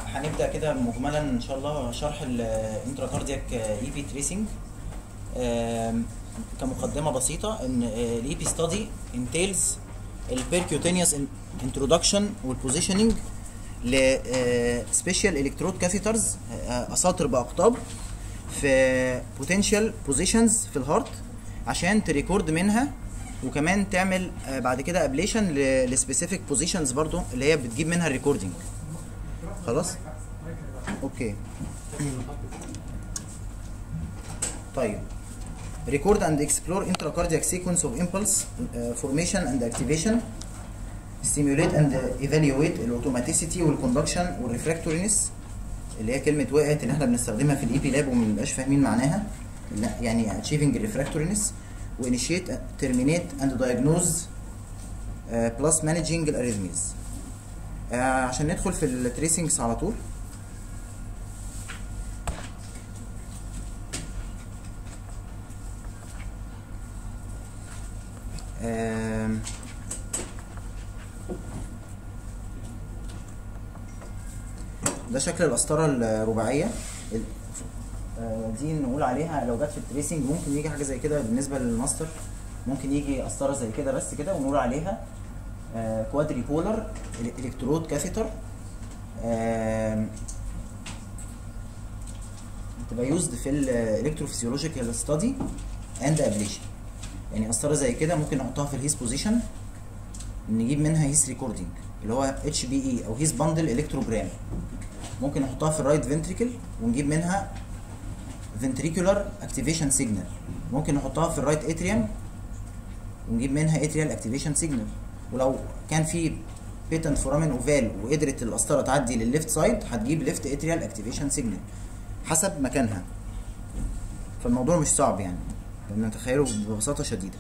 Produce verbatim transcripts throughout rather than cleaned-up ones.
هنبدا كده مجملا ان شاء الله شرح الانترا كاردياك اي بي تريسنج. كمقدمه بسيطه ان الاي بي ستادي انتيلز البيركيوتينيوس انترودكشن والبوزيشننج لسبيشال الكترود كاثيترز اساطر باقطاب في بوتنشال بوزيشنز في الهارت عشان تريكورد منها، وكمان تعمل بعد كده ابليشن لسبيسيفيك بوزيشنز برضو اللي هي بتجيب منها الريكوردنج. خلاص اوكي. طيب record and explore intracardiac sequence of impulse uh, formation and activation, stimulate and evaluate الاوتوماتيسيتي والكوندكشن والريفراكتورينس اللي هي كلمه وقعت اللي احنا بنستخدمها في الاي بي لاب وما بنبقاش فاهمين معناها، يعني achieving refractoriness و initiate terminate and diagnose uh, plus managing الاريثميز. uh, عشان ندخل في التريسنجز على طول. ده شكل القسطره الرباعيه دي، نقول عليها لو جت في التريسنج ممكن يجي حاجه زي كده. بالنسبه للماستر ممكن يجي قسطره زي كده بس كده ونقول عليها كوادري بولر الكترود كاثيتر، بتبقى يوزد في الالكتروفيزيولوجيكال ستادي اند ابليشن. يعني قسطره زي كده ممكن نحطها في الهيس بوزيشن نجيب منها هيس ريكوردنج اللي هو اتش بي اي او هيس باندل الكتروجرام. ممكن نحطها في الرايت فنتريكل ونجيب منها فنتريكولار اكتيفيشن سيجنال. ممكن نحطها في الرايت اتريوم ونجيب منها اتريال اكتيفيشن سيجنال. ولو كان في بيتنت فورامين اوفال وقدرت القسطره تعدي للليفت سايد هتجيب ليفت اتريال اكتيفيشن سيجنال حسب مكانها. فالموضوع مش صعب يعني، نتخيله ببساطه شديده.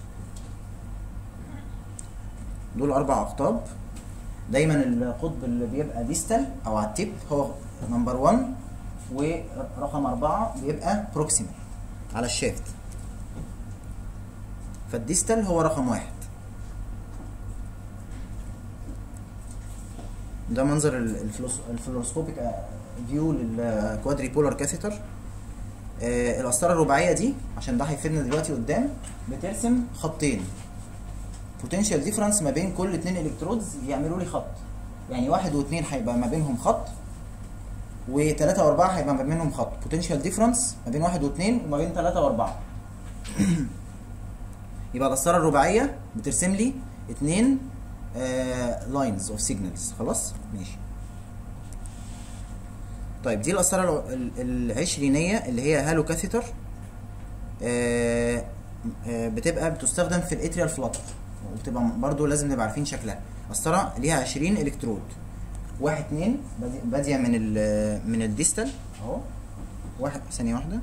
دول اربع اقطاب. دايما القطب اللي بيبقى ديستال او على التيب هو نمبر واحد، ورقم أربعة بيبقى بروكسيمال على الشافت. فالديستال هو رقم واحد. ده منظر الفلوروسكوبيك فيو للكوادري بولار كاثيتر. آه القسطره الرباعيه دي عشان ده هيفيدنا دلوقتي قدام بترسم خطين بوتنشال ديفرنس ما بين كل اتنين الكترودز يعملوا لي خط. يعني واحد واثنين هيبقى ما بينهم خط، وثلاثة واربعة هيبقى ما بينهم خط. بوتنشال ديفرنس ما بين واحد واثنين وما بين ثلاثة واربعة. يبقى القسطره الرباعيه بترسم لي اتنين لاينز اوف سيجنالز. خلاص ماشي. طيب دي القسطره العشرينيه اللي هي هالو كاثيتر، آه آه بتبقى بتستخدم في الاتريال فلاتر، وبتبقى برضو لازم نبقى عارفين شكلها. قسطره ليها عشرين الكترود، واحد اتنين باديه من ال من الديستال اهو. واحد ثانيه واحده.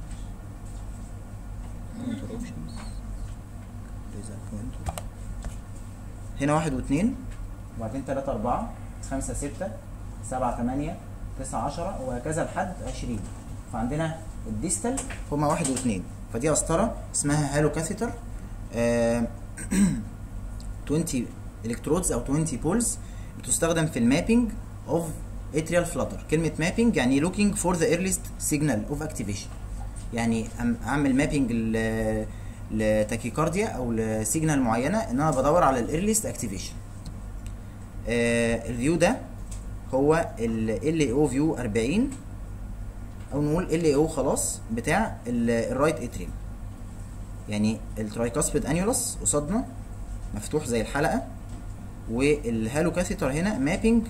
هنا واحد واثنين وبعدين ثلاثة أربعة خمسة ستة سبعة ثمانية تسعة عشرة وهكذا لحد عشرين. فعندنا الديستال هما واحد واثنين. فدي قسطره اسمها هالو كاثيتر، آه عشرين الكترودز او عشرين بولز، بتستخدم في المابينج اوف اتريال فلاتر. كلمه مابينج يعني looking for the earliest signal of activation، يعني اعمل مابينج لتاكيكارديا او لسيجنال معينه ان انا بدور على الايرليست اكتيفيشن. آه الفيو ده هو ال ال او فيو أربعين او نقول ال او خلاص بتاع الرايت اتريوم. يعني الترايكاسبيد انيولس قصادنا مفتوح زي الحلقه، والهالو كاثيتر هنا مابينج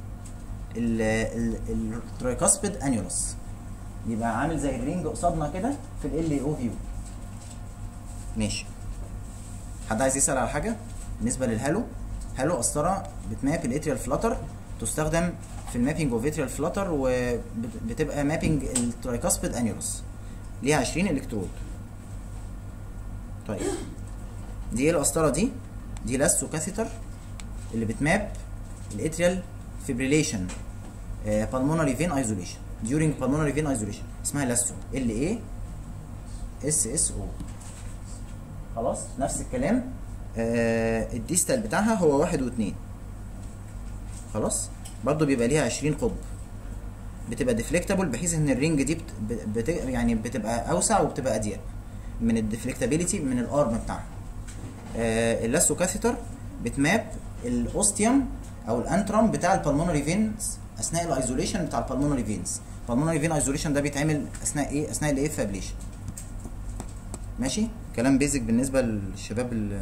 الترايكاسبيد انيولس، يبقى عامل زي الرينج قصادنا كده في ال او فيو. ماشي. حد عايز يسال على حاجه بالنسبه للهالو؟ هالو قسطره بتماب الاتريال فلاتر، تستخدم في المابينج اوف اتريال فلاتر، وبتبقى مابينج الترايكاسبيد انيولس، ليها عشرين الكترود. طيب دي ايه القسطره دي؟ دي لاستو كاثيتر اللي بتماب الاتريال فيبريليشن بالمونري فين ايزوليشن during pulmonary vein isolation، اسمها لاستو ال اي اس اس او. خلاص نفس الكلام. آه الديستال بتاعها هو واحد واثنين. خلاص برضو بيبقى ليها عشرين قطب. بتبقى ديفليكتابل بحيث ان الرينج دي بت... بت... يعني بتبقى اوسع وبتبقى اضيق من الديفليكتابيليتي من الارم بتاعها. آه اللاسو كاثيتر بتماب الاوستيوم او الانترم بتاع البلمونري فينز اثناء الايزوليشن بتاع البلمونري فينز. البلمونري فين ايزوليشن ده بيتعمل اثناء ايه؟ اثناء الاف ابليشن. ماشي؟ كلام بيزك بالنسبه للشباب اللي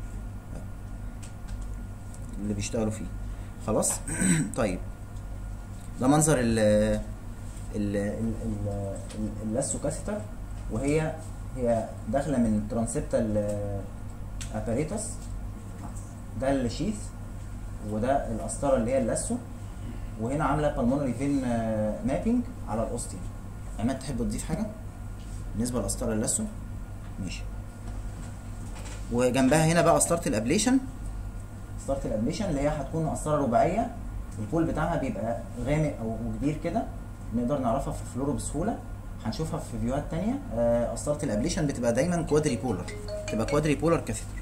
بيشتغلوا فيه. خلاص؟ طيب ده منظر ال ال اللاسو كاثيتر، وهي هي داخله من ترانسبتال اباريتس، ده الشيث وده القسطره اللي هي اللاسو، وهنا عامله بالمونري فين مابينج على الاوستيوم. عماد تحب تضيف حاجه بالنسبه للقسطره اللاسو؟ ماشي. وجنبها هنا بقى قسطره الابليشن. قسطره الابليشن اللي هي هتكون قسطره رباعيه، البول بتاعها بيبقى غامق او كبير كده، نقدر نعرفها في الفلورو بسهوله، هنشوفها في فيديوهات تانية. قسطره الابليشن بتبقى دايما كوادري بولر، بتبقى كوادري بولر كاثيتر.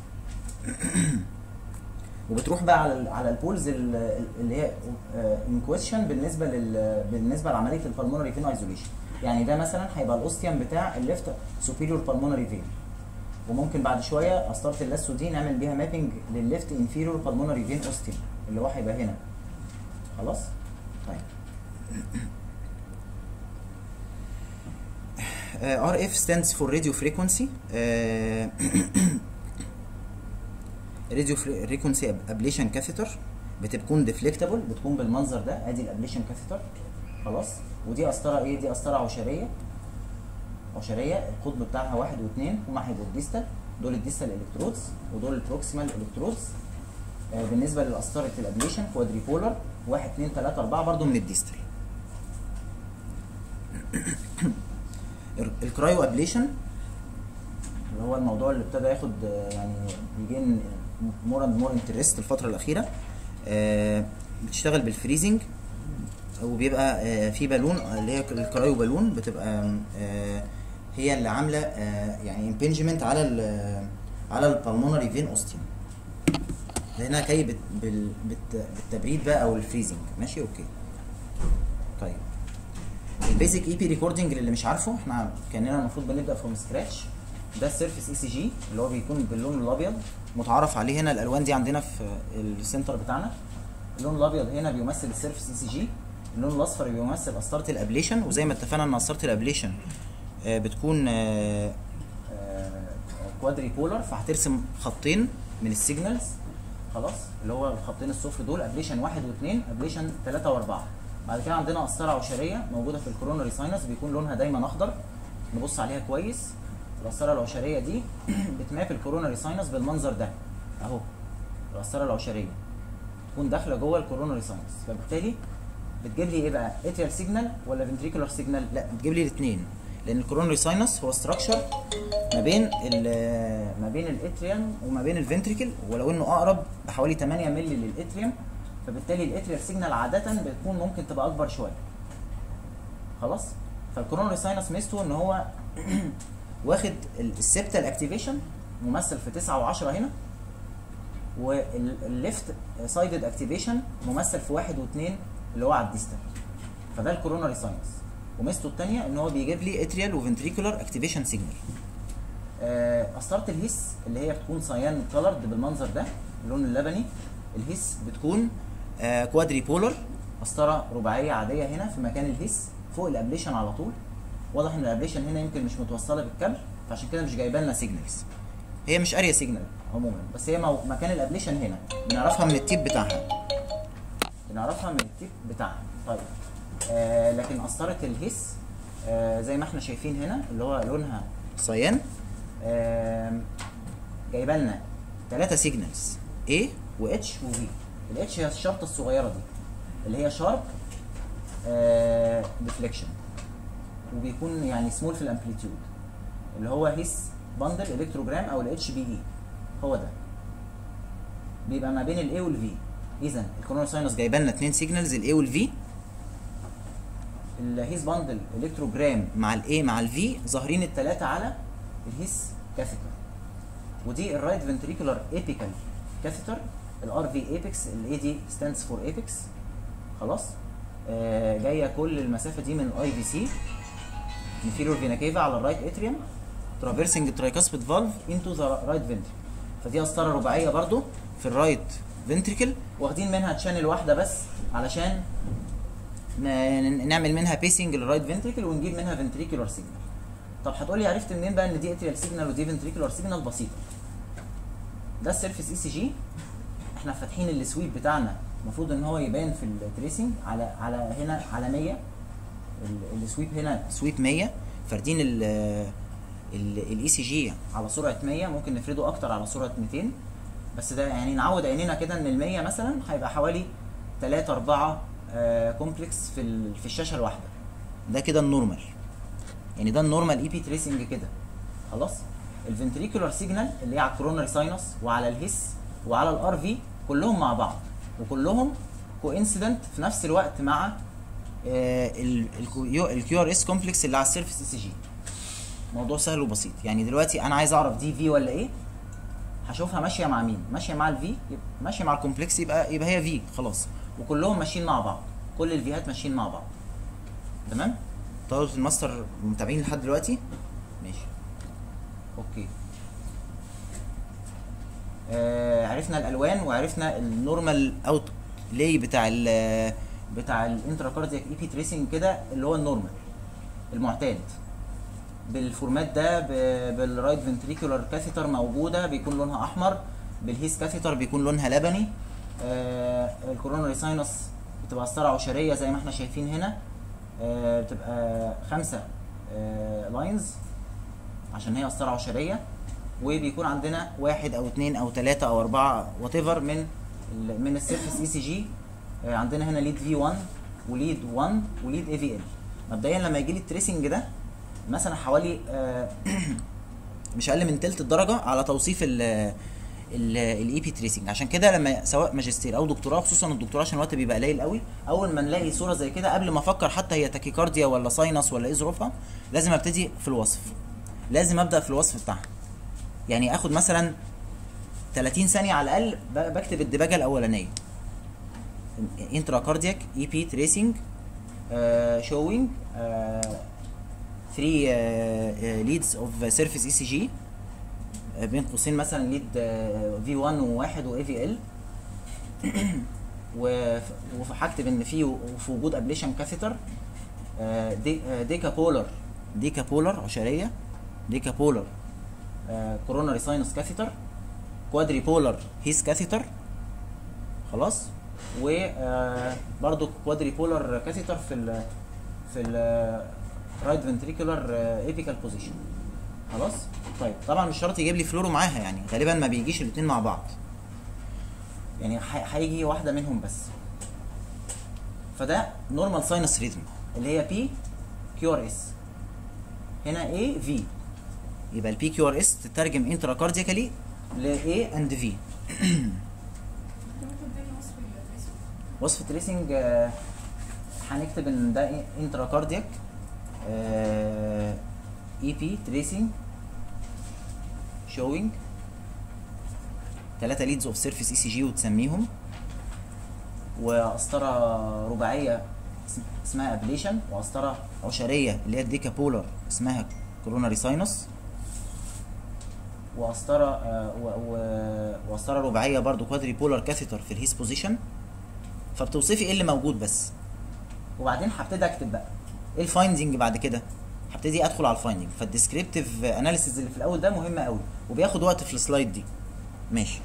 وبتروح بقى على على البولز اللي هي ان كويشن بالنسبه لل بالنسبه لعمليه البلمونري فين ايزوليشن. يعني ده مثلا هيبقى الاوستيوم بتاع الليفت سوبيريور بالمونري فين، وممكن بعد شويه قسطره اللاسو دي نعمل بيها مابينج للليفت انفيريور بالمونري فين اوستيوم اللي هو هيبقى هنا. خلاص؟ طيب ار اف stands for radio frequency. راديو فريكونسي ابليشن كاثيتر بتكون ديفليكتابل، بتكون بالمنظر ده، ادي الابليشن كاثيتر. خلاص؟ ودي قسطره ايه؟ دي قسطره عشريه عشريه، القطب بتاعها واحد واثنين، هما هيبقوا الديستال، دول الديستال الكترودز ودول البروكسيمال الكترودز. آه بالنسبه للقسطره الابليشن كوادري بولر، واحد اثنين ثلاثة أربعة برضه من الديستال. الكرايو ابليشن اللي هو الموضوع اللي ابتدى ياخد يعني بيجين مور اند مور انترست الفتره الاخيره. آه بتشتغل بالفريزنج، وبيبقى آه في بالون اللي هي الكرايو بالون، بتبقى آه هي اللي عامله آه يعني امبنجمنت على ال على البلمونري فين اوستيوم. هنا كي بالتبريد بقى او الفريزنج. ماشي؟ اوكي. طيب البيزك اي بي ريكوردنج اللي مش عارفه، احنا كاننا المفروض بنبدا فروم سكراتش. ده السيرفيس اي سي جي اللي هو بيكون باللون الابيض، متعارف عليه هنا. الالوان دي عندنا في السنتر بتاعنا. اللون الابيض هنا بيمثل السيرفيس اي سي جي، اللون الاصفر بيمثل قسطره الابليشن. وزي ما اتفقنا ان قسطره الابليشن بتكون كوادري بولر، فهترسم خطين من السيجنالز. خلاص؟ اللي هو الخطين الصفر دول ابليشن واحد واثنين، ابليشن ثلاثة واربعة. بعد كده عندنا قسطره عشريه موجوده في الكوروناري ساينس، بيكون لونها دايما اخضر، نبص عليها كويس. القسطره العشريه دي بتماب الكوروناري ساينس بالمنظر ده اهو. القسطره العشريه تكون داخله جوه الكوروناري ساينس، فبالتالي بتجيب لي ايه بقى؟ اتريال سيجنال ولا فنتريكولار سيجنال؟ لا، بتجيب لي الاثنين، لان الكوروناري ساينس هو ستراكشر ما بين ما بين الاتريوم وما بين الفنتريكل، ولو انه اقرب بحوالي ثمانية مللي للاتريوم، فبالتالي الاتريال سيجنال عاده بتكون ممكن تبقى اكبر شويه. خلاص؟ فالكوروناري ساينس ميزته ان هو واخد السبتال اكتيفيشن ممثل في تسعة وعشرة هنا، والليفت سايدد اكتيفيشن ممثل في واحد واثنين اللي هو على الديستال. فده الكوروناري ساينس. وميزته الثانيه ان هو بيجيب لي اتريال وفنتريكولار اكتيفيشن سيجنال. قسطره الهيس اللي هي بتكون سيان كولرد بالمنظر ده، اللون اللبني. الهيس بتكون آه كوادري بولر، قسطره رباعيه عاديه هنا في مكان الهيس فوق الابليشن على طول. واضح ان الابليشن هنا يمكن مش متوصله بالكابل، فعشان كده مش جايبه لنا سيجنالز. هي مش اريا سيجنال عموما، بس هي مكان الابليشن هنا بنعرفها من التيب بتاعها. بنعرفها من التيب بتاعها. طيب آه لكن قسطره الهيس آه زي ما احنا شايفين هنا اللي هو لونها صيان، آه جايبه لنا ثلاثه سيجنالز A و H و V. الاتش هي الشرطه الصغيره دي اللي هي شارب آه ديفليكشن، وبيكون يعني سمول في الامبليتيود، اللي هو هيس باندل الكتروجرام او الاتش بي اي. هو ده بيبقى ما بين الاي والفي. اذا الكوروناري ساينس جايبه لنا اثنين سيجنالز، الاي والفي. الهيس باندل الكتروجرام مع الاي مع الفي ظاهرين الثلاثه على الهيس كاثيتر. ودي الرايت فنتريكولار ايبيكال كاثيتر، الار في ايبكس، الاي دي ستاندز فور ايبكس. خلاص؟ آه جايه كل المسافه دي من الاي في سي inferior vena cava على الرايت اتريوم traversing tricuspid valve into the right ventricle. فدي قسطره رباعيه برضو في الرايت فنتريكل، واخدين منها تشانل واحده بس علشان نعمل منها بيسنج للرايت فنتريكل ونجيب منها فنتريكولار سيجنال. طب هتقولي عرفت منين بقى ان دي اتريال سيجنال ودي فنتريكولار سيجنال؟ بسيطه. ده السيرفيس اي سي جي، احنا فاتحين السويب بتاعنا، المفروض ان هو يبان في التريسنج على على هنا على مية، السويب هنا سويب مية، فاردين الاي سي جي على سرعه مية، ممكن نفرده اكتر على سرعه ميتين، بس ده يعني نعود عينينا كده ان ال مية مثلا هيبقى حوالي تلاتة أربعة آه كومبلكس في في الشاشه الواحده. ده كده النورمال، يعني ده النورمال اي بي تريسنج كده. خلاص. الفنتريكولار سيجنال اللي هي على الكوروناري ساينس وعلى الهيس وعلى الار في كلهم مع بعض، وكلهم كوانسيدنت في نفس الوقت مع الكيو ار اس كومبلكس اللي على السيرفيس اي سي جي. موضوع سهل وبسيط. يعني دلوقتي انا عايز اعرف دي في ولا ايه، هشوفها ماشيه مع مين؟ ماشيه مع الفي، ماشيه مع الكومبلكس، يبقى يبقى هي في خلاص، وكلهم ماشيين مع بعض، كل الفيهات ماشيين مع بعض. تمام؟ طلبة الماستر متابعين لحد دلوقتي؟ ماشي. اوكي. آه عرفنا الالوان وعرفنا النورمال اوت لاي بتاع ال بتاع الانتراكاردياك اي بي تريسنج كده، اللي هو النورمال المعتاد بالفورمات ده. بالرايت فنتريكولار كاثيتر موجوده بيكون لونها احمر، بالهيس كاثيتر بيكون لونها لبني. آه الكوروناري ساينس بتبقى قسطره عشريه زي ما احنا شايفين هنا، آه بتبقى خمسه آه لاينز عشان هي قسطره عشريه، وبيكون عندنا واحد او اثنين او ثلاثه او اربعه وات ايفر من من السيرفيس اي سي جي. آه عندنا هنا ليد في واحد وليد واحد وليد اي في ال. مبدئيا لما يجي لي التريسنج ده مثلا حوالي آه مش اقل من تلت الدرجه على توصيف الاي بي تريسنج. عشان كده لما سواء ماجستير او دكتوراه، خصوصا الدكتوراه عشان الوقت بيبقى قليل قوي، اول ما نلاقي صوره زي كده قبل ما افكر حتى هي تاكيكارديا ولا ساينس ولا ايه ظروفها، لازم ابتدي في الوصف، لازم ابدا في الوصف بتاعها. يعني اخد مثلا ثلاثين ثانيه على الاقل بكتب الدباجه الاولانيه: انتراكاردياك اي بي تريسنج شوينج three leads of surface اي سي جي، بين قوسين مثلا ليد في واحد و1 و اي في ال، وهكتب ان في في وجود ابليشن كاثيتر، ديكا بولر ديكا بولر عشريه، ديكا بولر كوروناري ساينس كاثيتر، كوادري بولر هيس كاثيتر. خلاص. وبرده كوادري بولر كاثيتر في ال في ال رايت فنتريكولار ايبيكال بوزيشن. خلاص. طيب طبعا مش شرط يجيب لي فلورو معاها، يعني غالبا ما بيجيش الاثنين مع بعض، يعني هيجي واحده منهم بس. فده نورمال ساينس ريزم اللي هي بي كيو ار اس، هنا اي في، يبقى البي كيو ار اس تترجم انتراكارديكالي ل A اند في. وصف التريسنج هنكتب ان ده انتراكاردياك اي بي تريسنج شوينج ثلاثة ليدز اوف سيرفيس اي سي جي وتسميهم، وقسطره رباعيه اسمها ابليشن، وقسطره عشريه اللي هي الديكا بولر اسمها كوروناري ساينس، وقسطره وقسطره رباعيه برضو كوادري بولر كاثيتر في الهيس بوزيشن. فبتوصفي ايه اللي موجود بس، وبعدين هبتدي اكتب بقى ايه الفايندنج بعد كده. هبتدي ادخل على الفايندنج، فالديسكريبتيف اناليسيز اللي في الاول ده مهم قوي وبياخد وقت في السلايد دي. ماشي.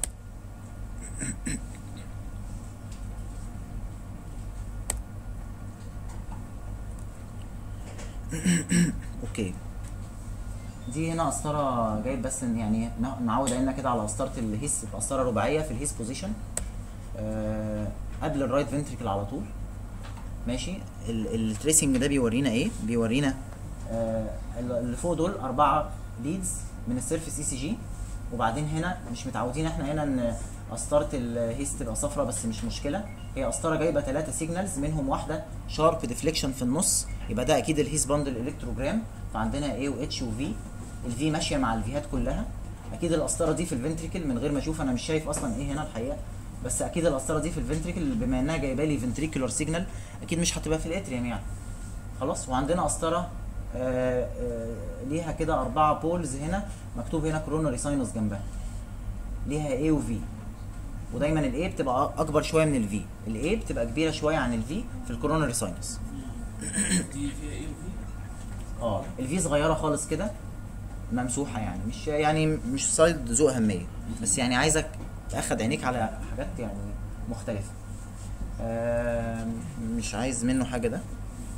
اوكي. دي هنا قسطره جايب بس يعني نعود عيننا كده على قسطره الهيس، قسطره رباعيه في الهيس بوزيشن أه قبل الرايت فنتريكل على طول. ماشي. التريسنج ده بيورينا ايه؟ بيورينا آه اللي فوق دول اربعه ليدز من السيرفيس اي سي جي، وبعدين هنا مش متعودين احنا هنا ان قسطره الهيس تبقى صفرا، بس مش مشكله، هي قسطره جايبه ثلاثه سيجنالز منهم واحده شارب ديفليكشن في النص، يبقى ده اكيد الهيس باندل الكتروجرام. فعندنا اي واتش وفي، الفي ماشيه مع الفيهات كلها. اكيد القسطره دي في الفنتريكل من غير ما اشوف، انا مش شايف اصلا ايه هنا الحقيقه، بس اكيد القسطره دي في الفنتريكل بما انها جايبه لي فنتريكولار سيجنال اكيد مش هتبقى في الاتريوم يعني. خلاص. وعندنا قسطره آه آه ليها كده اربعه بولز، هنا مكتوب هنا كوروناري ساينس جنبها، ليها A و V، ودايما ال A بتبقى اكبر شويه من ال V، ال A بتبقى كبيره شويه عن ال V في الكوروناري ساينس. دي فيها ايه وفي؟ اه ال V صغيره خالص كده ممسوحه، يعني مش يعني مش سلايد ذو اهميه، بس يعني عايزك تاخد عينيك على حاجات يعني مختلفه. آه مش عايز منه حاجه ده.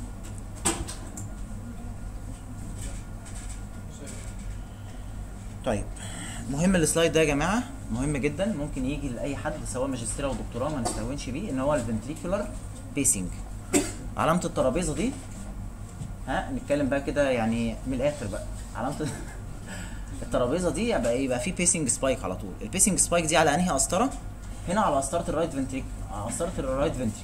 طيب مهم السلايد ده يا جماعه، مهم جدا، ممكن يجي لاي حد سواء ماجستير او دكتوراه ما نستهونش بيه، ان هو الفنتريكولار بيسنج. علامه الترابيزه دي، ها نتكلم بقى كده يعني من الاخر بقى، علامه الترابيزه دي يبقى يبقى في بيسنج سبايك على طول. البيسنج سبايك دي على انهي قسطره؟ هنا على قسطره الرايت فنتريك، على قسطره الرايت فنتريك.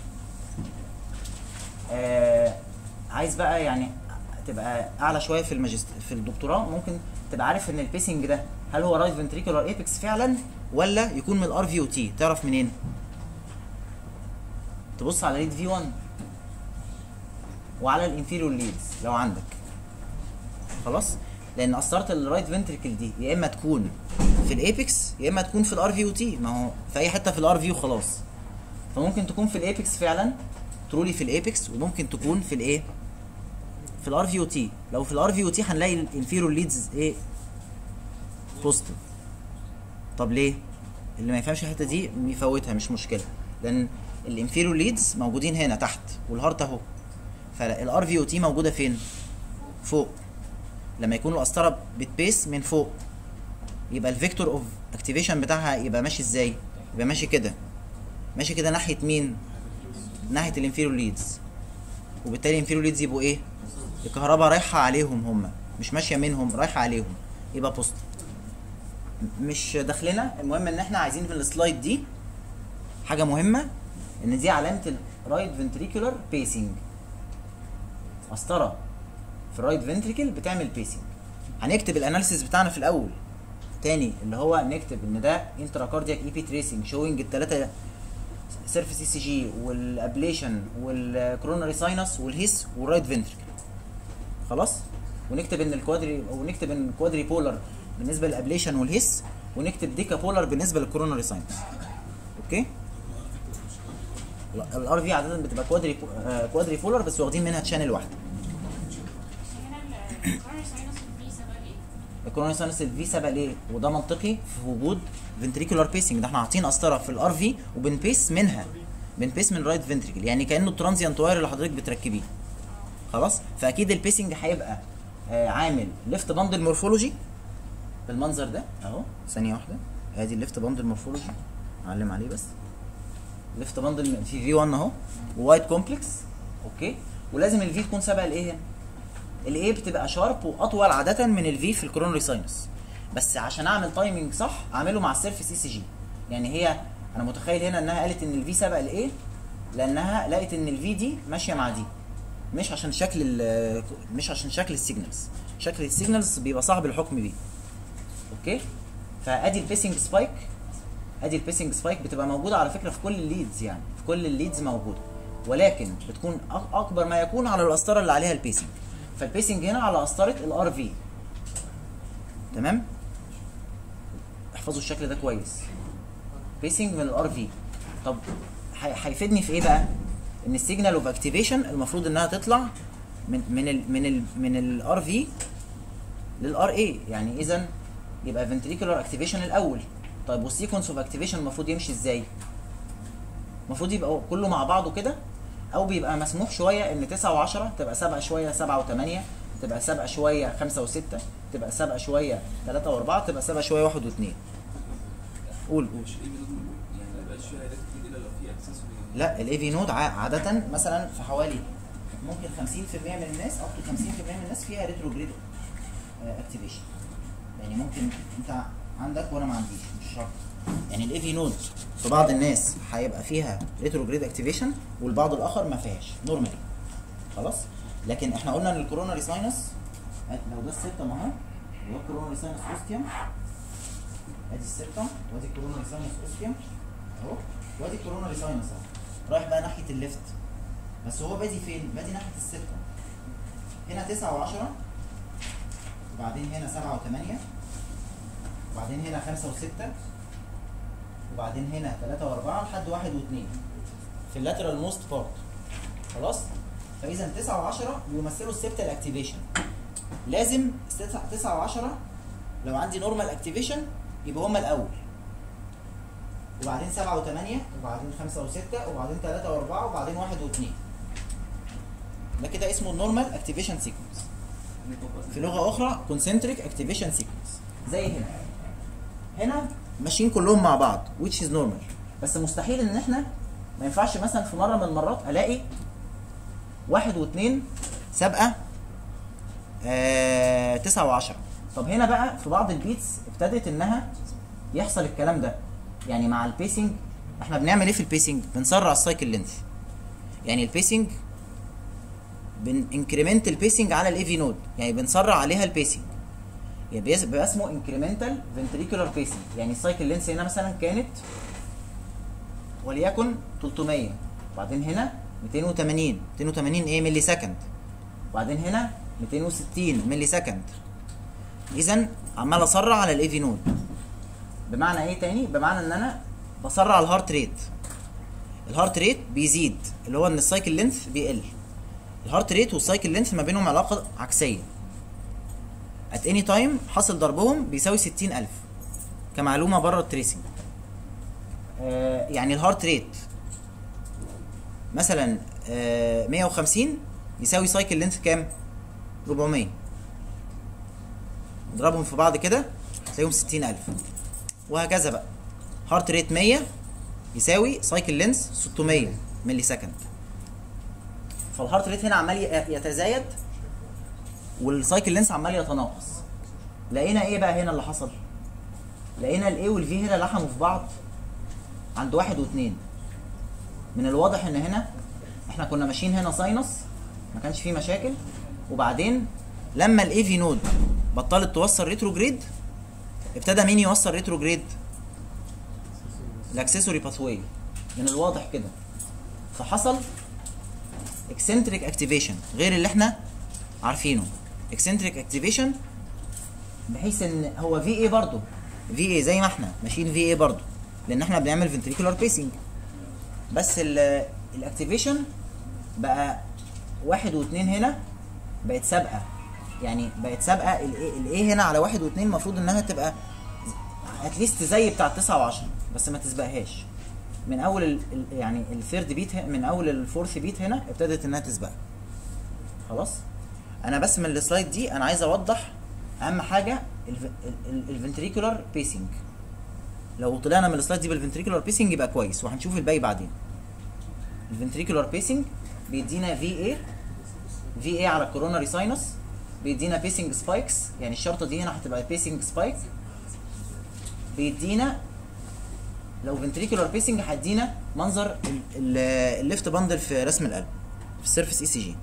آه عايز بقى يعني تبقى اعلى شويه في الماجستير في الدكتوراه، ممكن تبقى عارف ان البيسنج ده هل هو رايت فنتريكولار ايبكس فعلا ولا يكون من الار في او تي. تعرف منين؟ تبص على ليد في واحد وعلى الانفيريور ليدز لو عندك. خلاص. لان قسطره الرايت فنتريكل دي يا اما تكون في الايبكس يا اما تكون في الار في او تي، ما هو في اي حته في الار في وخلاص. فممكن تكون في الايبكس فعلا، ترولي في الايبكس، وممكن تكون في الايه؟ في الار في او تي. لو في الار في او تي هنلاقي الانفيريور ليدز ايه؟ بوزيتيف. طب ليه؟ اللي ما يفهمش الحته دي يفوتها مش مشكله، لان الانفيريور ليدز موجودين هنا تحت والهارت اهو، فالار في او تي موجوده فين؟ فوق. لما يكون القسطره بتبيس من فوق يبقى الفيكتور اوف اكتيفيشن بتاعها يبقى ماشي ازاي؟ يبقى ماشي كده، ماشي كده ناحيه مين؟ ناحيه الانفيريور ليدز، وبالتالي الانفيريور ليدز يبقوا ايه؟ الكهرباء رايحه عليهم، هم مش ماشيه منهم، رايحه عليهم، يبقى بوزيتيف. مش داخلنا، المهم ان احنا عايزين في السلايد دي حاجه مهمه، ان دي علامه الرايت فنتريكولار بيسنج. قسطره في الرايت فنتريكل بتعمل بيسنج. هنكتب الاناليسيس بتاعنا في الاول تاني، اللي هو نكتب ان ده انترا كاردياك اي بي تريسنج شوينج الثلاثه سيرفيس اي سي جي والابليشن والكروناري ساينس والهيس والرايت فنتريكل. خلاص. ونكتب ان الكوادري ونكتب ان الكوادري بولر بالنسبه للابليشن والهيس، ونكتب ديكا بولر بالنسبه للكروناري ساينس. اوكي. الار في عاده بتبقى كوادري كوادري بولر بس واخدين منها تشانل واحده. الكوروناري ساينس الفي سبق ليه؟ وده منطقي في وجود فنتريكولار بيسنج. ده احنا حاطين قسطره في الار في وبنبيس منها، بنبيس من رايت فنتريكل، يعني كانه الترانزيانت واير اللي حضرتك بتركبيه. خلاص. فاكيد البيسنج هيبقى آه عامل ليفت باندل مورفولوجي بالمنظر ده اهو. ثانيه واحده، ادي الليفت باندل مورفولوجي، اعلم عليه بس. ليفت باندل في في واحد اهو، ووايت كومبلكس. اوكي. ولازم الفي تكون سابقه لايه هنا؟ الاي بتبقى شارب واطول عاده من الفي في الكورونري ساينس، بس عشان اعمل تايمنج صح اعمله مع السيرفيس اي سي جي. يعني هي انا متخيل هنا انها قالت ان الفي سبق الايه لانها لقت ان الفي دي ماشيه مع دي، مش عشان شكل مش عشان شكل السيجنالز. شكل السيجنالز بيبقى صعب الحكم بيه. اوكي. فادي البيسنج سبايك، ادي البيسنج سبايك بتبقى موجوده على فكره في كل الليدز، يعني في كل الليدز موجوده، ولكن بتكون اكبر ما يكون على القسطره اللي عليها البيسنج. فالبيسنج هنا على قسطره الار في. تمام. احفظوا الشكل ده كويس. بيسنج من الار في. طب هيفيدني في ايه بقى؟ ان السيجنال اوف اكتيفيشن المفروض انها تطلع من من ال من ال من الار في للار اي، يعني اذا يبقى فنتريكولار اكتيفيشن الاول. طيب والسيكونس اوف اكتيفيشن المفروض يمشي ازاي؟ المفروض يبقى كله مع بعضه كده، او بيبقى مسموح شويه ان تسعة وعشرة تبقى سابقه شويه سبعة وثمانية، تبقى سابقه شويه خمسة وستة، تبقى سابقه شويه ثلاثة وأربعة، تبقى سابقه شويه واحد واثنين. قول قول. يعني ما يبقاش فيها كتير الا لو في اكسس. لا الاي في نود عاده مثلا في حوالي ممكن خمسين في المية من الناس او خمسين في المية من الناس فيها ريتروجريد اكتيفيشن. يعني ممكن انت عندك وانا ما عنديش، مش شرط. يعني الاي في نود في بعض الناس هيبقى فيها ريتروجريد اكتيفيشن والبعض الاخر ما فيهاش نورمالي. خلاص. لكن احنا قلنا ان الكوروناري ساينس لو ده السبتم اهو، اللي هو الكوروناري ساينس اوستيوم، ادي السبتم وادي الكوروناري ساينس اوستيوم، اهو، وادي الكوروناري ساينس اهو، رايح بقى ناحيه الليفت، بس هو بادي فين؟ بادي ناحيه السته. هنا تسعة وعشرة، وبعدين هنا سبعة وثمانية، وبعدين هنا خمسة وستة، وبعدين هنا ثلاثة وأربعة لحد واحد واثنين في اللاترال موست بارت. خلاص؟ فإذا تسعة وعشرة بيمثلوا السبتال اكتيفيشن. لازم تسعة وعشرة لو عندي نورمال اكتيفيشن يبقى هما الأول. وبعدين سبعة وثمانية، وبعدين خمسة وستة، وبعدين ثلاثة وأربعة، وبعدين واحد واثنين. ده كده اسمه النورمال اكتيفيشن سيكونس. في لغة أخرى كونسنتريك اكتيفيشن سيكونس. زي هنا. هنا ماشيين كلهم مع بعض which is normal، بس مستحيل ان احنا ما ينفعش مثلا في مره من المرات الاقي واحد واثنين سابقه آه تسعة وعشرة. طب هنا بقى في بعض البيتس ابتدت انها يحصل الكلام ده. يعني مع البيسنج احنا بنعمل ايه في البيسنج؟ بنسرع السايكل لينث. يعني البيسنج بننكريمنت البيسنج على الاي في نود، يعني بنسرع عليها البيسنج. يبقى يعني اسمه انكريمنتال فنتريكولار بيسنج. يعني السايكل لينث هنا مثلا كانت وليكن ثلاثمية، وبعدين هنا مئتين وثمانين، مئتين وثمانين ايه ملي سكند، وبعدين هنا مئتين وستين ملي سكند. اذا عمال اسرع على الاي في نود. بمعنى ايه تاني؟ بمعنى ان انا بسرع الهارت ريت. الهارت ريت بيزيد، اللي هو ان السايكل لينث بيقل. الهارت ريت والسايكل لينث ما بينهم علاقه عكسيه. at any time حاصل ضربهم بيساوي ستين ألف كمعلومه بره التريسنج. آه يعني الهارت ريت مثلا آه مية وخمسين يساوي سايكل لينث كام؟ أربعمية. نضربهم في بعض كده هتلاقيهم ستين ألف، وهكذا بقى. هارت ريت مية يساوي سايكل لينث ستمية ملي سكند. فالهارت ريت هنا عمال يتزايد والسايكل لينث عمال يتناقص. لقينا ايه بقى هنا اللي حصل؟ لقينا الاي والفي هنا لحموا في بعض عند واحد واثنين. من الواضح ان هنا احنا كنا ماشيين هنا ساينس ما كانش فيه مشاكل، وبعدين لما الاي في نود بطلت توصل ريتروجريد ابتدى مين يوصل ريتروجريد؟ الاكسسوري باثواي. من الواضح كده. فحصل اكسنتريك اكتيفيشن غير اللي احنا عارفينه. اكسنتريك اكتيفيشن بحيث ان هو في اي برضه في اي زي ما احنا ماشيين في اي برضه، لان احنا بنعمل فنتريكولار بيسنج، بس الاكتيفيشن بقى واحد واثنين هنا بقت سابقه. يعني بقت سابقه الاي هنا على واحد واثنين، المفروض انها تبقى اتليست زي بتاع تسعة وعشرة بس ما تسبقهاش. من اول ال يعني الثيرد بيت من اول الفورث بيت هنا ابتدت انها تسبق. خلاص؟ انا بس من السلايد دي انا عايز اوضح اهم حاجه الفنتريكولار بيسنج. لو طلعنا من السلايد دي بالفنتريكولار بيسنج يبقى كويس، وهنشوف الباقي بعدين. الفنتريكولار بيسنج بيدينا في اي في اي على الكوروناري ساينس، بيدينا بيسنج سبايكس. يعني الشرطه دي هنا هتبقى بيسنج سبايك. بيدينا لو فنتريكولار بيسنج هيدينا منظر الليفت باندل في رسم القلب في السيرفيس اي سي جي.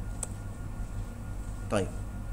طيب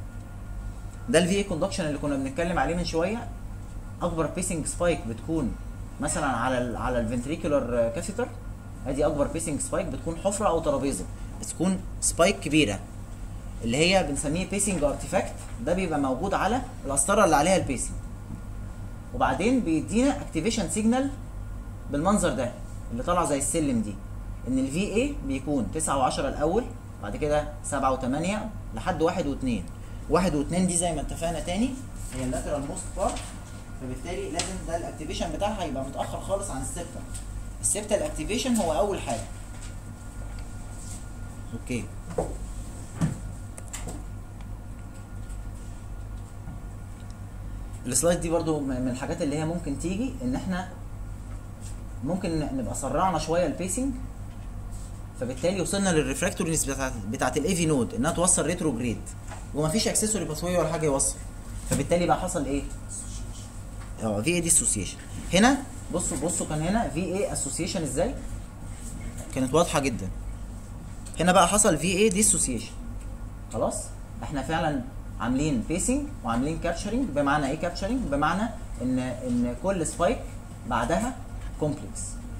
ده الفي اي كوندكشن اللي كنا بنتكلم عليه من شويه. اكبر بيسنج سبايك بتكون مثلا على ال على الفنتريكولار كاثيتر. ادي اكبر بيسنج سبايك بتكون حفره او ترابيزه، بتكون سبايك كبيره اللي هي بنسميه بيسنج ارتيفاكت. ده بيبقى موجود على القسطره اللي عليها البيسنج. وبعدين بيدينا اكتيفيشن سيجنال بالمنظر ده اللي طالع زي السلم دي، ان الفي اي بيكون تسعة وعشرة الاول، بعد كده سبعة وثمانية لحد واحد واثنين. واحد واثنين دي زي ما اتفقنا تاني هي اللاترال موست بارت، فبالتالي لازم ده الاكتيفيشن بتاعها يبقى متاخر خالص عن السبتة. السبتة الاكتيفيشن هو اول حاجه. اوكي. السلايد دي برضو من الحاجات اللي هي ممكن تيجي ان احنا ممكن نبقى سرعنا شويه البيسنج، فبالتالي وصلنا للريفراكتورنس بتاعت بتاعت الاي في نود انها توصل ريتروجريد ومفيش اكسسوري باثوي ولا حاجه يوصل، فبالتالي بقى حصل ايه؟ اه في اي ديسوسيشن. هنا بصوا بصوا كان هنا في اي اسوسيشن ازاي؟ كانت واضحه جدا. هنا بقى حصل في اي ديسوسيشن. خلاص؟ احنا فعلا عاملين بيسنج وعاملين كابتشرنج. بمعنى ايه كابتشرنج؟ بمعنى ان ان كل سبايك بعدها كومبلكس.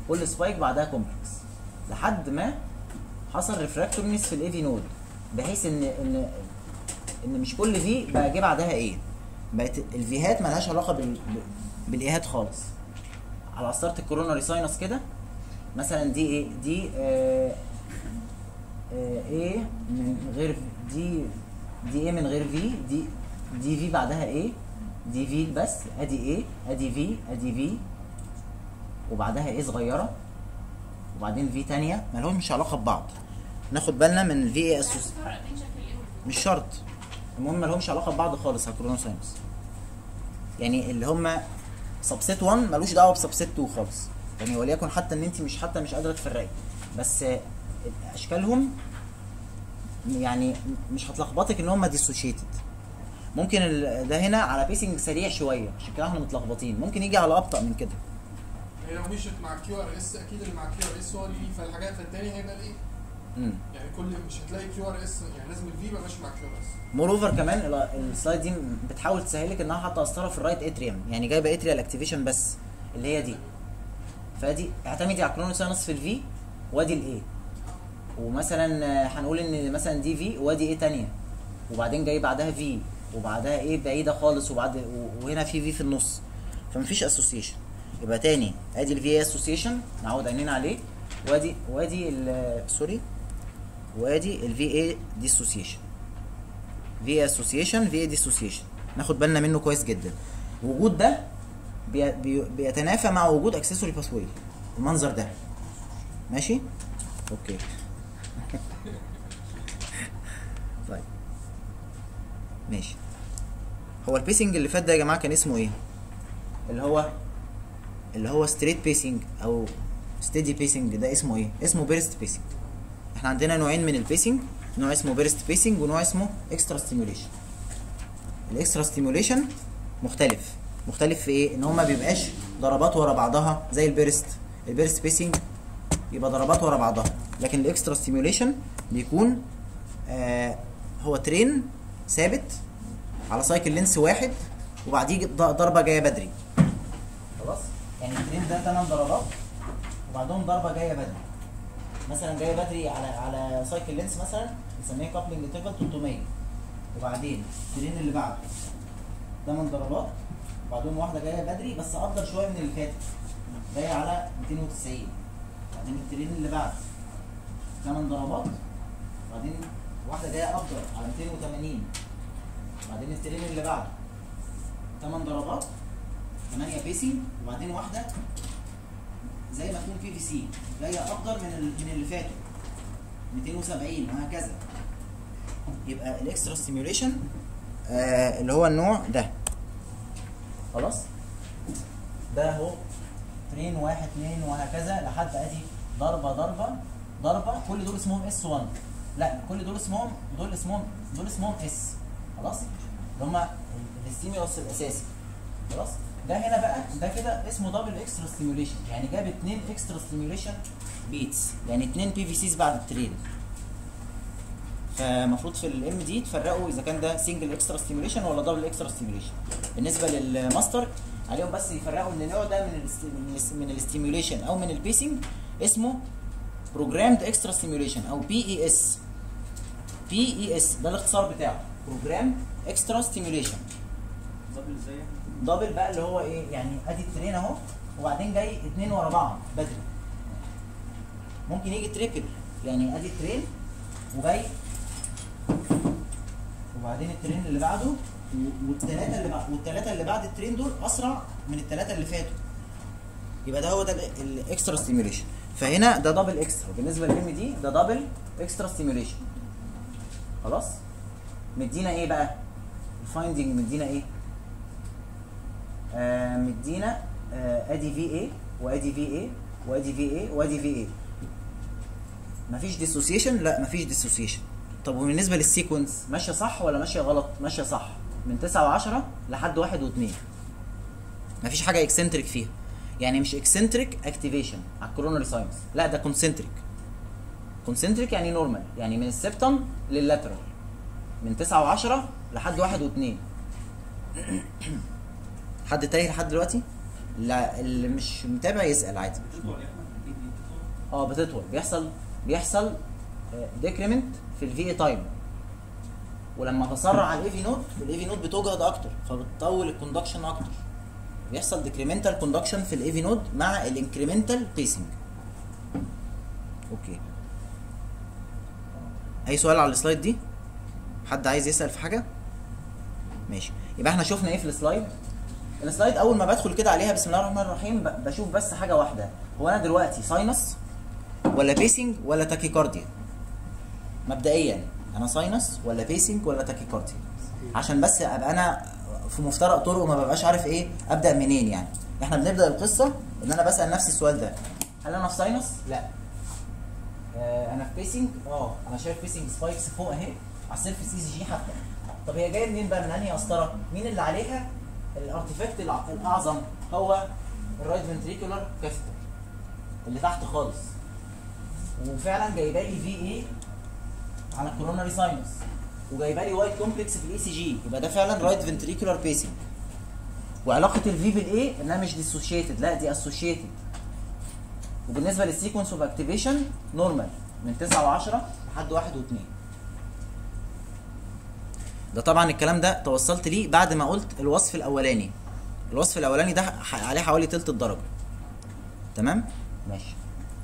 كل سبايك بعدها كومبلكس لحد ما حصل ريفراكتورنس في الاي في نود، بحيث ان ان ان مش كل في بقى جه بعدها ايه، بقت الفيهات مالهاش علاقه بال بالايهات خالص. على قسطره الكوروناري ساينس كده مثلا دي ايه، دي آه آه ايه من غير دي دي ايه من غير في، دي دي في بعدها ايه، دي في بس، ادي ايه ادي في ادي في وبعدها ايه صغيره وبعدين في تانية مالهمش علاقه ببعض. ناخد بالنا من الفي اي اسوس، مش شرط، المهم مالهمش علاقه ببعض خالص على الكوروناري ساينس. يعني اللي هم سبسيت واحد ملوش دعوه بسبسيت اتنين خالص، يعني وليكن حتى ان انت مش حتى مش قادره تفرقي، بس اشكالهم يعني مش هتلخبطك ان هم ديسوشيتد. ممكن ده هنا على بيسنج سريع شويه عشان كده احنا متلخبطين، ممكن يجي على ابطا من كده. هي لو مشيت مع كيو ار اس اكيد اللي مع كيو ار اس هو اللي فالحاجات الثانيه هيبقى الايه؟ امم يعني كل مش هتلاقي كيو ار اس، يعني لازم الفي يبقى ماشي مع كيو ار اس. مور اوفر كمان السلايد دي بتحاول تسهلك انها حاطه قسطره في الرايت اتريوم، يعني جايبه اتريال اكتيفيشن بس اللي هي دي، فدي اعتمدي على الكرونو ساينس في الفي وادي الايه، ومثلا هنقول ان مثلا دي في وادي ايه تانية وبعدين جاي بعدها في وبعدها ايه بعيده خالص وبعد وهنا في في في النص، فمفيش اسوسيشن. يبقى تاني ادي الفي اي اسوسيشن نعود عينينا عليه، وادي وادي سوري وادي الفي اي ديسوسيشن، في اي اسوسيشن في اي ديسوسيشن، ناخد بالنا منه كويس جدا. وجود ده بي بي بيتنافى مع وجود اكسسوري باسوي، المنظر ده ماشي اوكي. طيب ماشي. هو البيسنج اللي فات ده يا جماعه كان اسمه ايه؟ اللي هو اللي هو ستريت بيسنج او ستيدي بيسنج، ده اسمه ايه؟ اسمه بيرست بيسنج. احنا عندنا نوعين من البيسنج، نوع اسمه بيرست بيسنج ونوع اسمه اكسترا ستيموليشن. الاكسترا ستيموليشن مختلف، مختلف في ايه؟ ان هو ما بيبقاش ضربات ورا بعضها زي البيرست. البيرست بيسنج يبقى ضربات ورا بعضها، لكن الاكسترا ستيموليشن بيكون آه هو ترين ثابت على سايكل لينس واحد وبعديه ضربه جايه بدري. خلاص؟ يعني الترين ده ثمان ضربات وبعدهم ضربه جايه بدري. مثلا جايه بدري على على سايكل لينس مثلا بنسميه كابلنج انترفال تلتمية، وبعدين الترين اللي بعده ثمان ضربات وبعدهم واحده جايه بدري بس افضل شويه من اللي فاتت جايه على ميتين وتسعين، بعدين الترين اللي بعده ثمان ضربات وبعدين واحده جايه افضل على ميتين وتمانين، بعدين الترين اللي بعده ثمان ضربات ثمانية بيسي وبعدين واحده زي ما تكون بي في سي جايه افضل من من اللي فاتوا ميتين وسبعين وهكذا. يبقى الاكسترا ستيميوليشن آه اللي هو النوع ده. خلاص؟ ده اهو ترين واحد اتنين وهكذا لحد ادي ضربه ضربه ضربه، كل دول اسمهم اس واحد. لا كل دول اسمهم دول اسمهم دول اسمهم اس. خلاص؟ اللي هم الستيمولس الاساسي. خلاص؟ ده هنا بقى ده كده اسمه دبل اكسترا ستيميوليشن، يعني جاب اتنين اكسترا ستيميوليشن بيتس، يعني اتنين بي في سيز بعد الترين. فالمفروض في الام دي تفرقوا اذا كان ده سنجل اكسترا ستيميوليشن ولا دبل اكسترا ستيميوليشن. بالنسبه للماستر عليهم بس يفرقوا ان النوع ده من ال من الاستيميوليشن او من البيسنج اسمه بروجرامد اكسترا ستيميوليشن او بي اي اس. بي اي اس ده الاختصار بتاعه، بروجرام اكسترا ستيميوليشن. دبل ازاي؟ دبل بقى اللي هو ايه؟ يعني ادي الترين اهو وبعدين جاي اتنين ورا بعض بدري. ممكن يجي تريبل، يعني ادي الترين وجاي وبعدين الترين اللي بعده والثلاثه اللي بعد والثلاثه اللي بعد الترين دول اسرع من الثلاثه اللي فاتوا. يبقى ده هو ده الاكسترا ستيميوليشن. فهنا ده دبل اكسترا، بالنسبه للام دي ده دبل اكسترا ستيميوليشن. خلاص؟ مدينا ايه بقى؟ الفايندنج مدينا ايه؟ آه مدينا آه ادي في اي وادي في اي وادي في اي وادي في اي. مفيش ديسوسيشن؟ لا مفيش ديسوسيشن. طب وبالنسبه للسيكونس ماشيه صح ولا ماشيه غلط؟ ماشيه صح من تسعة وعشرة لحد واحد واتنين. مفيش حاجه اكسنتريك فيها. يعني مش اكسنتريك اكتيفيشن على الكوروناري ساينس، لا ده كونسنتريك. كونسنتريك يعني نورمال، يعني من السبتم لللاترال من تسعة وعشرة لحد واحد واتنين. حد تايه لحد دلوقتي؟ لا اللي مش متابع يسأل عادي. اه بتطول، بيحصل بيحصل ديكريمنت في الفي اي تايم، ولما بسرع على الاي في نود الاي في نود بتجهد اكتر فبتطول الكوندكشن اكتر، بيحصل ديكريمنتال كوندكشن في الاي في نود مع الانكريمنتال بيسنج. اوكي، اي سؤال على السلايد دي؟ حد عايز يسال في حاجه؟ ماشي، يبقى احنا شفنا ايه في السلايد؟ السلايد اول ما بدخل كده عليها بسم الله الرحمن الرحيم بشوف بس حاجه واحده، هو انا دلوقتي ساينس ولا بيسنج ولا تاكيكارديا؟ مبدئيا انا ساينس ولا بيسنج ولا تاكيكارديا؟ عشان بس ابقى انا في مفترق طرق وما ببقاش عارف ايه ابدا منين. يعني احنا بنبدا القصه ان انا بسال نفسي السؤال ده، هل انا في ساينس؟ لا. آه انا في بيسنج؟ اه انا شايف بيسنج سبايكس فوق اهي على السيرفيس سي سي جي حتى. طب هي جايه منين بقى؟ من انهي قسطره؟ مين اللي عليها الارتيفاكت الاعظم؟ هو الرايت فنتريكولار كاثيتر اللي تحت خالص، وفعلا جايبه لي في ايه على الكوروناري ساينس، وجايبه لي وايت كومبلكس في الاي سي جي، يبقى ده فعلا رايت فنتريكولار بيسنج. وعلاقه الفي بالايه انها مش ديسوشيتد، لا دي اسوشيتد. وبالنسبه للسيكونس اوف اكتيفيشن نورمال من تسعة وعشرة لحد واحد واثنين. ده طبعا الكلام ده توصلت ليه بعد ما قلت الوصف الاولاني. الوصف الاولاني ده عليه حوالي تلت الدرجه. تمام؟ ماشي.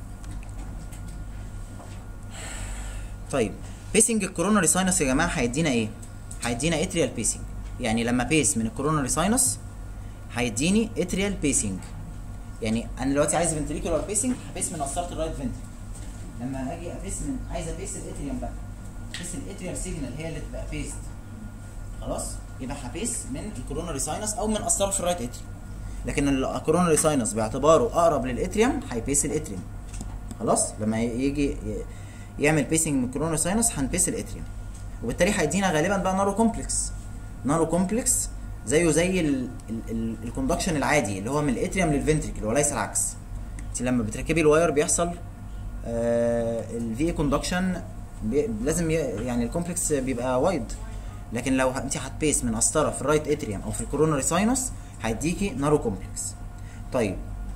طيب بيسنج الكوروناري ساينس يا جماعه هيدينا ايه؟ هيدينا اتريال بيسنج. يعني لما بيس من الكوروناري ساينس هيديني اتريال بيسنج. يعني انا دلوقتي عايز فنتريكولار بيسنج، هبيس من قسطره الرايت فنتريكل. لما اجي ابيس من عايز ابيس الاتريوم بقى، بيس الاتريال سيجنال هي اللي تبقى بيست. خلاص؟ يبقى هبيس من الكوروناري ساينس او من قسطره في الرايت اتريوم. لكن الكوروناري ساينس باعتباره اقرب للاتريوم هيبيس الاتريوم. خلاص؟ لما يجي يعمل بيسنج من الكوروناري ساينس هنبيس الاتريوم. وبالتالي هيدينا غالبا بقى نارو كومبلكس. نارو كومبلكس زيه زي الكوندكشن العادي اللي هو من الاتريوم للفنتريكل وليس العكس. انت لما بتركبي الواير بيحصل الفي كوندكشن لازم يعني الكومبلكس بيبقى وايد، لكن لو انت هتبيس من قسطره في الرايت اتريوم او في الكوروناري ساينس هيديكي نارو كومبلكس. طيب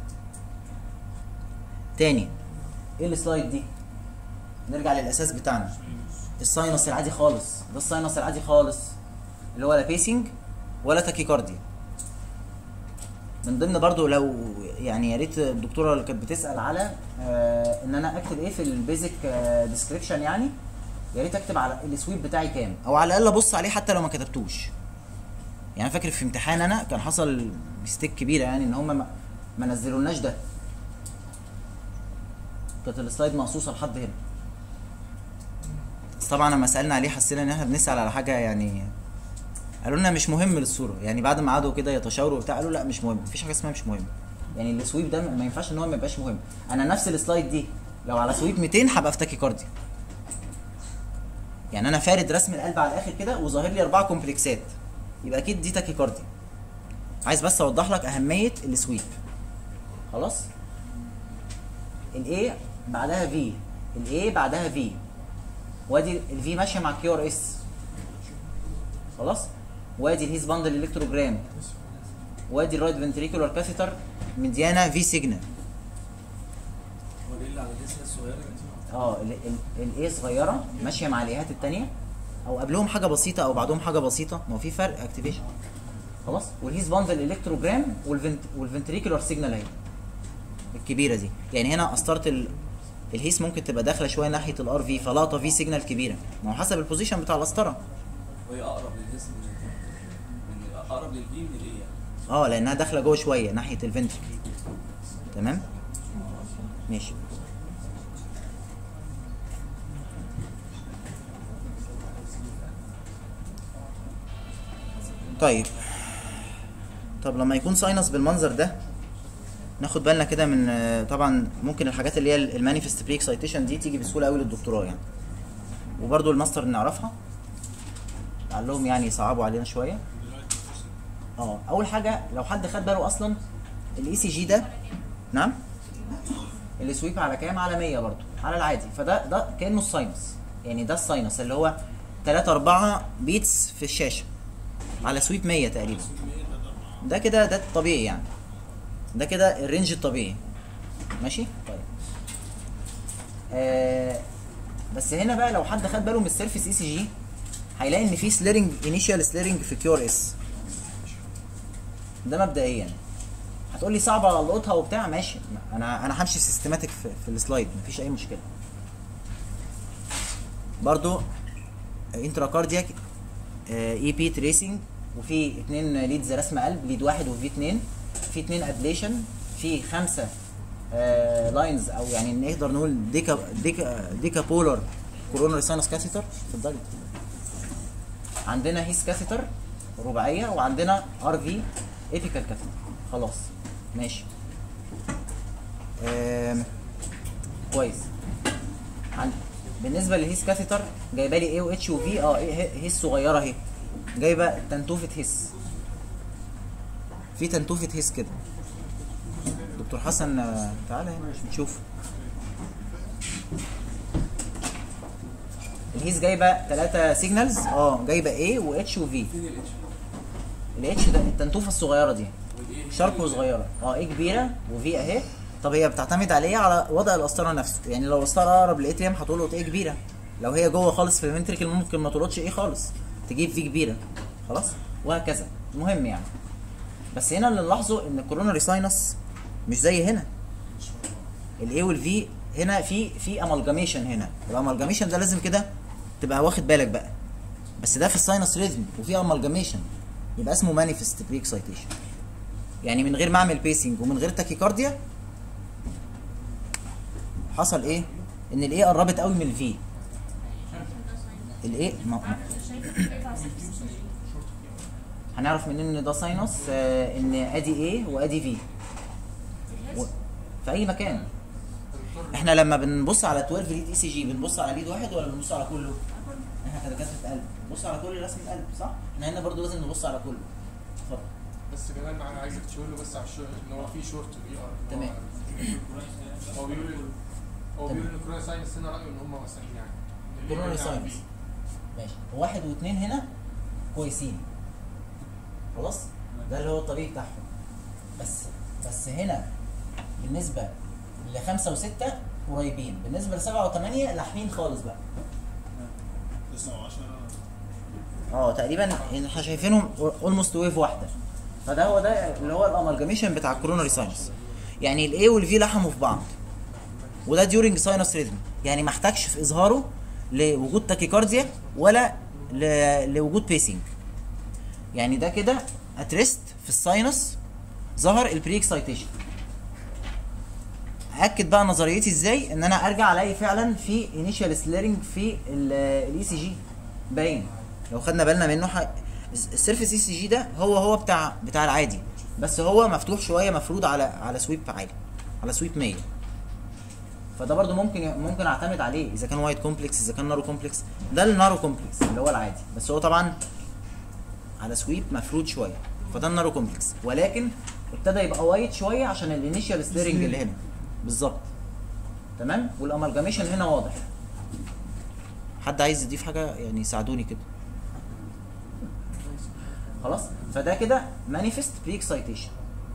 تاني ايه السلايد دي؟ نرجع للاساس بتاعنا، الساينس العادي خالص. ده الساينس العادي خالص اللي هو لا بيسنج ولا تاكيكارديا. من ضمن برضو لو يعني يا ريت الدكتوره اللي كانت بتسال على آه ان انا اكتب ايه في البيزك آه ديسكريبشن، يعني يا ريت اكتب على السويب بتاعي كام، او على الاقل ابص عليه حتى لو ما كتبتوش. يعني فاكر في امتحان انا كان حصل ميستيك كبيره، يعني ان هم ما, ما نزلولناش ده. كانت السلايد مقصوصه لحد هنا. بس طبعا لما سالنا عليه حسينا ان احنا بنسال على حاجه، يعني قالوا لنا مش مهم للصوره. يعني بعد ما قعدوا كده يتشاوروا وبتاع قالوا لا مش مهم، مفيش حاجه اسمها مش مهم. يعني السويب ده ما ينفعش ان هو ما يبقاش مهم. انا نفس السلايد دي لو على سويب مئتين هبقى في تاكيكارديا. يعني انا فارد رسم القلب على الاخر كده وظاهر لي اربعه كومبلكسات، يبقى اكيد دي تاكيكارديا. عايز بس اوضح لك اهميه السويب. خلاص؟ الاي بعدها في، الاي بعدها في، وادي الفي ماشيه مع كيو ار اس. خلاص؟ وادي الهيس باندل الكتروجرام، وادي الرايت فنتريكولار كاثيتر مديانا في سيجنال. هو دي اللي على الجسم الصغيره؟ اه الاي صغيره ماشيه مع الايهات الثانيه، او قبلهم حاجه بسيطه او بعدهم حاجه بسيطه، ما هو في فرق اكتيفيشن. خلاص؟ والهيس باندل الكتروجرام والفنت والفنتريكولار سيجنال اهي الكبيره دي. يعني هنا قسطره ال... الهيس ممكن تبقى داخله شويه ناحيه الار في، فلاقطه في سيجنال كبيره، ما هو حسب البوزيشن بتاع القسطره. وهي اقرب للجسم من اقرب للفي من الايه يعني؟ اه لانها داخله جوه شويه ناحيه الفنتريكل. تمام؟ ماشي. طيب طب لما يكون ساينس بالمنظر ده ناخد بالنا كده من، طبعا ممكن الحاجات اللي هي المانيفست بري اكسايتيشن دي تيجي بسهوله قوي للدكتوراه يعني، وبرده الماستر نعرفها لعلهم يعني يصعبوا علينا شويه. اه اول حاجه لو حد خد باله اصلا الاي سي جي ده، نعم السويب على كام؟ على مية برضه على العادي، فده ده كانه الساينس. يعني ده الساينس اللي هو تلاتة اربعة بيتس في الشاشه على سويب مية تقريبا. ده كده ده الطبيعي، يعني ده كده الرينج الطبيعي. ماشي؟ طيب آه بس هنا بقى لو حد خد باله من السيرفيس اي سي جي هيلاقي ان في سليرنج انيشال سليرنج في كيو ار اس. ده مبدئيا هتقول لي صعبه القطها وبتاع، ماشي، انا انا همشي سيستماتيك في, في السلايد مفيش اي مشكله. برضو انترا كاردياك اي بي تريسنج، وفي اتنين ليدز رسم قلب، ليد واحد وفي اتنين، في اتنين ابليشن، في خمسه آه لاينز او يعني نقدر نقول ديكا ديكا ديكا بولر كوروناري ساينس كاثيتر. اتفضلي. عندنا هيس كاثيتر رباعيه، وعندنا ار في ايبيكال كاثيتر. خلاص ماشي. آم. كويس. عند بالنسبه للهيس كاثيتر جايبه لي اي و اتش وفي. اه هيس صغيره اهي، جايبه تنتوفه هيس، في تنتوفه هيس كده. دكتور حسن تعالى هنا مش بتشوف. الهيس جايبه ثلاثه سيجنالز، اه جايبه اي و اتش وفي. الاتش ده التنتوفه الصغيره دي شارب وصغيره، اه ايه كبيره وفي اهي. طب هي بتعتمد على ايه؟ على وضع القسطره نفسه. يعني لو القسطره اقرب للاتريم هتلقط ايه كبيره، لو هي جوه خالص في الفنتريكل ممكن ما تلقطش ايه خالص، تجيب في كبيره خلاص، وهكذا. المهم يعني بس هنا اللي نلاحظه ان الكوروناري ساينس مش زي هنا. الاي والفي هنا في في امالجاميشن. هنا الامالجاميشن ده لازم كده تبقى واخد بالك بقى، بس ده في الساينس ريزم وفي امالجاميشن، يبقى اسمه مانيفست بري اكسايتيشن. يعني من غير ما اعمل بيسنج ومن غير تاكيكارديا حصل ايه؟ ان الاي قربت قوي من الفي. الاي ما... ما... هنعرف منين ان ده ساينس؟ آه ان ادي ايه وادي في و... في اي مكان. احنا لما بنبص على اتناشر ليد اي سي جي بنبص على ليد واحد ولا بنبص على كله؟ احنا كدكاتره قلب بنبص على كل رسم القلب صح؟ احنا هنا برضو لازم نبص على كله. اتفضل. بس كمان انا عايزك تشاور له بس على الشورت ان هو في شورت بي ار. تمام. هو بيقول هو بيقول ان الكورونا ساينس هنا رايه ان هم واسعين يعني. كورونا ساينس ماشي. واحد واثنين هنا كويسين خلاص، ده اللي هو الطبيعي بتاعهم. بس بس هنا بالنسبه لخمسه وسته قريبين، بالنسبه لسبعه وثمانيه لاحمين خالص بقى. تسعة وعشرة اه تقريبا احنا شايفينهم اولموست ويف واحده. فده هو ده اللي هو الامالجاميشن بتاع الكوروناري ساينس. يعني الاي والفي لحموا في بعض، وده ديورنج ساينس ريزم، يعني ما احتاجش في اظهاره لوجود تاكيكارديا ولا لوجود بيسنج. يعني ده كده اتريست في الساينس ظهر البري اكسايتيشن. اكد بقى نظريتي ازاي؟ ان انا ارجع الاقي فعلا في انيشال سليرنج في الاي سي جي باين. لو خدنا بالنا منه ح... السيرفيس اي سي جي ده هو هو بتاع بتاع العادي، بس هو مفتوح شويه، مفروض على على سويب عالي، على سويب مية. فده برضو ممكن ممكن اعتمد عليه اذا كان وايد كومبلكس، اذا كان نارو كومبلكس. ده النارو كومبلكس اللي هو العادي، بس هو طبعا على سويب مفروض شويه، فده النارو كومبلكس، ولكن ابتدى يبقى وايد شويه عشان الانيشال ستيرنج اللي هنا بالظبط. تمام. والامالجاميشن هنا واضح. حد عايز يضيف حاجه يعني يساعدوني كده. خلاص. فده كده مانيفست بري اكسايتيشن.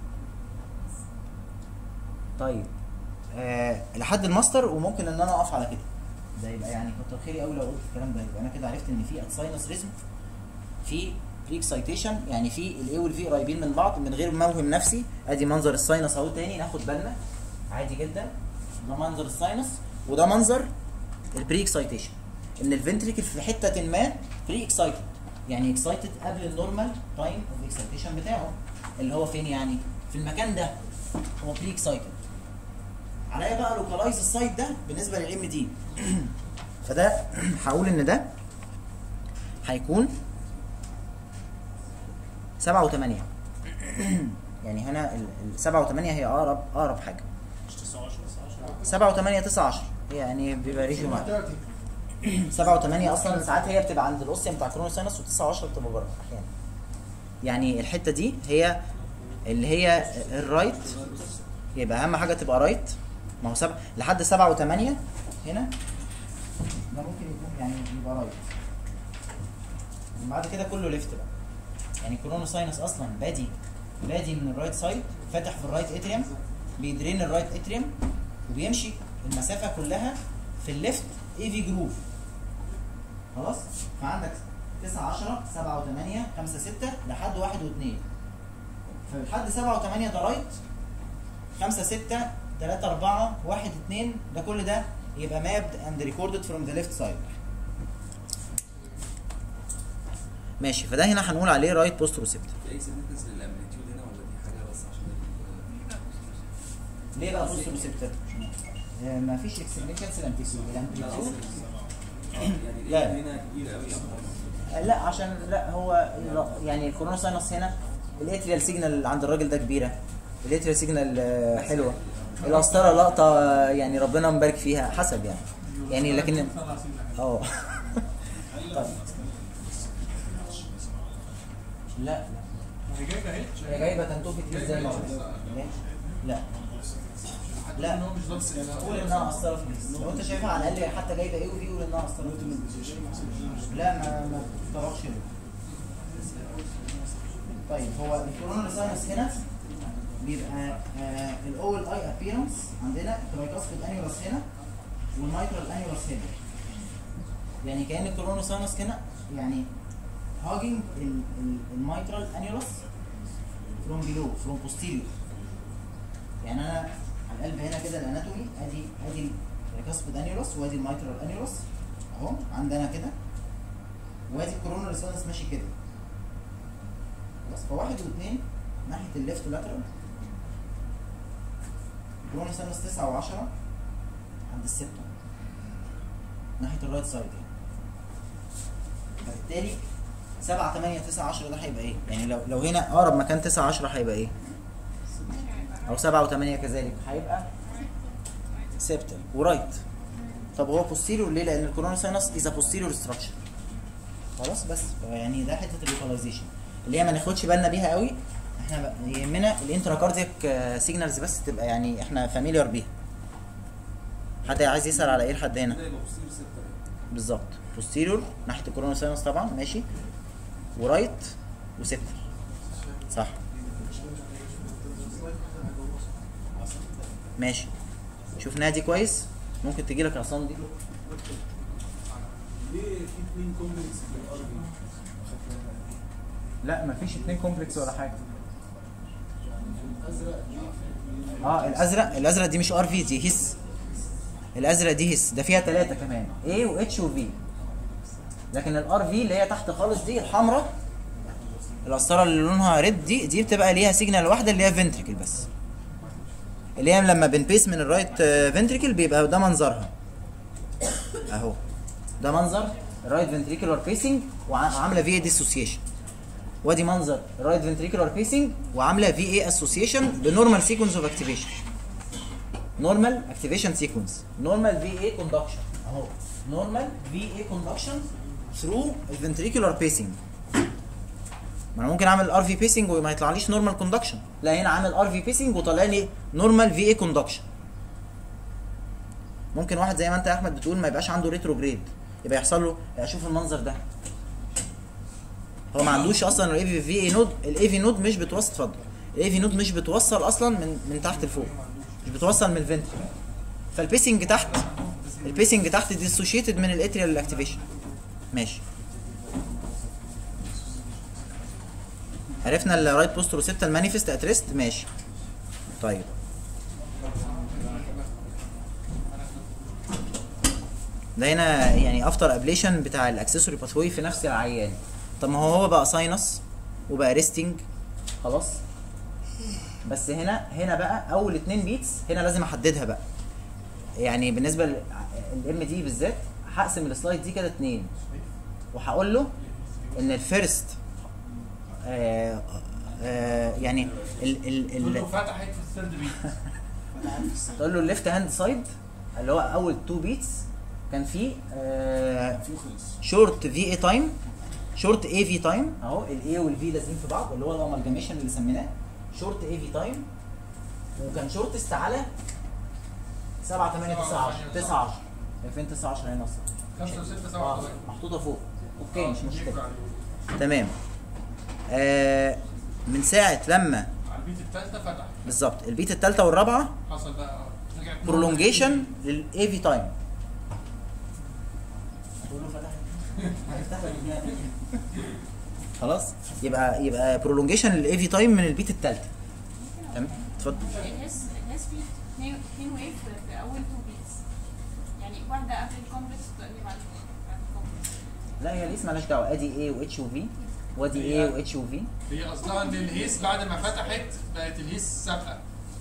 طيب آه لحد الماستر، وممكن ان انا اقف على كده. ده يبقى يعني كتر خيري قوي لو قلت الكلام ده. يبقى انا كده عرفت ان في اتساينس ريزم، في بري اكسايتيشن، يعني في الاي والفي قريبين من بعض من غير ما اوهم نفسي. ادي منظر الساينس اهو تاني، ناخد بالنا عادي جدا. ده منظر الساينس وده منظر البري اكسايتيشن، ان الفنتريكل في حته ما بري اكسايتد، يعني اكسايتد قبل النورمال تايم اوف اكسايتيشن بتاعه، اللي هو فين يعني؟ في المكان ده هو بري اكسايتد. عليا بقى لوكالايز السايت ده بالنسبه للام دي. فده هقول ان ده هيكون سبعه وثمانيه. يعني هنا ال سبعه وثمانيه هي اقرب اقرب حاجه. مش تسعة وعشرة سبعه وثمانيه تسعه عشره يعني بيبقى ريشيو معاك. سبعه وثمانيه اصلا ساعات هي بتبقى عند الاوسيوم بتاع كرونو ساينس، وتسعه وعشره بتبقى بره احيانا. يعني الحته دي هي اللي هي الرايت، يبقى اهم حاجه تبقى رايت. ما هو سبعه لحد سبعه وثمانيه هنا ده ممكن يكون يعني يبقى رايت، وبعد كده كله ليفت بقى. يعني كرونو ساينس اصلا بادي بادي من الرايت سايد، فاتح في الرايت اتريوم، بيدرين الرايت اتريوم، وبيمشي المسافه كلها في الليفت اي في جروف خلاص. فعندك تسعة عشرة سبعة وثمانية خمسة ستة لحد واحد واثنين. فلحد سبعة وثمانية ده رايت، خمسة ستة ثلاثة أربعة واحد اثنين ده كل ده يبقى mapped and recorded from the left side. ماشي. فده هنا هنقول عليه رايت بوست روسيبت. في اي سيجنيفيكانس للامبليتيود هنا ولا دي حاجه بس عشان ال- ليه بقى بوست روسيبت؟ ما فيش سيجنيفيكانس للامبليتيود. الامبليتيود يعني لا. ايه هنا كبير قوي لا عشان لا هو يعني الكورونا ساينس هنا الاتريال سيجنال عند الراجل ده كبيره، الاتريال سيجنال حلوه، القسطره لقطه يعني ربنا مبارك فيها حسب يعني يعني لكن اه طيب لا لا هي جايبه اهي هي جايبه تنتوفه ايه ازاي ما لا لا إن هو مش ضابط الإسلام. قول انها قسطره في الجسم. لو انت شايفها على الاقل حتى جايبه ايه وفي قول انها قسطره في الجسم. لا ما ما تطرقش له. طيب هو الكورونا ساينس هنا بيبقى آه الاول اي ابيرنس عندنا ترايكاسبيد انيولس هنا والمايترال انيولس هنا. يعني كأن الكورونا ساينس هنا يعني هاجينج المايترال انيولس فروم بيلو فروم بوستيريور. يعني انا على القلب هنا كده الاناتومي ادي ادي الترايكاسبيد انيولس وادي المايترال انيولس اهو عندنا كده، وادي الكورونا ساينس ماشي كده. بس فواحد واثنين ناحيه الليفت لاترال، كورونا ساينس تسعة وعشرة عند السبتم ناحيه الرايت سايد يعني. فبالتالي سبعة ثمانية تسعة عشرة ده هيبقى ايه؟ يعني لو لو هنا اقرب مكان تسعة عشرة هيبقى ايه؟ او سبعة وثمانية كذلك هيبقى سبتم ورايت. طب هو بوستيريور ليه؟ لان الكورونا ساينس از بوستيريور ستراكشر. خلاص بس يعني ده حته اللوكاليزيشن اللي هي ما ناخدش بالنا بيها قوي. احنا يهمنا الانترا كاردياك سيجنالز بس تبقى يعني احنا فاميليار بيها. حد عايز يسال على ايه لحد هنا؟ ده يبقى بوستيريور سيبتر. بالظبط بوستيريور ناحيه الكورونا ساينس طبعا ماشي، ورايت وسبتر صح ماشي. شفناها دي كويس. ممكن تجي لك عصام دي. ليه في اتنين كومبلكس في الار بي؟ لا مفيش اتنين كومبلكس ولا حاجه. الازرق اه الازرق الازرق دي مش ار في دي هيس. الازرق دي هيس ده فيها ثلاثه كمان A و H و V. لكن الار في اللي هي تحت خالص دي الحمراء القسطره اللي لونها ريد دي دي بتبقى ليها سيجنال واحده اللي هي فنتريكل بس، اللي هي لما بنبيس من الرايت فنتريكل بيبقى ده منظرها اهو. ده منظر الرايت فنتريكولار بيسنج وعامله في اي ديسوسيشن، وادي منظر الرايت فنتريكولار بيسنج وعامله في اي اسوسيشن بنورمال سيكونس اوف اكتيفيشن. نورمال اكتيفيشن سيكونس، نورمال في اي كوندكشن اهو، نورمال في اي كوندكشن ثرو الفنتريكولار بيسنج. ما انا ممكن اعمل ار في بيسنج وما يطلعليش نورمال كوندكشن، لا هنا عامل ار في بيسنج وطلع لي نورمال في اي كوندكشن. ممكن واحد زي ما انت يا احمد بتقول ما يبقاش عنده ريتروجريد، يبقى يحصل له اشوف المنظر ده هو ما عندوش اصلا الاي في اي نود. الاي في نود مش بتوصل اتفضل الاي في نود مش بتوصل اصلا من من تحت لفوق، مش بتوصل من الفنتر. فالبيسنج تحت البيسنج تحت ديسوشيتد من الاتريال اكتيفيشن. ماشي عرفنا الرايت بوست روسيبتال مانيفست ات ريست. ماشي طيب ده هنا يعني افتر ابليشن بتاع الاكسسوري باثوي في نفس العيان. طب ما هو هو بقى ساينس وبقى ريستنج خلاص، بس هنا هنا بقى اول اتنين بيتس هنا لازم احددها بقى. يعني بالنسبه للام دي بالذات هقسم السلايد دي كده اتنين وهقول له ان الفيرست آه آه يعني ال ال ال كله فتحت في الثيرد بيت. تقول له الليفت هاند سايد اللي هو اول تو بيتس كان فيه آه شورت في اي تايم، شورت اي في تايم اهو، الاي والفي لازقين في بعض اللي هو الامالجاميشن اللي سميناه شورت اي في تايم، وكان شورت استعاله سبعة ثمانية تسعة عشرة تسعة عشرة فين تسعة عشرة هنا اصلا خمسة وستة اه سبعة وثمانية. محطوطه فوق. اوكي مش مشكله تمام. آه من ساعه لما على البيت الثالثة فتح بالظبط البيت الثالثه والرابعه حصل بقى رجعت برولونجيشن للاي في تايم خلاص يبقى يبقى برولونجيشن للاي في تايم من البيت الثالثه. تمام اتفضل. الهيس الهيس في اثنين اثنين ويف في اول تو بيتس، يعني واحده قبل الكومبلكس والثانيه بعد بعد الكومبلكس. لا هي الاسم مالهاش دعوه، ادي ايه واتش وفي وادي ايه واتش وفي. هي قصدها ان الهيس بعد ما فتحت بقت الهيس سابقه.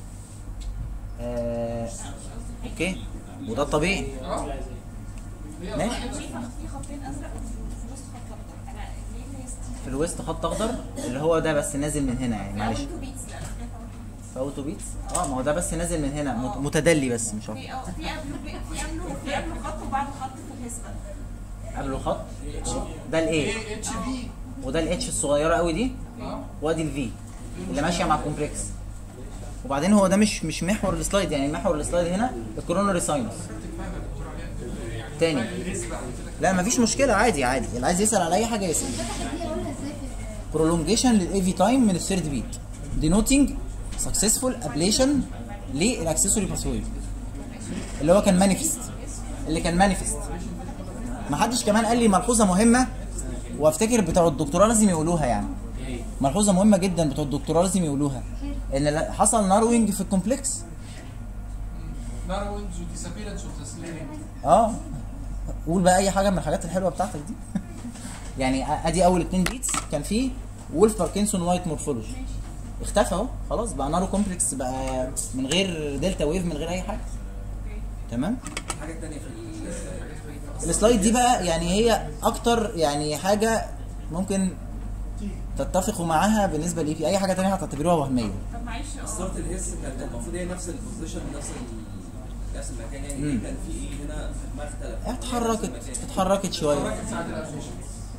آه اوكي وده الطبيعي. اه هي ماشي. قصدها كده. في في خطين ازرق وفي وسط خط اخضر، انا ليه الهيس دي؟ في الوسط خط اخضر اللي هو ده بس نازل من هنا يعني في معلش. اول تو بيتس، لا في اول تو بيتس. في اوتو بيتس اه ما هو ده بس نازل من هنا مت- متدلي بس مش اكتر. في أو- في قبله في قبله في قبله خط وبعده خط في الهيس بقى. قبله خط ده الايه ايه اتش بي. وده الاتش الصغيره قوي دي اه وادي الفي اللي ماشيه مع الكومبلكس. وبعدين هو ده مش مش محور السلايد، يعني محور السلايد هنا الكوروناري ساينس تاني. لا مفيش مشكله عادي عادي، اللي عايز يسال على اي حاجه يسال. برولونجيشن للاي في تايم من الثيرد بيت denoting successful ablation للاكسسوري باثوي اللي هو كان مانيفست اللي كان مانيفست. ما حدش كمان قال لي ملحوظه مهمه وافتكر بتوع الدكتوراه لازم يقولوها، يعني ملحوظه مهمه جدا بتوع الدكتوراه لازم يقولوها، ان حصل ناروينج في الكومبلكس. ناروينج وديسابيرنس وتسليم. اه قول بقى اي حاجه من الحاجات الحلوه بتاعتك دي. يعني ادي اول اتنين بيتس كان فيه وولف باركنسون وايت مورفولوجي، اختفى اهو خلاص بقى نارو كومبلكس بقى من غير دلتا ويف من غير اي حاجه. تمام. حاجه ثانيه في ال- السلايد دي بقى يعني هي اكتر يعني حاجه ممكن تتفقوا معاها بالنسبه لي، في اي حاجه ثانيه هتعتبروها وهميه. طب معلش اه قصرت الهيس كانت المفروض هي نفس البوزيشن نفس ال- نفس المكان، يعني مم. ايه كان في ايه هنا ما اختلف؟ اتحركت اتحركت شويه. ساعه الابليشن.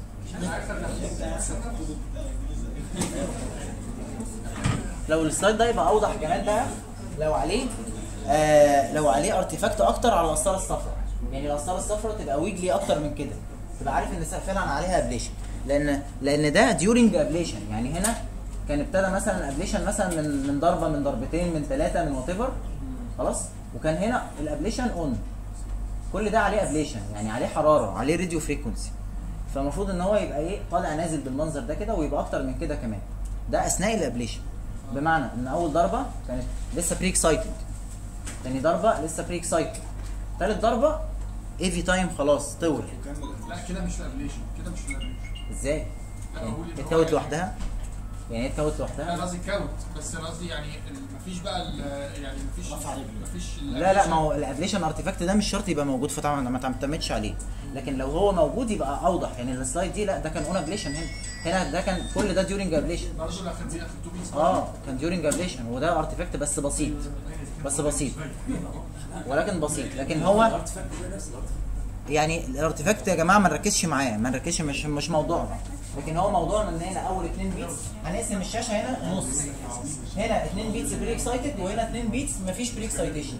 لو السلايد ده يبقى اوضح كمان بقى لو عليه آه لو عليه ارتيفاكت اكتر على القسطره الصفراء، يعني القسطره الصفراء تبقى ويجلي اكتر من كده، تبقى عارف ان فعلا عليها ابليشن، لان لان ده ديورنج ابليشن. يعني هنا كان ابتدى مثلا ابليشن مثلا من من ضربه من ضربتين من ثلاثه من وات ايفر خلاص، وكان هنا الابليشن اون، كل ده عليه ابليشن يعني عليه حراره عليه راديو فريكونسي، فالمفروض ان هو يبقى ايه طالع نازل بالمنظر ده كده ويبقى اكتر من كده كمان، ده اثناء الابليشن. بمعنى ان اول ضربه كانت لسه بري اكسايتنج، ثاني ضربه لسه بري اكسايتنج، ثالث ضربه اي في تايم خلاص طول. لا كده مش الابليشن، كده مش الابليشن. ازاي؟ لا يعني بقول إن هو اتكوت يعني- لوحدها؟ يعني ايه اتكوت لا لوحدها؟ انا قصدي كاوت، بس انا قصدي يعني ال- مفيش بقى ال- يعني مفيش مفيش لا لا ما هو الابليشن ارتيفاكت ده مش شرط يبقى موجود، فطبعا ما تعتمدش عليه، لكن لو هو موجود يبقى اوضح. يعني السلايد دي لا ده كان اون ابليشن، هنا هنا ده كان كل ده ديورنج ابليشن. برضه الاخر دي اخر تو بيس. اه كان ديورنج ابليشن وده ارتيفاكت بس بسيط بس بسيط ولكن بسيط، لكن هو يعني الارتيفاكت يا جماعه ما نركزش معاه، ما نركزش، مش مش موضوعنا، لكن هو موضوعنا ان هنا اول اتنين بيتس هنقسم الشاشه هنا نص، هنا اتنين بيتس بري اكسايتد وهنا اتنين بيتس مفيش بري اكسايتيشن.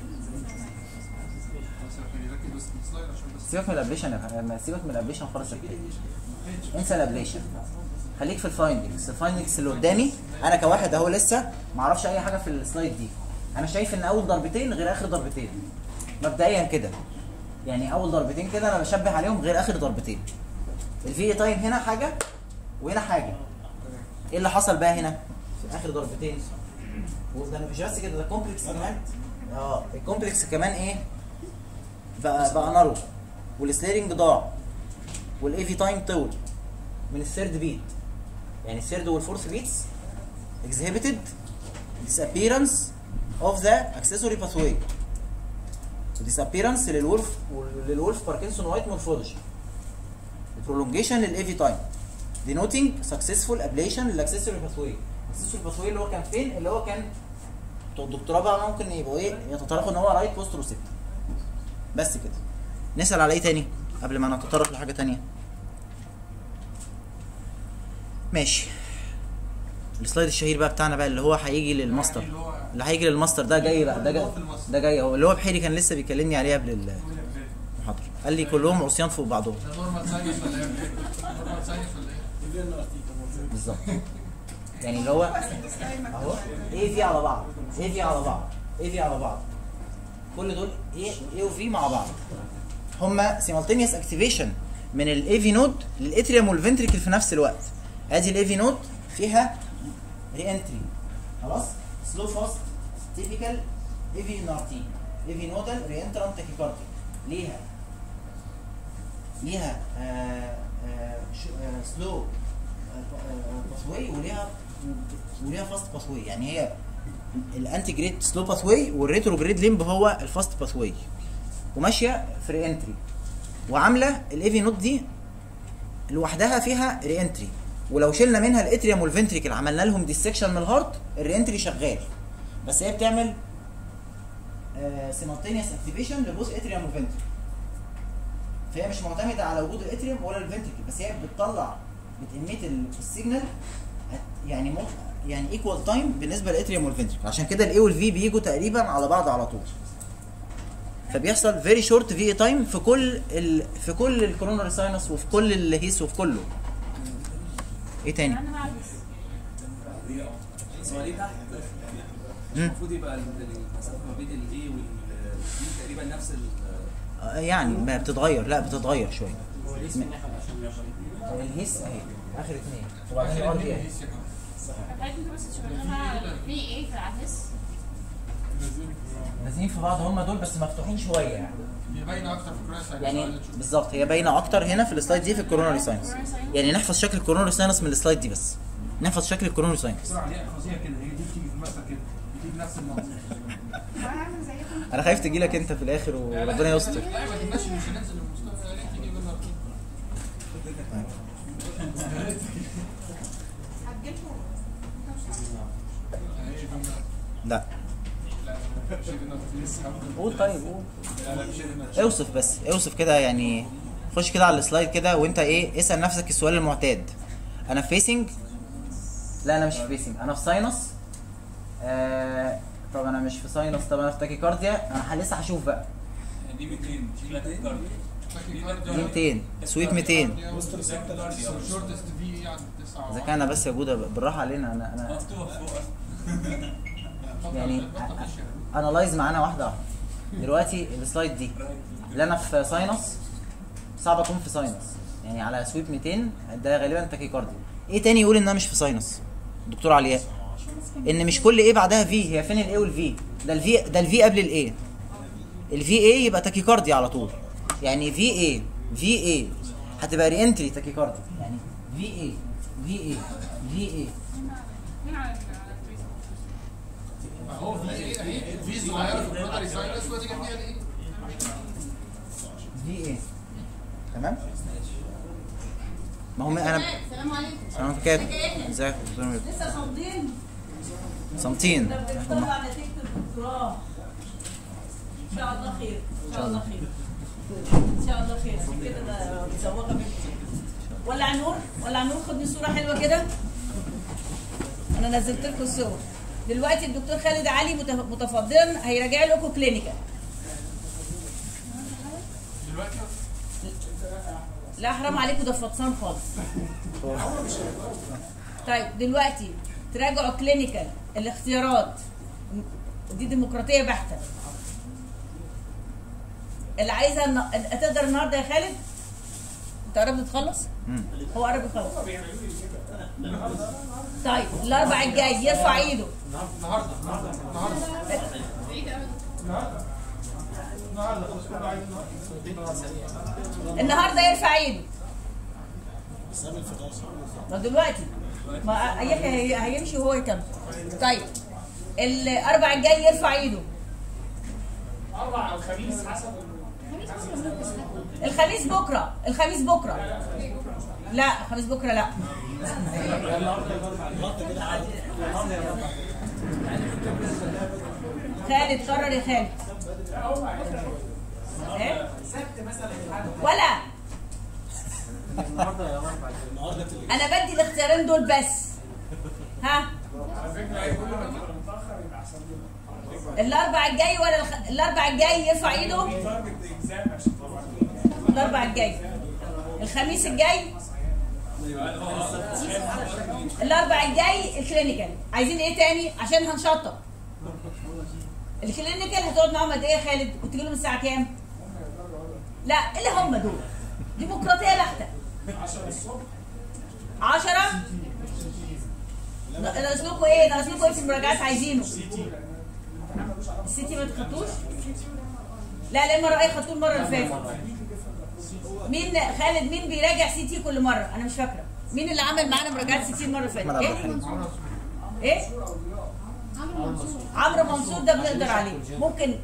ركز بس في السلايد عشان بس سيبك من الابليشن يا فندم، سيبك من الابليشن خالص يا كبير. انسى الابليشن، خليك في الفايندنجز. الفايندنجز اللي قدامي انا كواحد اهو لسه ما اعرفش اي حاجه في السلايد دي، انا شايف ان اول ضربتين غير اخر ضربتين مبدئيا كده، يعني اول ضربتين كده انا بشبه عليهم غير اخر ضربتين. الفي تايم هنا حاجه وهنا حاجه. ايه اللي حصل بقى هنا في اخر ضربتين؟ وده مش بس كده، ده كومبلكس كمان. اه الكومبلكس كمان ايه بقى بقى نارو، والسليرنج ضاع، والاي في تايم طول من الثيرد بيت. يعني الثيرد والفورث بيتس exhibited disappearance of the accessory pathway، disappearance للولف للولف باركنسون وايت مورفولوجي، prolongation للاي في تايم denoting successful ablation للاكسسوري باثوي. الاكسسوري باثوي اللي هو كان فين؟ اللي هو كان بتوع الدكتوراه بقى ممكن يبقوا ايه يتطرقوا ان هو رايت بوست روسيبت. بس كده. نسال على ايه تاني قبل ما نتطرق لحاجه تانيه؟ ماشي. السلايد الشهير بقى بتاعنا بقى اللي هو هيجي للماستر، اللي هيجي للماستر ده جاي بقى، ده جاي ده جاي اهو، اللي هو بحيري كان لسه بيكلمني عليه قبل المحاضره، قال لي كلهم عصيان فوق بعضهم. ده نورمال ساينس ولا ايه؟ نورمال ساينس ولا ايه؟ بالظبط. يعني اللي هو اهو ايه في على بعض، ايه في على بعض، ايه في على بعض، كل دول ايه ايه وفي مع بعض، هما سيمالتينيوس اكتيفيشن من الاي في نود للاتريوم والفنتريكل في نفس الوقت. ادي الاي في نود فيها ري انتري خلاص، سلو فاست تيبيكال اي في ان ار تي، اي في نودال ري انترانت تاكيكارديا، ليها ليها آه آه سلو باثوي وليها وليها فاست باثوي. يعني هي الانتي جريد سلو باثوي والريترو جريد ليمب هو الفاست باثوي، وماشيه في ري انتري، وعامله الاي في نوت دي لوحدها فيها ري انتري، ولو شلنا منها الاتريوم والفنتريكل عملنا لهم ديسكشن من الهارت الري انتري شغال، بس هي بتعمل سيمالتينيوس اكتيفيشن لبوث اتريوم وفنتريكل، فهي مش معتمده على وجود الاتريوم ولا الفنتريكل، بس هي بتطلع بتميت السيجنال يعني مو يعني ايكوال تايم بالنسبه للاتريوم والفنتريكل، عشان كده الاي والفي بيجوا تقريبا على بعض على طول، فبيحصل فيري شورت في تايم في كل ال... في كل الكوروناري ساينس وفي كل الهيس وفي كله. ايه تاني؟ انا بعرف سؤالي تحت المفروض يبقى المسافه ما بين الاي والبي تقريبا نفس ال آه يعني ما بتتغير، لا بتتغير شويه. الهيس اهي اخر اثنين وبعدين الار دي اهي. حضرتك بس شغلها في ايه في العدس؟ لازقين في بعض هم دول بس مفتوحين شويه يعني. هي باينه اكتر في الكوروناري ساينس يعني بالظبط هي باينه اكتر هنا في السلايد دي في الكوروناري ساينس. يعني نحفظ شكل الكوروناري ساينس من السلايد دي بس. نحفظ شكل الكوروناري ساينس. بسرعه ليه فظيع كده، هي دي بتيجي في المسا كده، بتيجي نفس المنظر. انا خايف تجي لك انت في الاخر وربنا يستر. لا ما تجيبناش، مش هننزل المستوى، يا ريت تيجي منها لا قول طيب قول. اوصف بس اوصف كده يعني، خش كده على السلايد كده وانت ايه اسال نفسك السؤال المعتاد. انا في فيسنج؟ لا انا مش في فيسنج، انا في ساينس. آه طب انا مش في ساينس، طب انا في تاكيكارديا. انا لسه هشوف بقى. دي ميتين شكلها تاكيكارديا دي ميتين سويت ميتين. شورتست في يعني تسعة اذا كان بس يا جوده بالراحه علينا. انا انا مفتوح فوق يعني انالايز معانا واحده واحده. دلوقتي السلايد دي اللي انا في ساينس، صعب اكون في ساينس يعني على سويب ميتين ده غالبا تاكيكارديا. ايه تاني يقول ان انا مش في ساينس؟ دكتور علياء ان مش كل ايه بعدها في. هي فين الايه والفي؟ ده الفي ده الفي قبل الايه. الفي ايه يبقى تاكيكارديا على طول. يعني في ايه في ايه هتبقى ري انتري تاكيكارديا. يعني في ايه في ايه في ايه مين على هو في ايه اهي في صغيره في الكوروناري ساينس ودي جنبيها الايه؟ في ايه تمام. ما هو انا السلام عليكم. انا كاتب ازيك لسه صامدين؟ صامتين. ده بتطلع نتيجة الدكتوراه. إن شاء الله خير، إن شاء الله خير. إن شاء الله خير، عشان كده ده متسوقة مني. ولع النور، ولع النور، خدني صورة حلوة كده. أنا نزلت لكم الصور. دلوقتي الدكتور خالد علي متفضلا هيراجع لكم كلينيكال. دلوقتي لا حرام عليكم ده فطسان خالص. طيب دلوقتي تراجعوا كلينيكال الاختيارات دي ديمقراطيه بحته. اللي عايزه الن... تقدر النهارده يا خالد؟ انت قربت تخلص؟ هو قرب يخلص. طيب الاربع الجاي يرفع ايده. النهارده النهارده النهارده النهارده يرفع ايده. ما دلوقتي ما هي هيمشي وهو يكمل. طيب الاربع الجاي يرفع ايده. اربع او خميس حسب الخميس بكره، الخميس بكره. لا الخميس بكره لا. خالد قرر يا خالد. ايه؟ ولا انا بدي الاختيارين دول بس. ها الاربع الجاي ولا الخ... الاربع الجاي يرفع ايده. الاربع الجاي، الخميس الجاي، الاربع الجاي الكلينيكال. عايزين ايه تاني عشان هنشطب؟ الكلينيكال هتقعد معاهم قد ايه يا خالد؟ كنت تجي لهم الساعه كام؟ لا اللي هم دول ديمقراطيه عشرة ناقص لكم ايه؟ ناقص لكم ايه في المراجعات عايزينه؟ السي تي ما تخطوش؟ لا الام ار اي خدتوه المره اللي فاتت. مين خالد مين بيراجع سي تي كل مره؟ انا مش فاكره. مين اللي عمل معانا مراجعات سي تي المره اللي فاتت؟ ايه؟ ايه؟ عمرو منصور ده بنقدر عليه. ممكن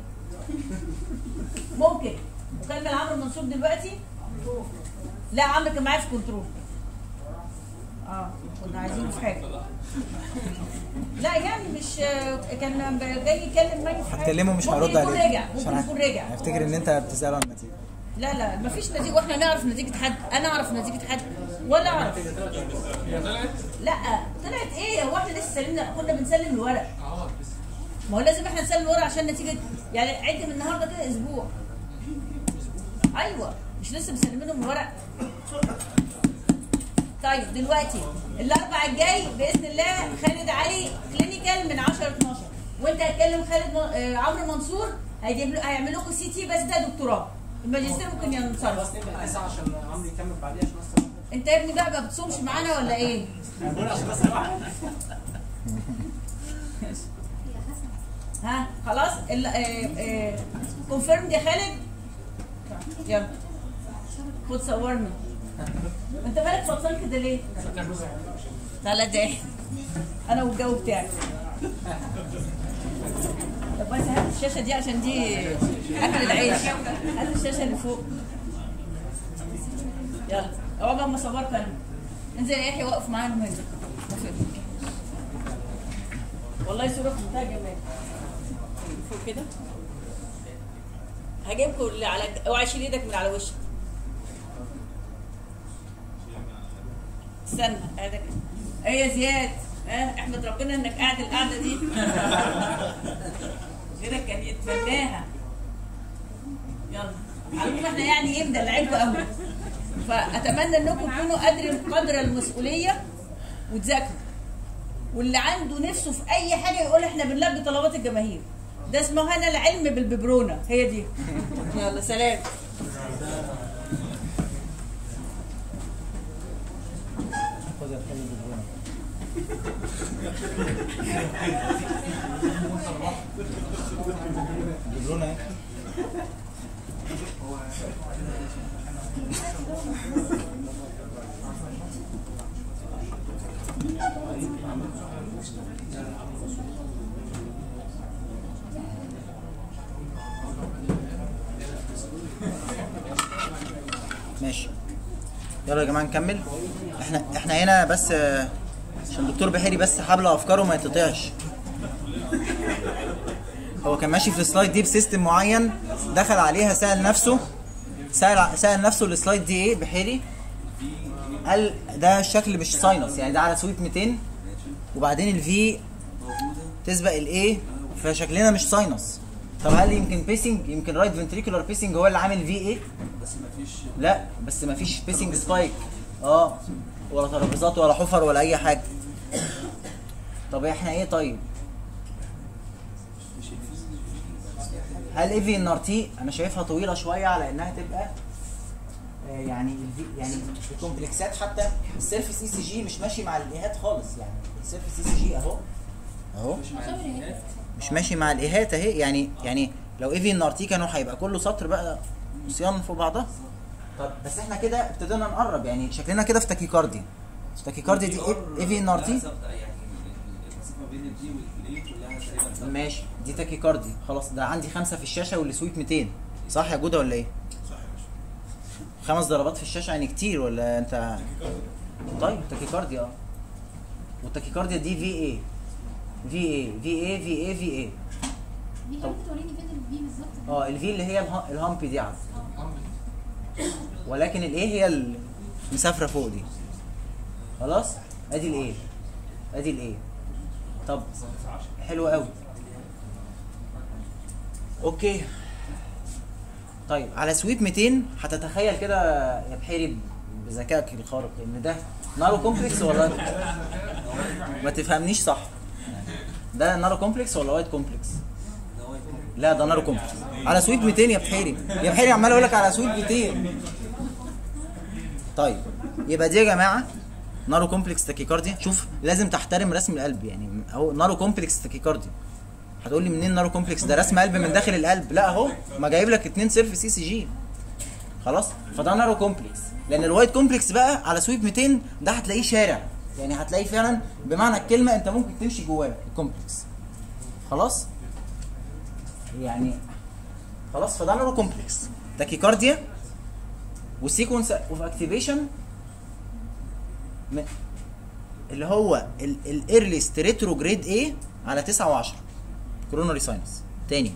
ممكن مكالمه لعمرو منصور دلوقتي؟ لا عمرو كان معايا في كنترول. اه كنا عايزينه في حاجه. لا يعني مش كان جاي يكلم مي في حاجه. هتكلمه مش هرد عليه. ممكن يكون رجع ممكن يكون رجع. هفتكر ان انت بتساله عن النتيجه. لا لا مفيش نتيجه واحنا نعرف نتيجه حد. انا اعرف نتيجه حد ولا اعرف. لا طلعت ايه؟ هو احنا لسه سلمنا كنا بنسلم الورق. ما هو لازم احنا نسلم الورق عشان نتيجه يعني عد من النهارده كده اسبوع. ايوه مش لسه مسلمينهم الورق. طيب دلوقتي الاربع الجاي باذن الله خالد علي كلينيكال من عشرة ل اتناشر وانت هتكلم خالد م... آه عمرو منصور هيجيب له هيعمل لكم سي تي بس ده دكتوراه. الماجستير ممكن ينصرف. بس نبقى تسعة عشان عمرو يكمل بعديها عشان اصلا. انت يا ابني بقى ما بتصومش معانا ولا ايه؟ انا بقول عشان بس واحد. ها خلاص كونفيرم يا خالد. يلا خد صورنا. انت مالك فطسان كده ليه؟ تعالى ضحك انا والجو بتاعي. طب بس هات الشاشه دي عشان دي اكل العيش. هات الشاشه اللي فوق. يلا عقبال ما صورك انا. انزل يا يحيى وقف معانا هنا. والله صوره في منتهى الجمال. فوق كده. هجيبكم اللي على اوعى شيل ايدك من على وشك. استنى قاعدة ايه يا زياد؟ ها احمد ربنا انك قاعد القعده دي. غيرك كان يتمناها. يلا على العموم احنا يعني ايه مدلعينكم قوي. فاتمنى انكم تكونوا قادرين قدر المسؤوليه وتذاكروا. واللي عنده نفسه في اي حاجه يقول احنا بنلبي طلبات الجماهير. ده اسمه هنا العلم بالببرونه هي دي. يلا سلام. ببرونه ايه؟ ماشي يلا يا جماعه نكمل. احنا احنا هنا بس عشان الدكتور بحيري بس حبل افكاره ما يتقطعش. هو كان ماشي في السلايد دي بسيستم معين دخل عليها سأل نفسه سأل سأل نفسه السلايد دي ايه بحيري؟ قال ده الشكل مش ساينس يعني ده على سويب ميتين وبعدين الفي تسبق الايه فشكلنا مش ساينس. طب هل يمكن بيسنج يمكن رايت فنتريكولار بيسنج هو اللي عامل في ايه؟ بس مفيش لا بس مفيش بيسنج سبايك اه ولا ترابيزات ولا حفر ولا اي حاجه. طب احنا ايه طيب؟ هل اي في ان ار تي انا شايفها طويله شويه على انها تبقى آه يعني يعني الكومبلكسات حتى السيرفيس اي سي جي مش ماشي مع الايهات خالص يعني السيرفيس اي سي جي اهو اهو مش ماشي مع الايهات اهي يعني يعني لو اي في ان ار تي كانوا هيبقى كله سطر بقى صيام فوق بعضها. طب بس احنا كده ابتدينا نقرب يعني شكلنا كده في تاكيكارديا. تاكيكارديا دي اي في ان ار تي ماشي دي تاكيكارديا خلاص. ده عندي خمسه في الشاشه واللي سويت ميتين صح يا جوده ولا ايه؟ صح يا باشا. خمس ضربات في الشاشه يعني كتير ولا انت؟ طيب تاكيكارديا اه والتاكيكارديا دي في اي في اي في اي في اي في اي دي حضرتك توريني فين الفي بالظبط؟ اه الفي اللي هي اله- الهامبي دي عارف ولكن الايه هي المسافره فوق دي خلاص. ادي الايه ادي الايه. طب حلو قوي اوكي. طيب على سويب ميتين هتتخيل كده يا بحيري بذكائك الخارق ان ده نارو كومبلكس ولا ما تفهمنيش صح؟ ده نارو كومبلكس ولا وايت كومبلكس؟ لا ده نارو كومبلكس على سويب ميتين يا بحيري. يا بحيري عمال اقول لك على سويب ميتين. طب طيب يبقى دي يا جماعه نارو كومبلكس تاكيكارديا. شوف لازم تحترم رسم القلب يعني اهو نارو كومبلكس تاكيكارديا. هتقول لي منين نارو كومبلكس؟ ده رسم قلب من داخل القلب. لا اهو ما جايب لك اتنين سيرف سي سي جي خلاص. فده نارو كومبلكس. لان الوايت كومبلكس بقى على سويب ميتين ده هتلاقيه شارع يعني هتلاقيه فعلا بمعنى الكلمه انت ممكن تمشي جواه الكومبلكس خلاص يعني خلاص. فده نارو كومبلكس تاكيكارديا والسيكونس اوف اكتيفيشن اللي هو الايرليست ريتروجريد ايه على تسعة و10 كوروناري ساينس. تاني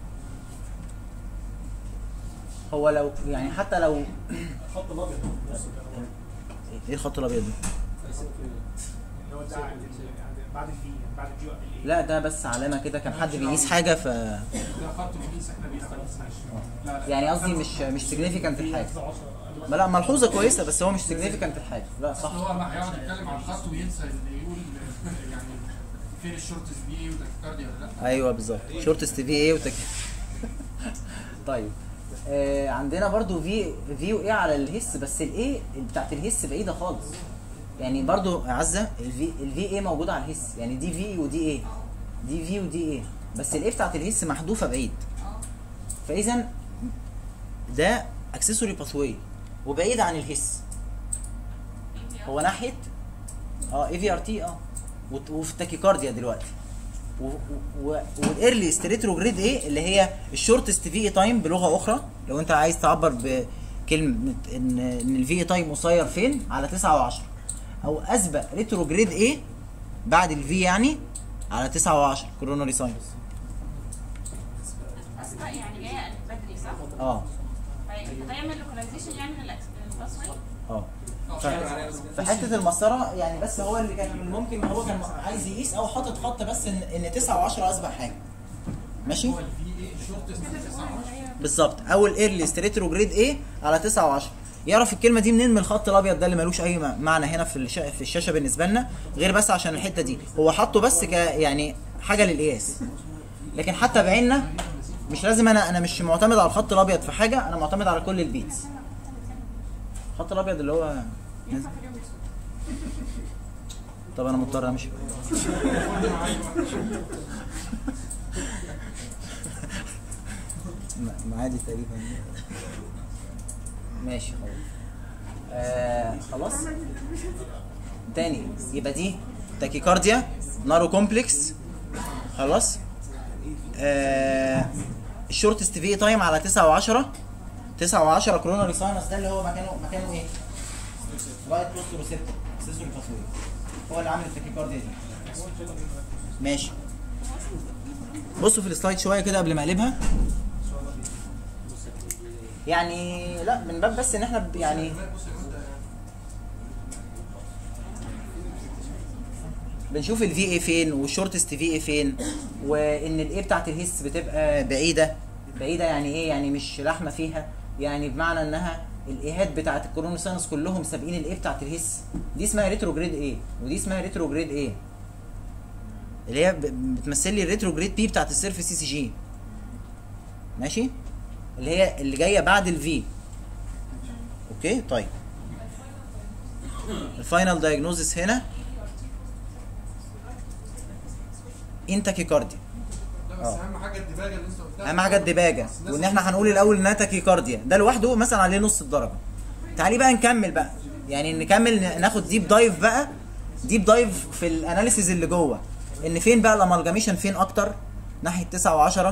هو لو يعني حتى لو الخط الابيض ايه الخط الابيض ده؟ اللي هو ده عند بعد الفي بعد الفي لا ده بس علامه كده كان حد بيقيس حاجه ف ده خط بيقيس احنا بنستخدمه. لا لا يعني قصدي مش مش سيجنيفيكانت الحاجه. ما لا ملحوظه كويسه بس هو مش سيجنيفيكانت الحاجه. لا صح. اصل هو ما هيقعد يتكلم عن الخط وينسى ان يقول يعني فين الشورتس بي ايه وتاكيكارديا ولا لا. ايوه بالظبط شورتست في ايه وتك طيب آه عندنا برضو في في وايه على الهس بس الايه بتاعت الهس بعيده خالص يعني برضو عزه الفي الفي ايه موجوده على الهس يعني دي في ودي ايه دي في ودي ايه بس الايه بتاعت الهس محذوفه بعيد. فاذا ده اكسسوري باثوي وبعيد عن الهس. هو ناحيه اه اي في ار تي اه وفي التاكيكارديا دلوقتي والايرليست ريتروجريد ايه اللي هي الشورتست في اي تايم بلغه اخرى لو انت عايز تعبر بكلمه ان ان الفي اي تايم قصير فين على تسعة و10 او اسبق ريتروجريد ايه بعد الفي يعني على تسعة و10 كوروناري ساينس. اسبق يعني جايه بدري صح؟ اه فده يعمل لوكاليزيشن يعني للباسوي. اه في حته المسطره يعني بس هو اللي كان ممكن هو كان عايز يقيس او حاطط خط بس ان ان تسعة و10 اسبق حاجه ماشي هو الفي ايه الشورتس تسعة بالظبط او الايرليست ريتروجريد ايه على تسعة و10. يعرف الكلمه دي منين؟ من الخط الابيض ده اللي ملوش اي معنى هنا في الش... في الشاشه بالنسبه لنا غير بس عشان الحته دي هو حاطه بس ك يعني حاجه للقياس. لكن حتى بعيننا مش لازم انا انا مش معتمد على الخط الابيض في حاجه انا معتمد على كل البيتس. الخط الابيض اللي هو طب انا مضطر امشي معادي تقريبا ماشي خلاص. آه خلاص تاني يبقى دي تاكيكارديا نارو كومبلكس خلاص. آه الشورتست في تايم على تسعة و10 تسعة و10 كوروناري ساينس ده اللي هو مكانه مكانه ايه؟ رايت بوست ريسبتور اكسسوري باثوي هو اللي عامل التاكيكارديا دي ماشي. بصوا في السلايد شويه كده قبل ما اقلبها يعني لا من باب بس ان احنا يعني بنشوف الفي اي فين والشورتست في اي فين وان الايه بتاعت الهيس بتبقى بعيده بعيده يعني ايه يعني مش لحمه فيها يعني بمعنى انها الايهات بتاعت الكوروناري ساينس كلهم سابقين الايه بتاعت الهيس. دي اسمها ريتروجريد ايه ودي اسمها ريتروجريد ايه اللي هي بتمثل لي الريتروجريد بي بتاعت السيرفيس سي سي جي ماشي اللي هي اللي جايه بعد الفي. اوكي طيب الفاينل دايجنوزس هنا ان تاكيكارديا. بس اهم حاجه الدباجه اللي انت قلتها اهم حاجه الدباجه وان احنا هنقول الاول انها تاكيكارديا ده لوحده مثلا عليه نص الدرجه. تعالي بقى نكمل بقى يعني نكمل ناخد ديب دايف بقى ديب دايف في الاناليسيز اللي جوه ان فين بقى الامالجاميشن فين اكتر ناحيه تسعة و10.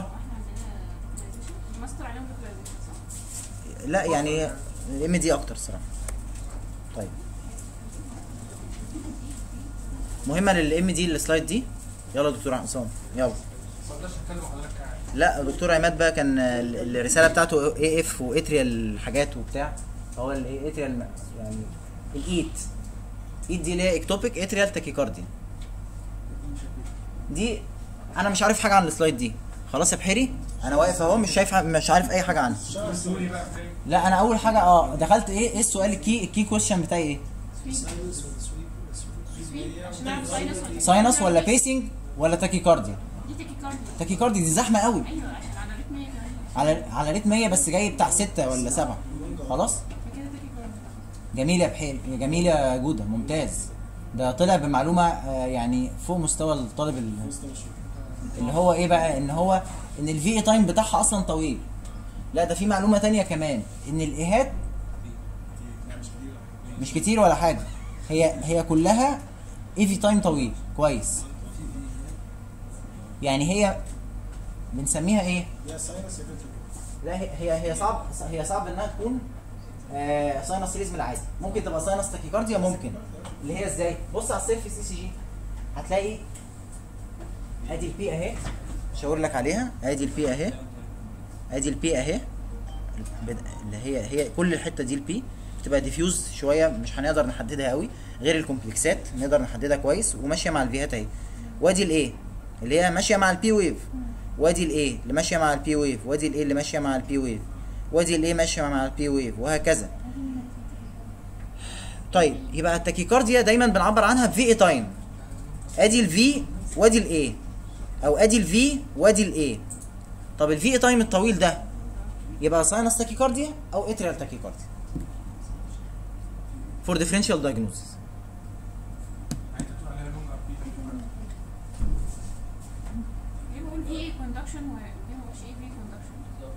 ماستر عليهم لوكاليزيشن صح؟ لا يعني الام دي اكتر الصراحه. طيب مهمه للام دي السلايد دي. يلا يا دكتور عصام يلا. ما اقدرش اتكلم حضرتك قاعد. لا دكتور عماد بقى كان الرساله بتاعته اي اف واتريال حاجات وبتاع هو الاتريال يعني الايت ايت دي اللي هي اكتوبيك اتريال تاكيكارديا. دي انا مش عارف حاجه عن السلايد دي خلاص يا بحيري انا واقف اهو مش شايف مش عارف اي حاجه عنها. لا انا اول حاجه اه دخلت ايه ايه السؤال الكي الكي كويشن بتاعي ايه؟ عشان نعرف ساينس ولا ساينس ولا بيسنج ولا تاكيكارديا؟ دي تاكيكارديا. تاكيكارديا دي زحمه قوي ايوه عشان على ريت مية كمان. على على ريت مية بس جاي بتاع ستة ولا سبعة خلاص. فكده تاكيكارديا. جميل يا بحيل، جميل يا جوده، ممتاز. ده طلع بمعلومه آه، يعني فوق مستوى الطالب ال- اللي هو ايه بقى، ان هو ان الفي اي تايم بتاعها اصلا طويل. لا ده في معلومه تانية كمان، ان الايهات مش كتير ولا حاجه، هي هي كلها اي في تايم طويل كويس. يعني هي بنسميها ايه؟ لا هي هي هي صعب هي صعب انها تكون آه ساينس ريزم العادي. ممكن تبقى ساينس تاكيكارديا، ممكن اللي هي ازاي؟ بص على السيلف سي سي جي هتلاقي ادي البي اهي، مش هقول لك عليها، ادي البي اهي، ادي البي اهي اللي هي هي كل الحته دي البي بتبقى ديفيوز شويه، مش هنقدر نحددها قوي، غير الكومبلكسات نقدر نحددها كويس، وماشيه مع الفيهات اهي. وادي الايه اللي هي ماشيه مع البي ويف، وادي الايه اللي ماشيه مع البي ويف، وادي الايه اللي ماشيه مع البي ويف، وادي الايه ماشيه مع البي ويف، وهكذا. طيب يبقى التاكيكارديا دايما بنعبر عنها بفي اي تايم. ادي الفي وادي الايه، او ادي الفي وادي الايه. طب الفي اي تايم الطويل ده يبقى ساينس تاكيكارديا او اتريال تاكيكارديا فور ديفرنشال دايجنوزس. ليه بقول في كوندكشن وليه ما بقولش ايه في كوندكشن؟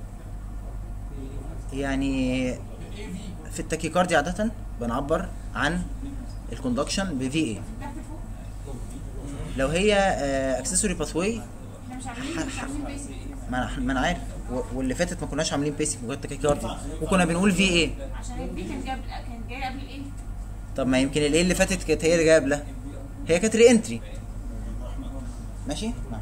يعني في التاكيكارديا عاده بنعبر عن الكوندكشن بفي اي. تحت فوق لو هي اكسسوري باثواي احنا مش عاملين مش عاملين بيسك. ما انا ما انا عارف، و- واللي فاتت ما كناش عاملين بيسك مجرد تاكيكارديا، وكنا بنقول في ايه. عشان البي كان جاب كان جاي قبل الايه؟ طب ما يمكن الايه اللي فاتت كانت هي اللي جايه قبلها، هي كانت ري انتري. ماشي؟ نعم.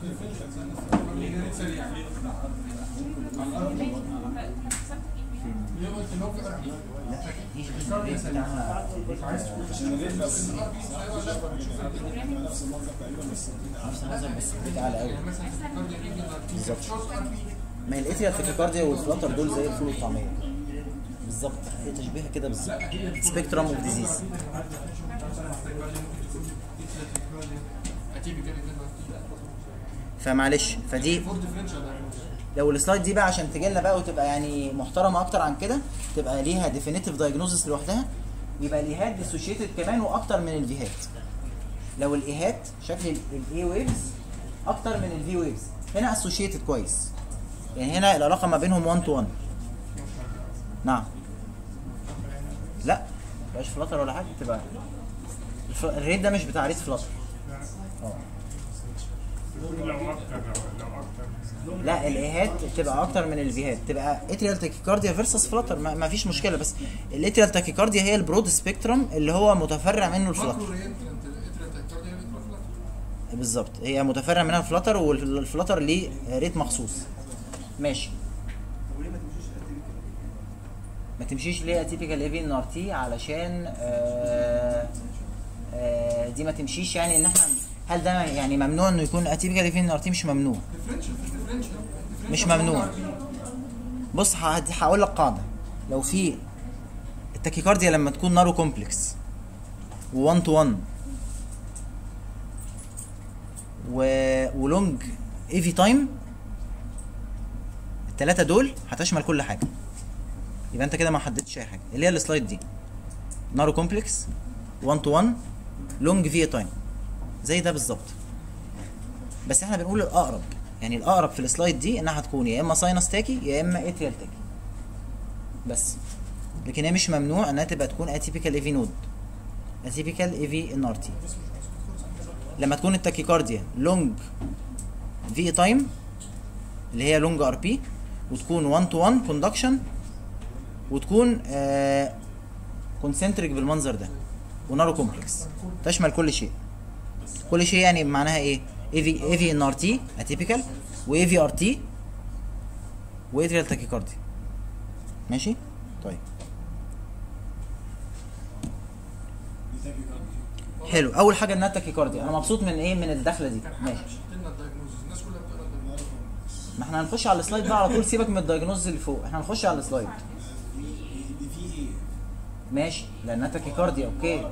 بالظبط. ما هي الاتريال تاكيكارديا والفلاتر دول زي الفول والطعميه بالظبط، هي تشبيهها كده بالظبط، سبيكترم اوف ديزيز. فمعلش فدي لو السلايد دي بقى عشان تجي لنا بقى وتبقى يعني محترمه اكتر عن كده، تبقى ليها ديفينيتيف دايجنوزس لوحدها، يبقى الايهات ديسوشيتد كمان واكتر من الفيهات. لو الايهات شكل الاي ويفز اكتر من الفي ويفز، هنا اسوشيتد كويس، يعني هنا العلاقه ما بينهم واحد تو واحد. نعم. لا مبقاش فلاتر ولا حاجه، تبقى الف- الريت ده مش بتاع ريت فلاتر. اه لو اكتر لو اكتر لا الايهات تبقى اكتر من الفيهات، تبقى اتريال تاكيكارديا فيرسس فلاتر، ما, ما فيش مشكله. بس الاتريال تاكيكارديا هي البرود سبيكترم اللي هو متفرع منه الفلاتر. بالظبط، هي متفرع منها الفلاتر، والفلاتر ليه ريت مخصوص. ماشي. ما تمشيش ليه اتيبيكال اي في ان ار تي علشان آه آه دي ما تمشيش، يعني ان احنا هل ده يعني ممنوع انه يكون اتيبيكال اي في ان ار تي؟ مش ممنوع، مش ممنوع. بص هقول لك قاعده، لو في التاكيكارديا لما تكون نارو كومبلكس و1 تو واحد و ولونج اي في تايم، الثلاثه دول هتشمل كل حاجه، يبقى انت كده ما حددتش اي حاجه. اللي هي السلايد دي نارو كومبلكس واحد تو واحد لونج في تايم زي ده بالظبط، بس احنا بنقول الاقرب، يعني الاقرب في السلايد دي انها هتكون يا اما ساينس تاكي يا اما اتريال تاكي بس، لكن هي مش ممنوع انها تبقى تكون اتيبيكال اي في نود، اتيبيكال اي في ان ار تي. لما تكون التاكيكارديا لونج في تايم اللي هي لونج ار بي، وتكون واحد تو واحد كوندكشن، وتكون آه كونسنتريك بالمنظر ده، ونارو كومبلكس، تشمل كل شيء. كل شيء يعني معناها ايه؟ اي في اي في ان ار تي اتيبيكال، واي في ار تي، واتريال تاكيكارديا. ماشي؟ طيب حلو. اول حاجه انها تاكيكارديا، انا مبسوط من ايه؟ من الدخله دي. ماشي، ما احنا هنخش على السلايد بقى على طول، سيبك من الدايجنوز اللي فوق، احنا هنخش على السلايد. ماشي، لانها تاكيكارديا. اوكي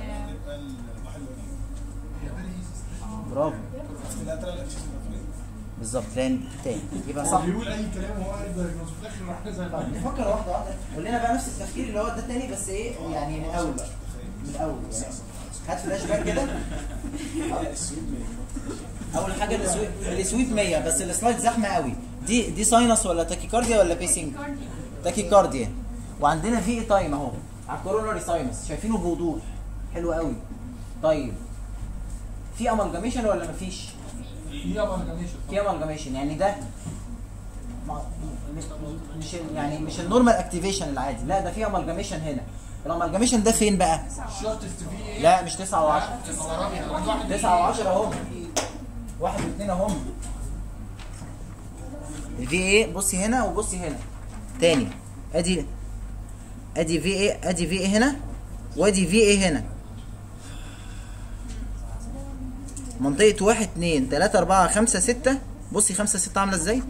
برافو. بالظبط لان تاني يبقى صح. بيقول اي كلام وهو قاعد دايجنوز في الاخر راح زي طيب نفكر واحده واحده، قلنا بقى نفس التفكير اللي هو ده تاني بس ايه يعني من الاول بقى من الاول يعني. هات فلاش باك كده. اول حاجه السويب السويب مية بس السلايد زحمه قوي. دي دي ساينس ولا تاكيكارديا ولا بيسنج؟ تاكيكارديا. وعندنا في تايم اهو على الكوروناري ساينس شايفينه بوضوح حلو قوي. طيب في امالجاميشن ولا مفيش؟ في امالجاميشن في امالجاميشن يعني ده مش يعني مش النورمال اكتيفيشن العادي، لا ده في امالجاميشن هنا. الامالجاميشن ده فين بقى؟ شورتست في ايه؟ لا مش تسعة وعشرة. تسعة وعشرة اهم. واحد واثنين اهم. الفي ايه بصي هنا وبصي هنا. تاني ادي ادي في ايه ادي في ايه هنا وادي في ايه هنا. منطقة واحد اتنين تلاتة أربعة خمسة ستة. بصي خمسة ستة عاملة ازاي؟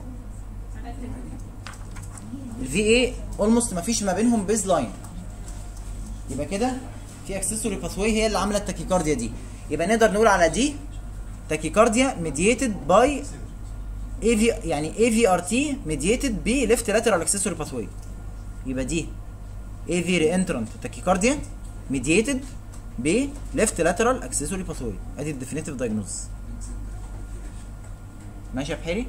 الفي ايه اولموست مفيش ما بينهم بيز لاين. يبقى كده في اكسسوري باثوي هي اللي عامله التاكيكارديا دي. يبقى نقدر نقول على دي تاكيكارديا ميدييتد باي اي في يعني اي في ار تي ميدييتد ب ليفت لاترال اكسسوري باثوي. يبقى دي اي في ري انترنت تاكيكارديا ميدييتد ب ليفت لاترال اكسسوري باثوي. ادي الديفينيتيف دايجنوز. ماشي يا بحيري؟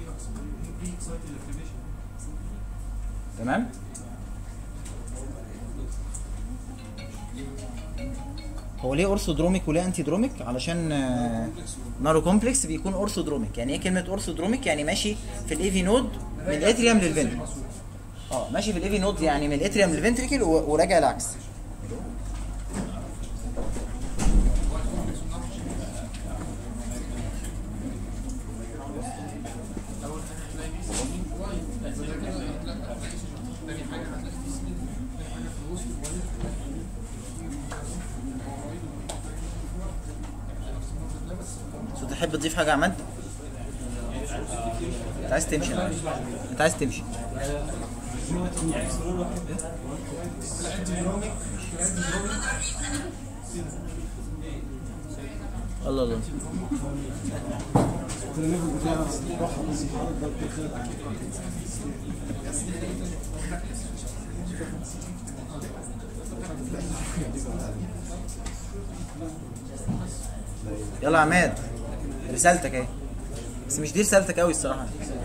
تمام؟ هو ليه اورثودروميك وليه انتيدروميك؟ علشان نارو كومبلكس بيكون اورثودروميك. يعني ايه كلمه اورثودروميك؟ يعني ماشي في الايفي نود من الاتريوم للفنتريكل. اه ماشي في الايفي نود يعني من الاتريوم للفنتريكل وراجع العكس. تحب تضيف حاجه يا عماد؟ انت عايز تمشي انت عايز تمشي الله الله. يلا يا عماد رسالتك اهي، بس مش دي رسالتك قوي الصراحه.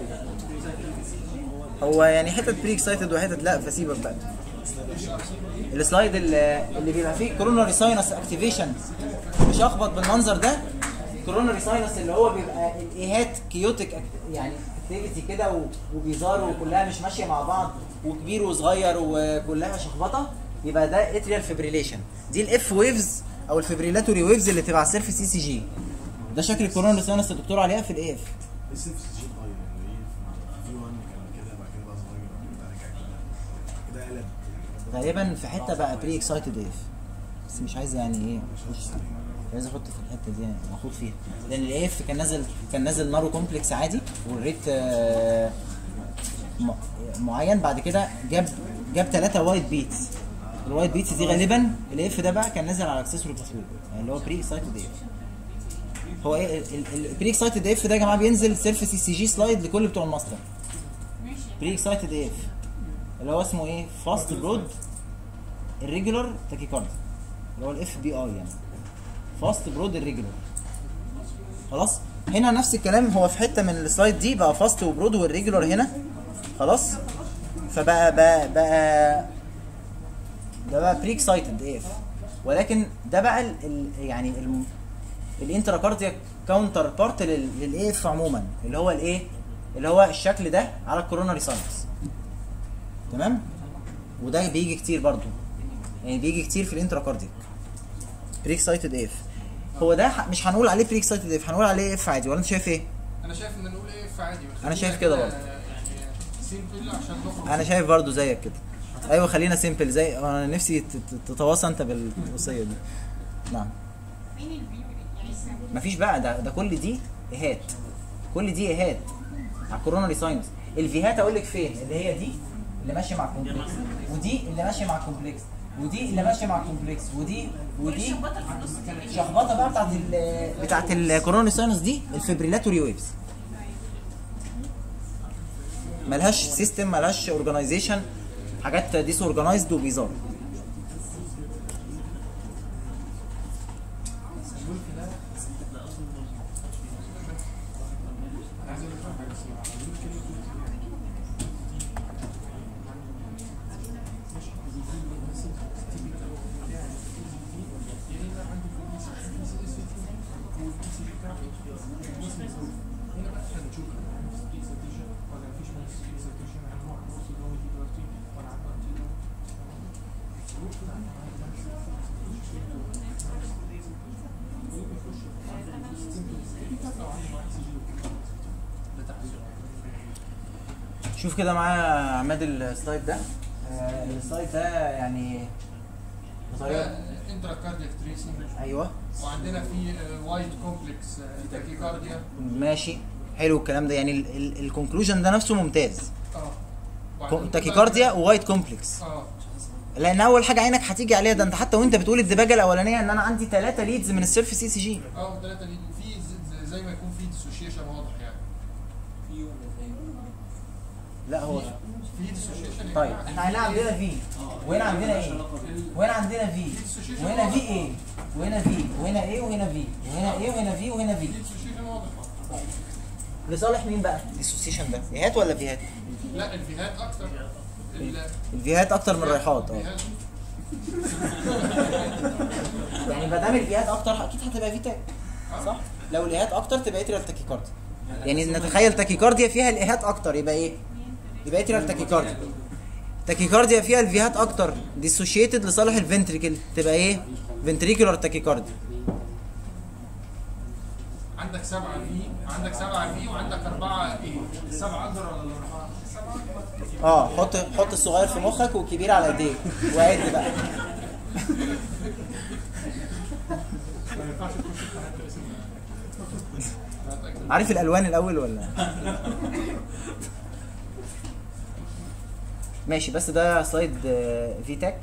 هو يعني حتت بري اكسايتد وحتت لا، فسيبك بقى. السلايد اللي, اللي بيبقى فيه كوروناري ساينس اكتيفيشن مش اخبط بالمنظر ده. كوروناري ساينس اللي هو بيبقى الايهات كيوتيك يعني اكتيفيتي كده وبيظهروا وكلها مش ماشيه مع بعض وكبير وصغير وكلها شخبطه، يبقى ده اتريال فيبريليشن. دي الاف ويفز او الفيبريلاتوري ويفز اللي بتبقى على السيرفيس اي سي جي. ده شكل الكوروناري ساينس الدكتور عليها في الاي اف. السيرفيس جي اتغير يعني ايه في واحد كان كده بعد كده بقى صغير بعد كده كده قلب غالبا في حته بقى بري اكسايتد اف، بس مش عايز يعني ايه مش عايز احط في الحته دي يعني مخوض فيها، لان الاي اف كان نازل كان نازل نارو كومبلكس عادي والريت آه معين. بعد كده جاب جاب ثلاثه وايت بيتس. الوايت بيتس دي غالبا الاي اف ده بقى كان نازل على اكسسوري باثوي يعني اللي هو بري اكسايتد اف. هو ايه البري اكسايتد اف ده يا جماعه؟ بينزل سيرفيس اي سي جي سلايد لكل بتوع الماستر. بري اكسايتد اف اللي هو اسمه ايه؟ فاست برود الريجولار تاكيكارديا اللي هو الاف بي اي يعني فاست برود الريجولار. خلاص هنا نفس الكلام، هو في حته من السلايد دي بقى فاست وبرود والريجولار هنا خلاص. فبقى بقى بقى ده بقى بري اكسايتد اف، ولكن ده بقى ال ال يعني الانتراكاردياك كاونتر بارت للاي اف عموما اللي هو الايه؟ اللي هو الشكل ده على الكوروناري ساينس. تمام؟ وده بيجي كتير برضو يعني بيجي كتير في الانتراكاردياك بري اكسايتد اف. هو ده مش هنقول عليه بري اكسايتد اف، هنقول عليه اف عادي. ولا انت شايف ايه؟ انا شايف ان نقول ايه اف عادي. انا شايف كده برضه يعني سيمبل عشان نخرج. انا شايف برضو زيك كده. ايوه خلينا سيمبل زي انا نفسي تتواصى انت بالوصيه دي. نعم. مفيش بقى ده ده كل دي ايهات، كل دي ايهات على الكوروناري ساينس. الفيهات اقول لك فين؟ اللي هي دي اللي ماشيه مع الكومبلكس، ودي اللي ماشيه مع الكومبلكس، ودي اللي ماشيه مع الكومبلكس، ودي ودي شخبطه بقى بتاعت ال بتاعت الكوروناري ساينس دي الفيبريلاتوري ويفز. ملهاش سيستم، ملهاش اورجانيزيشن، حاجات ديس اورجانيزد وبيزار. شوف كده معايا عماد السلايد ده. آه السلايد ده يعني بطريقه انترا كاردياك تريسنج. ايوه. وعندنا في وايت كومبلكس تاكيكارديا. ماشي حلو الكلام ده، يعني الكونكلوجن ده نفسه ممتاز. اه تاكيكارديا ووايت كومبلكس. اه لان اول حاجه عينك هتيجي عليها، ده انت حتى وانت بتقول الدباجه الاولانيه ان انا عندي ثلاثه ليدز من السيرفيس اي سي جي. اه ثلاثه ليد، وفي زي- زي ما يكون في ديسوشيشن واضح يعني. في ولا لا هو في ديسوشيشن. طيب احنا هنا عندنا في، وهنا عندنا ايه، وهنا عندنا في، وهنا في ايه، وهنا في، وهنا ايه، وهنا في، وهنا ايه، وهنا في، وهنا في. في ديسوشيشن واضح. لصالح مين بقى الديسوسيشن ده؟ ايهات ولا فيهات؟ لا الفيهات اكتر. ال- الفيهات اكتر من الرايحات. اه الفيهات. يعني ما دام الفيهات اكتر اكيد هتبقى في تاك، صح؟ لو الايهات اكتر تبقى اتريال تاكيكارديا. يعني نتخيل تاكيكارديا فيها الايهات اكتر يبقى ايه؟ يبقى اتريال تاكيكارديا. تاكيكارديا فيها الفيهات اكتر ديسوشيتد لصالح الفنتريكل تبقى ايه؟ فنتريكولار تاكيكارديا. عندك سبعه في، عندك سبعه في وعندك اربعه ايه؟ السبعه اكبر ولا الاربعه؟ السبعه اكبر. اه حط حط الصغير في مخك والكبير على ايديك وعد بقى. ما ينفعش تخش في حته اسمها عارف الالوان الاول ولا؟ ماشي، بس ده سلايد في تاك.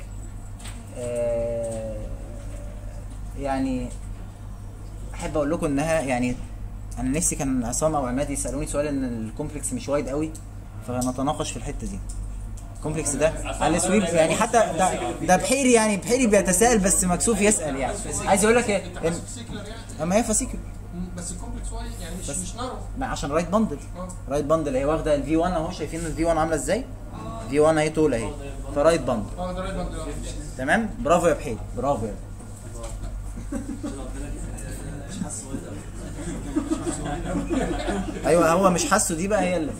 يعني احب اقول لكم انها يعني انا نفسي كان عصام او عماد يسالوني سؤال ان الكومبلكس مش وايد قوي، فنتناقش في الحته دي. الكومبلكس ده على السويب يعني، حتى ده, ده بحيري يعني، بحيري بيتساءل بس مكسوف يسال يعني. عايز اقول لك ايه انت إن- حاسس سيكلر يعني؟ اما هي فاسيكل مم، بس الكومبلكس وايد يعني مش بس- مش نارو. ما عشان رايت باندل. اه رايت باندل هي واخده الفي واحد اهو، شايفين الفي واحد عامله ازاي؟ في واحد اهي طول اهي، فرايت باندل. اه ده رايت باند. تمام، برافو يا بحيري، برافو يا ايوه هو مش حاسه، دي بقى هي اللي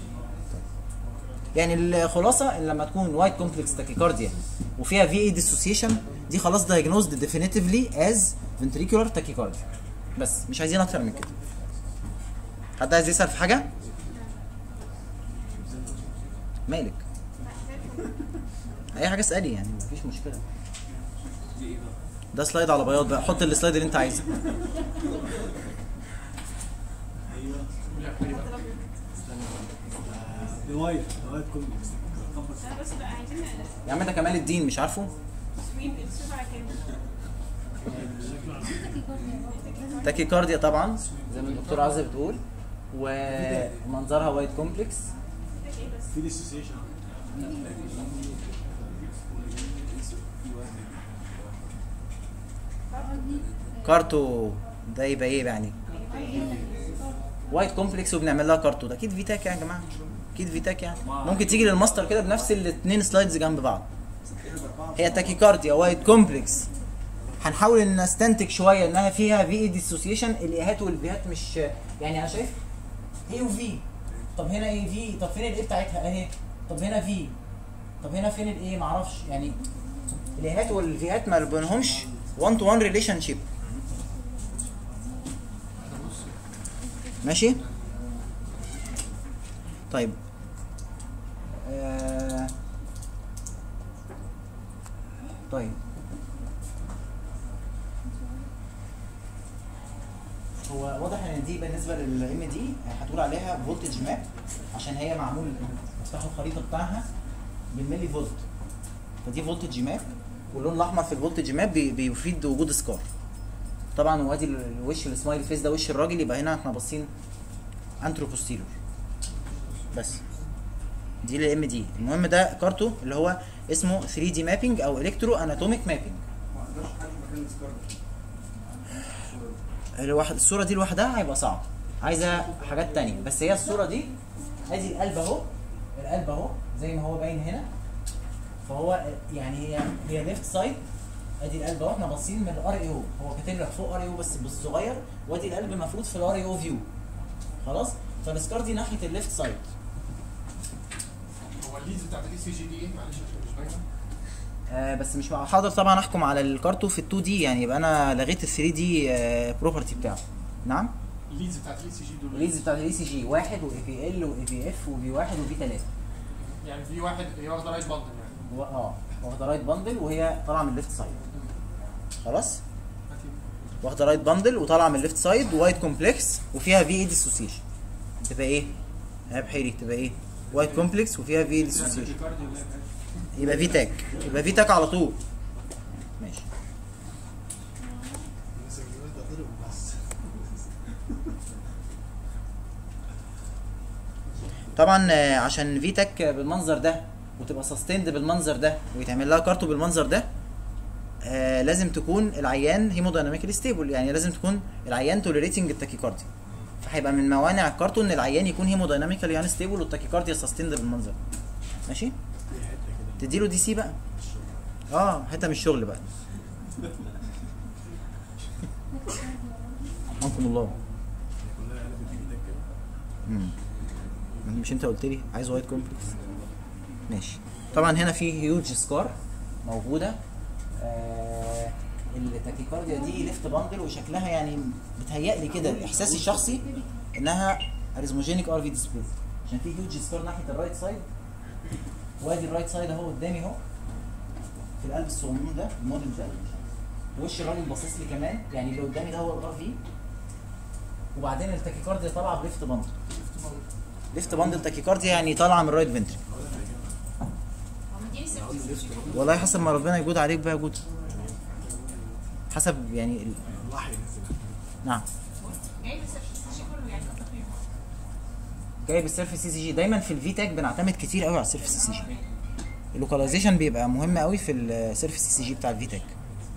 يعني الخلاصه ان لما تكون وايت كومبلكس تاكيكارديا وفيها في اي ديسوسيشن دي خلاص دايجنوزد ديفينيتيفلي از فنتريكولار تاكيكارديا، بس مش عايزين اكتر من كده. حد عايز يسال في حاجه؟ مالك؟ اي حاجه اسالي يعني مفيش مشكله. دي ايه بقى؟ ده سلايد على بياض بقى، حط السلايد اللي انت عايزه. روايه روايه كومبلكس. لا بس بقى عايزين يا عم ده كمال الدين مش عارفه؟ سويب السرعه كام؟ تاكيكارديا طبعا زي ما الدكتور عزه بتقول، ومنظرها وايت كومبلكس. في ديسوسيشن. كارتو ده يبقى ايه يعني؟ وايت كومبلكس وبنعمل لها كارتو، ده اكيد فيتاك يا جماعه، اكيد فيتاك يعني. ممكن تيجي للماستر كده بنفس الاثنين سلايدز جنب بعض. هي تاكيكارديا وايت كومبلكس، هنحاول ان نستنتج شويه انها فيها في اي ديسوسيشن. الايهات والفيهات مش يعني انا شايف ايه وفي، طب هنا ايه في، طب فين الايه بتاعتها اهي، طب هنا في، طب هنا فين الايه معرفش يعني. الايهات والفيهات ما بينهمش واحد تو واحد ريليشن شيب. ماشي طيب. آه طيب هو واضح ان دي بالنسبه للام دي هتقول عليها فولتج ماب، عشان هي معمول افتحوا الخريطه بتاعها بالملي فولت، فدي فولتج ماب، واللون الاحمر في الفولتج ماب بي- بيفيد وجود سكار طبعا. وادي الوش السمايل فيس ده وش الراجل، يبقى هنا احنا باصين انترو بوستيريور بس. دي للام دي. المهم ده كارته اللي هو اسمه ثري دي مابينج او الكترو اناتوميك مابينج. ما اقدرش حد مكان السكار. الواحد الصوره دي لوحدها هيبقى صعب، عايزه حاجات تانية. بس هي الصوره دي ادي القلب اهو، القلب اهو زي ما هو باين هنا. فهو يعني هي هي ليفت سايد، ادي القلب اهو، احنا باصين من الار اي او، هو كاتب لك فوق ار اي او بس بالصغير، وادي القلب مفروض في الار اي او فيو. خلاص؟ فالسكار دي ناحيه الليفت سايد. هو الليدز بتاعت الاي سي جي دي ايه؟ معلش عشان مش باينه. آه بس مش مع- حاضر طبعا احكم على الكارتو في ال تو دي، يعني يبقى انا لغيت ال ثري دي بروبرتي بتاعه. نعم؟ الليدز بتاعت الاي سي جي دول الليدز بتاعت الاي سي جي واحد واي بي ال واي بي اف وفي واحد وفي ثلاثة. يعني في واحد هي واخده رايت باندل يعني. و- اه واخده رايت باندل وهي طالعه من الليفت سايد. خلاص؟ اكيد. واخده رايت باندل وطالعه من الليفت سايد وايت كومبلكس وفيها في اي ديسوسيشن. تبقى ايه؟ يا بحيري تبقى ايه؟ وايت كومبلكس وفيها في اي ديسوسيشن. يبقى في تاك، يبقى في تاك على طول. ماشي. بس الجوال ده ضرب بس. طبعا آه، عشان في تاك بالمنظر ده وتبقى سستيند بالمنظر ده ويتعمل لها كارتو بالمنظر ده، آه لازم تكون العيان هيمودايناميكالي ستيبل، يعني لازم تكون العيان توليريتنج التاكيكارديا. فهيبقى من موانع الكارتو ان العيان يكون هيمودايناميكالي يعني ستيبل والتاكيكارديا سستيند بالمنظر ده. ماشي؟ في حته كده تديله دي سي بقى. اه حته من الشغل بقى. رحمكم الله. كلها قلبت بايدك كده. امم مش انت قلت لي عايز وايت كومبلكس؟ ماشي. طبعا هنا في هيوج سكار موجوده. آه التاكيكارديا دي ليفت باندل وشكلها يعني بتهيألي كده الاحساس الشخصي انها اريزموجينيك ار في ديسبليس، عشان في هيوج سكار ناحيه الرايت سايد. وادي الرايت سايد اهو قدامي اهو في القلب الصغنون ده الموديل ده. وش الراجل باصص لي كمان، يعني اللي قدامي ده هو الار في، وبعدين التاكيكارديا طالعه بليفت باندل. ليفت باندل تاكيكارديا يعني طالعه من الرايت فنتري. والله حسب ما ربنا يجود عليك بقى جود. حسب يعني ال... الوحي نزل. نعم. جايب السيرفيس كله يعني تقريبا. جايب السيرفيس سي سي جي. دايما في الفي تاك بنعتمد كتير قوي على السيرفيس سي سي جي. اللوكاليزيشن بيبقى مهم قوي في السيرفيس سي سي جي بتاع الفي تاك.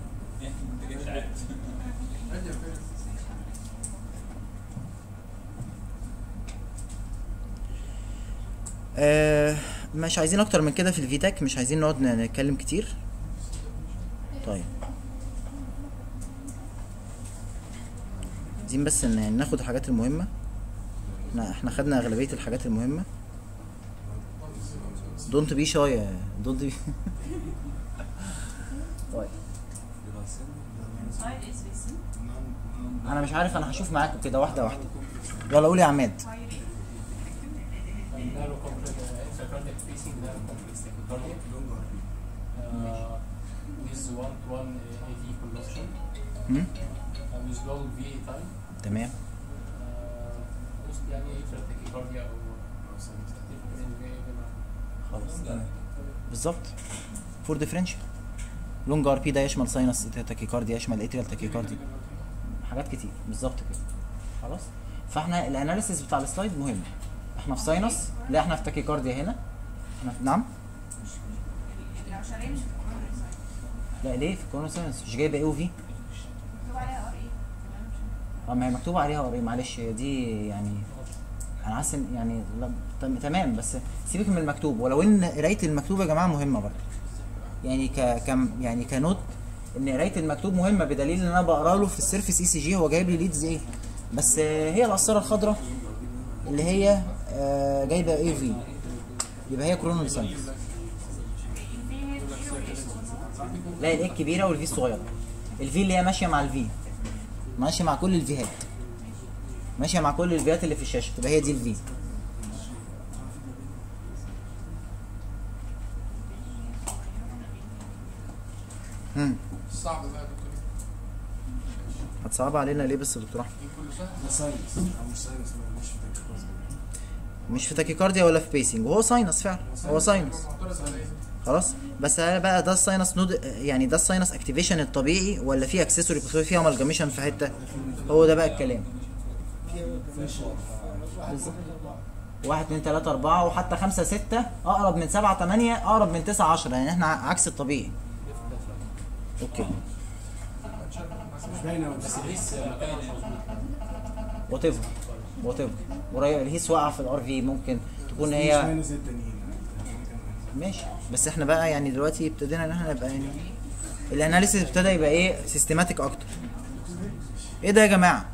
آه مش عايزين اكتر من كده في الفي تاك، مش عايزين نقعد نتكلم كتير. طيب عايزين بس ان ناخد الحاجات المهمه. احنا احنا خدنا اغلبيه الحاجات المهمه. دونت بي شاي دونت بي. طيب سايد اس بي سي. انا مش عارف، انا هشوف معاكم كده واحده واحده. يلا قول يا عماد. نارو كومبلكس انتركاردياك سبيسنج نارو كومبلكس تاكيكارديا with one to one A V conduction هم؟ with low V A time تمام. most يعني atrial tachycardia او او typical N V A خلاص تمام بالظبط. فور ديفرنشال لونج ار بي ده يشمل ساينس تاكيكارديا، يشمل اتريال تاكيكارديا، حاجات كتير بالظبط كده. خلاص. فاحنا الاناليسيس بتاع السلايد مهم. احنا في ساينس، لا احنا في تاكيكارديا هنا. احنا في نعم؟ العشرية مش في الكورونا سايد. لا ليه في الكورونا ساينس مش جايبه اي او في؟ مكتوب عليها ار ايه. اه ما هي مكتوبه عليها ار اي. معلش هي دي يعني انا حاسس إن يعني لا تم- تمام، بس سيبك من المكتوب. ولو ان قرايه المكتوب يا جماعه مهمه برضه. يعني ك كم يعني كنوت ان قرايه المكتوب مهمه، بدليل ان انا بقرا له في السيرفيس اي سي جي هو جايب لي ليدز ايه. بس آه، هي القصاره الخضراء اللي هي آه، جايبه اي في، يبقى هي كورونال ساينس. لا الاي الكبيره والفي الصغيره. الفي اللي هي ماشيه مع الفي، ماشيه مع كل الفيهات، ماشيه مع كل الفيهات اللي في الشاشه، تبقى هي دي الفي. امم صعب بقى يا دكتور. هتصعب علينا ليه بس يا دكتور احمد؟ دي كله سهل. ده ساينس او مش ساينس، مش في تاكيكارديا. مش في تاكيكارديا ولا في بيسنج، وهو ساينس فعلا، هو ساينس. معترض على ايه؟ خلاص. بس هل بقى ده الساينس نود، يعني ده الساينس اكتيفيشن الطبيعي ولا في اكسسوري فيها امالجاميشن في حته؟ هو ده بقى الكلام. بالظبط. واحد اتنين تلاتة أربعة وحتى خمسة ستة أقرب من سبعة تمانية أقرب من تسعة عشرة، يعني احنا عكس الطبيعي. اوكي مش باينه بس الهيس مكان وات ايفر وات ايفر قريب. الهيس واقعة في الار في، ممكن تكون مش هي باينه زي التانيين. ماشي. بس احنا بقى يعني دلوقتي ابتدينا ان احنا نبقى يعني الاناليسيس ابتدى يبقى ايه سيستماتيك اكتر. ايه ده يا جماعه؟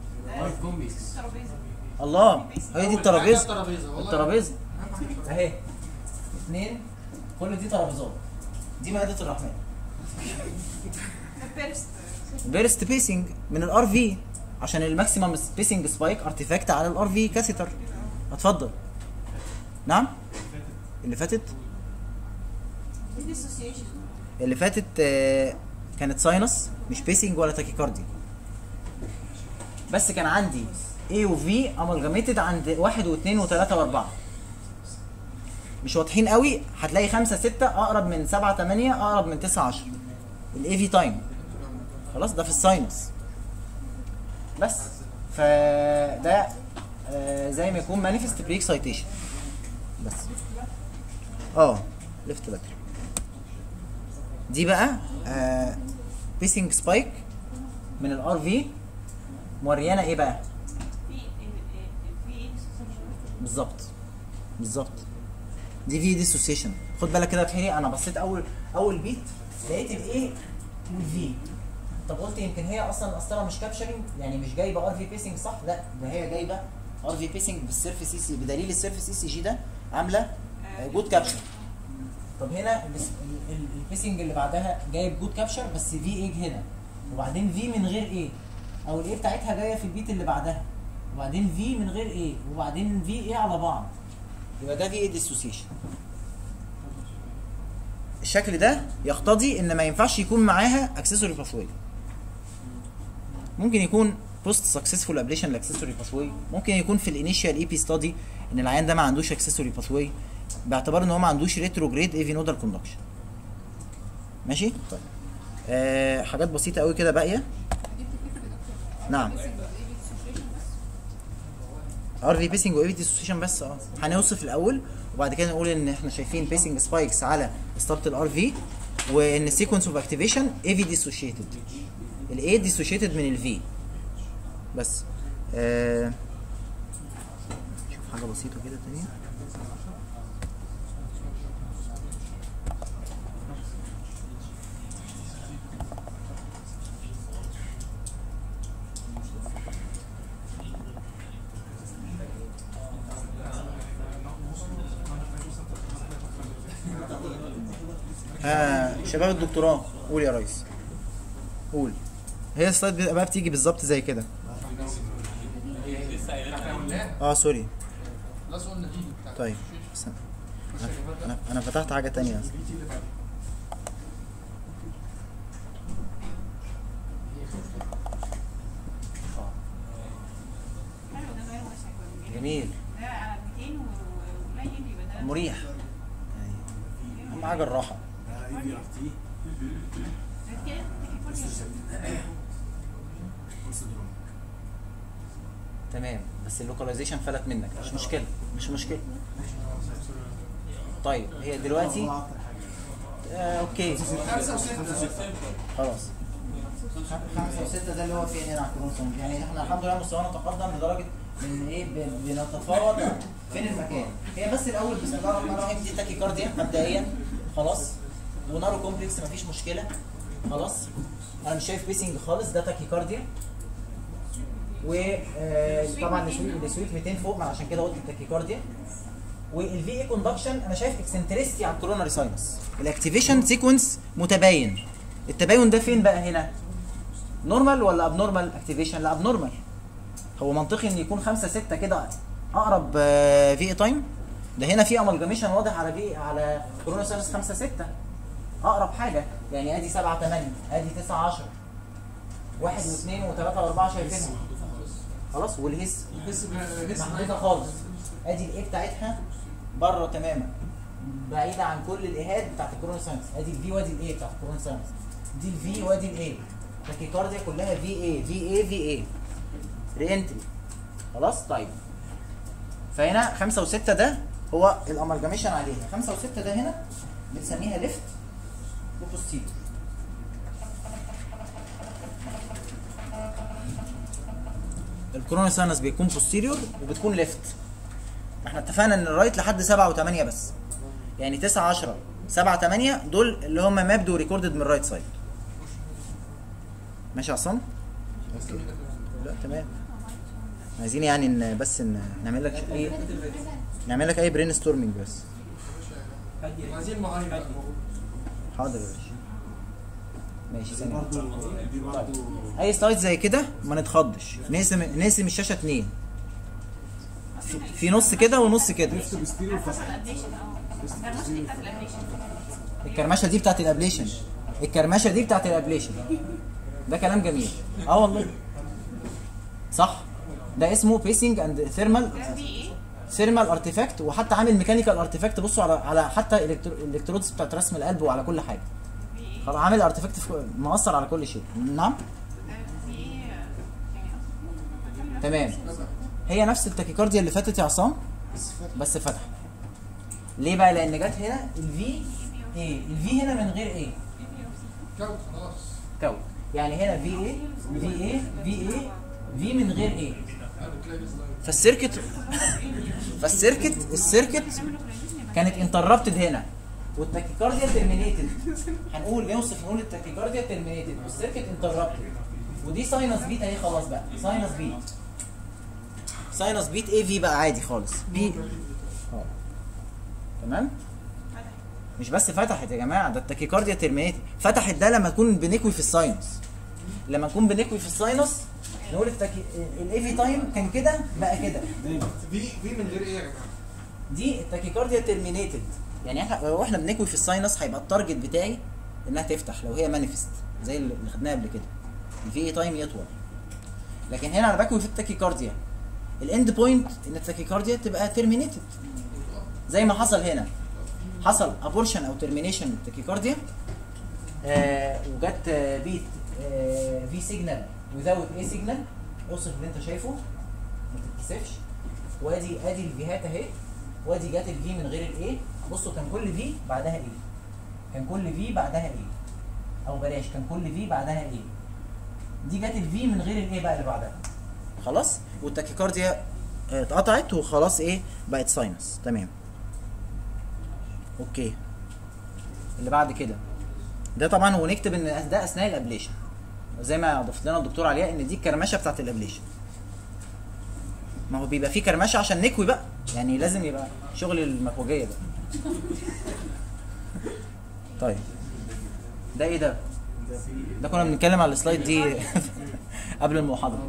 الله، هي دي الترابيزه. الترابيزه اهي اثنين، كل دي ترابيزات. دي مائده الرحمن. بيرست بيرست بيسنج من الار في عشان الماكسيمم سبيسنج سبايك ارتيفاكت على الار في كاثيتر. اتفضل. نعم اللي فاتت اللي فاتت آه كانت ساينس مش بيسنج ولا تاكيكاردي، بس كان عندي A و V امالجاميتد عند واحد واثنين وثلاثة واربعة. مش واضحين قوي، هتلاقي خمسة ستة اقرب من سبعة تمانية اقرب من تسعة عشرة. الاي في تايم خلاص ده في الساينس بس. فده آه زي ما يكون مانيفست بري اكسايتيشن بس. اه ليفت لاترال دي بقى آه بيسنج سبايك من الار في موريانا ايه بقى؟ بالظبط بالظبط دي في ديسوسيشن. خد بالك كده بحيري، انا بصيت اول اول بيت لقيت الايه والفي. طب قلت يمكن هي اصلا القسطره مش كابشرنج، يعني مش جايبه ار في بيسنج صح؟ لا ده هي جايبه ار في بيسنج بالسيرفيس اي سي، بدليل السيرفيس اي سي جي ده عامله جود كابشر. طب هنا البيسنج اللي بعدها جايب جود كابشر بس في ايج هنا، وبعدين في من غير ايه، او الايه بتاعتها جايه في البيت اللي بعدها، وبعدين في من غير ايه، وبعدين في ايه على بعض، يبقى ده في ايه ديسوسيشن. الشكل ده يقتضي ان ما ينفعش يكون معاها اكسسوري باثوي. ممكن يكون بوست سكسسفول ابليشن لاكسسوري باثوي، ممكن يكون في الانيشال اي بي ستادي ان العيان ده ما عندوش اكسسوري باثوي باعتبار ان هو ما عندوش ريتروجريد اي في نودال كوندكشن. ماشي؟ طيب آه حاجات بسيطه قوي كده باقيه. نعم ار في بيسنج واي في ديسوسيشن بس. اه هنوصف الاول وبعد كده نقول ان احنا شايفين بيسنج سبايكس على اسطبه الار في، وان السيكونس اوف اكتيفيشن اي في ديسوشيتد، الاي ديسوشيتد من الفي بس. آه شوف حاجه بسيطه كده تانية. ها شباب الدكتوراه قول يا ريس قول. هي السلايد بقى بتيجي بالظبط زي كده. اه سوري. طيب استنى. انا انا فتحت حاجه تانية اصلا. جميل مريح، اهم حاجه الراحه. تمام بس اللوكاليزيشن فلت منك، مش مشكله مش مشكله. طيب هي دلوقتي آه اوكي خلاص خمسة وستة ده اللي هو فين هنا على الكروموسوم. يعني احنا الحمد لله مستوانا تقدم لدرجه ان ايه بنتفاوض فين المكان. هي بس الاول بسم الله الرحمن الرحيم دي تاكيكارديا مبدئيا خلاص، ونارو كومبلكس مفيش مشكله خلاص. انا مش شايف بيسنج خالص، ده تاكيكارديا. وطبعا السويت ميتين فوق عشان كده قلت التاكيكارديا. والفي اي كوندكشن انا شايف اكسنتريستي على الكوروناري ساينس. الاكتيفيشن سيكونس متباين. التباين ده فين بقى هنا؟ نورمال ولا ابنورمال اكتيفيشن؟ لا ابنورمال. هو منطقي ان يكون خمسة ستة كده اقرب في اي تايم. ده هنا في امالجاميشن واضح على في على كوروناري ساينس خمسة ستة اقرب حاجه. يعني ادي سبعة تمانية ادي تسعة عشرة واحد واثنين وثلاثة واربعة شايفينهم خلاص. والهيس محدوده خالص. ادي الايه بتاعتها بره تماما بعيده عن كل الايهات بتاعت الكوروناري ساينس. ادي الفي وادي الايه بتاعت الكوروناري ساينس، دي الفي وادي الايه. التاكيكارديا كلها في اي في اي في اي ري انتري خلاص. طيب فهنا خمسة وستة ده هو الامالجاميشن عليها. خمسة وستة ده هنا بنسميها ليفت وبوستيريور. الكورونا ساينس بيكون بوستيريور وبتكون ليفت. احنا اتفقنا ان الرايت لحد سبعة وثمانية بس، يعني تسعة عشرة سبعة ثمانية دول اللي هم مابد وريكوردد من الرايت سايد. ماشي يا عصام؟ اوكي. لا تمام. عايزين يعني ان بس ان نعمل لك اي نعمل لك اي برين ستورمنج بس. عايزين معايا بقى. حاضر يا باشا. ماشي ثانية. برضه دي برضه اي سلايد زي كده ما نتخضش، نقسم نقسم الشاشه اتنين، في, في نص كده ونص كده. ليفت بستيريو حسب فتح. الابليشن اه الكرمشه دي بتاعت الابليشن. الكرمشه دي بتاعت الابليشن، الكرمشه دي بتاعت الابليشن. ده كلام جميل. اه والله صح. ده اسمه بيسنج اند ثيرمال ده دي ايه؟ ثيرمال ارتيفاكت، وحتى عامل ميكانيكال ارتيفاكت. بصوا على على حتى الالكترودز بتاعت رسم القلب وعلى كل حاجه. خلاص عامل ارتيفاكت مؤثر على كل شيء. نعم دي ايه يعني؟ تمام. هي نفس التاكيكارديا اللي فاتت يا عصام بس فتحت. ليه بقى؟ لان جت هنا الفي ايه، الفي هنا من غير ايه؟ كوت خلاص. كوت. يعني هنا في ايه في ايه في ايه في من غير ايه. فالسيركت فالسيركت السيركت كانت انتربتد هنا، والتاكيكارديا ترمينيتد. هنقول نوصف نقول التاكيكارديا ترمينيتد والسيركت انتربتد، ودي ساينس بيت اهي. خلاص بقى ساينس بيت ساينس بيت اي في بقى عادي خالص بي. اه تمام. مش بس فتحت يا جماعه، ده التاكيكارديا ترمينيتد. فتحت ده لما نكون بنكوي في الساينس. لما نكون بنكوي في الساينس نقول التاكي الاي في تايم كان كده بقى كده. في في من غير ايه يا جماعه؟ دي التاكيكارديا ترمينيتد. يعني احنا واحنا بنكوي في الساينس هيبقى التارجت بتاعي انها تفتح لو هي مانيفست زي اللي خدناها قبل كده، الفي اي تايم يطول. لكن هنا انا بكوي في التاكيكارديا الاند بوينت ان التاكيكارديا تبقى ترمينيتد زي ما حصل هنا. حصل ابورشن او ترمينيشن التاكيكارديا آه وجت آه بيت آه في سيجنال وزاوت اي سيجنال. اوصف اللي انت شايفه ما تتكسفش. وادي ادي الفيهات اهي، وادي جت الفي من غير الايه. بصوا كان كل في بعدها ايه، كان كل في بعدها ايه، او بلاش كان كل في بعدها ايه. دي جت الفي من غير الايه بقى اللي بعدها. خلاص والتاكيكارديا اتقطعت وخلاص ايه بقت ساينس. تمام اوكي. اللي بعد كده ده طبعا ونكتب ان ده اثناء الابليشن زي ما ضفت لنا الدكتور عليها ان دي الكرمشه بتاعت الابليشن. ما هو بيبقى فيه كرمشه عشان نكوي بقى، يعني لازم يبقى شغل المكوجيه ده. طيب ده ايه ده؟ ده كنا بنتكلم على السلايد دي قبل المحاضره.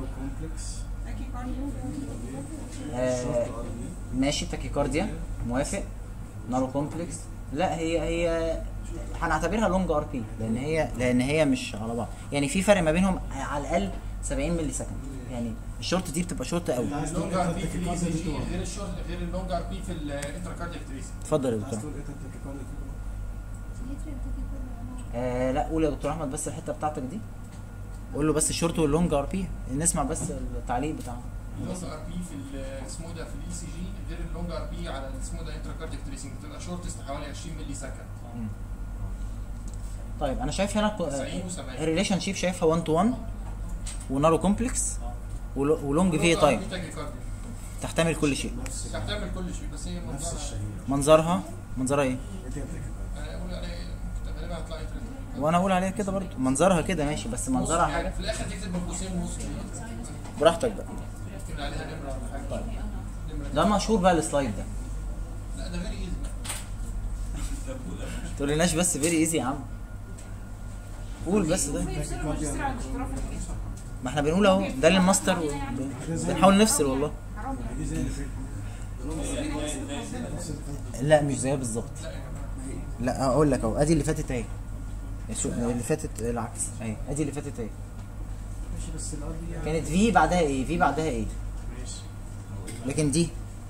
آه ماشي. تاكيكارديا موافق. نارو كومبلكس لا هي هي هنعتبرها لونج ار بي لان هي لان هي مش على بعض، يعني في فرق ما بينهم على الاقل سبعين مللي سكند. يعني الشورت دي بتبقى شورت قوي. اللونج ار بي في الاي سي جي غير الشورت غير اللونج ار بي في الانتراكاردياك تريس. اتفضل يا دكتور. آه لا قول يا دكتور احمد بس الحته بتاعتك دي. قول له بس الشورت واللونج ار بي نسمع بس التعليق بتاعه. اللونج ار بي في اسمه ده في الاي سي جي غير اللونج ار بي على اسمه ده انتراكاردياك تريسنج بتبقى شورتست حوالي عشرين مللي سكند. طيب انا شايف هنا الريليشن شيب شايفها واحد تو واحد ونارو كومبلكس ولونج في تايم تحتمل كل شيء. تحتمل كل شيء بس هي منظرها منظرها ايه؟ انا اقول عليها غالبا هتطلع ايه؟ وانا اقول عليها كده برضه منظرها كده ماشي بس منظرها حاجه في الاخر تكتب من قوسين ونص براحتك بقى. تكتب عليها نمره ولا حاجه. طيب ده مشهور بقى السلايد ده. لا ده فيري ايزي. ما تقولناش بس فيري ايزي يا عم. قول بس ده. ما احنا بنقول اهو ده للماستر و... بنحاول نفصل والله. لا مش زيها بالظبط. لا اقول لك اهو ادي اللي فاتت اهي. اللي فاتت العكس اهي. ادي اللي فاتت اهي. كانت في بعدها ايه؟ في بعدها ايه؟ لكن دي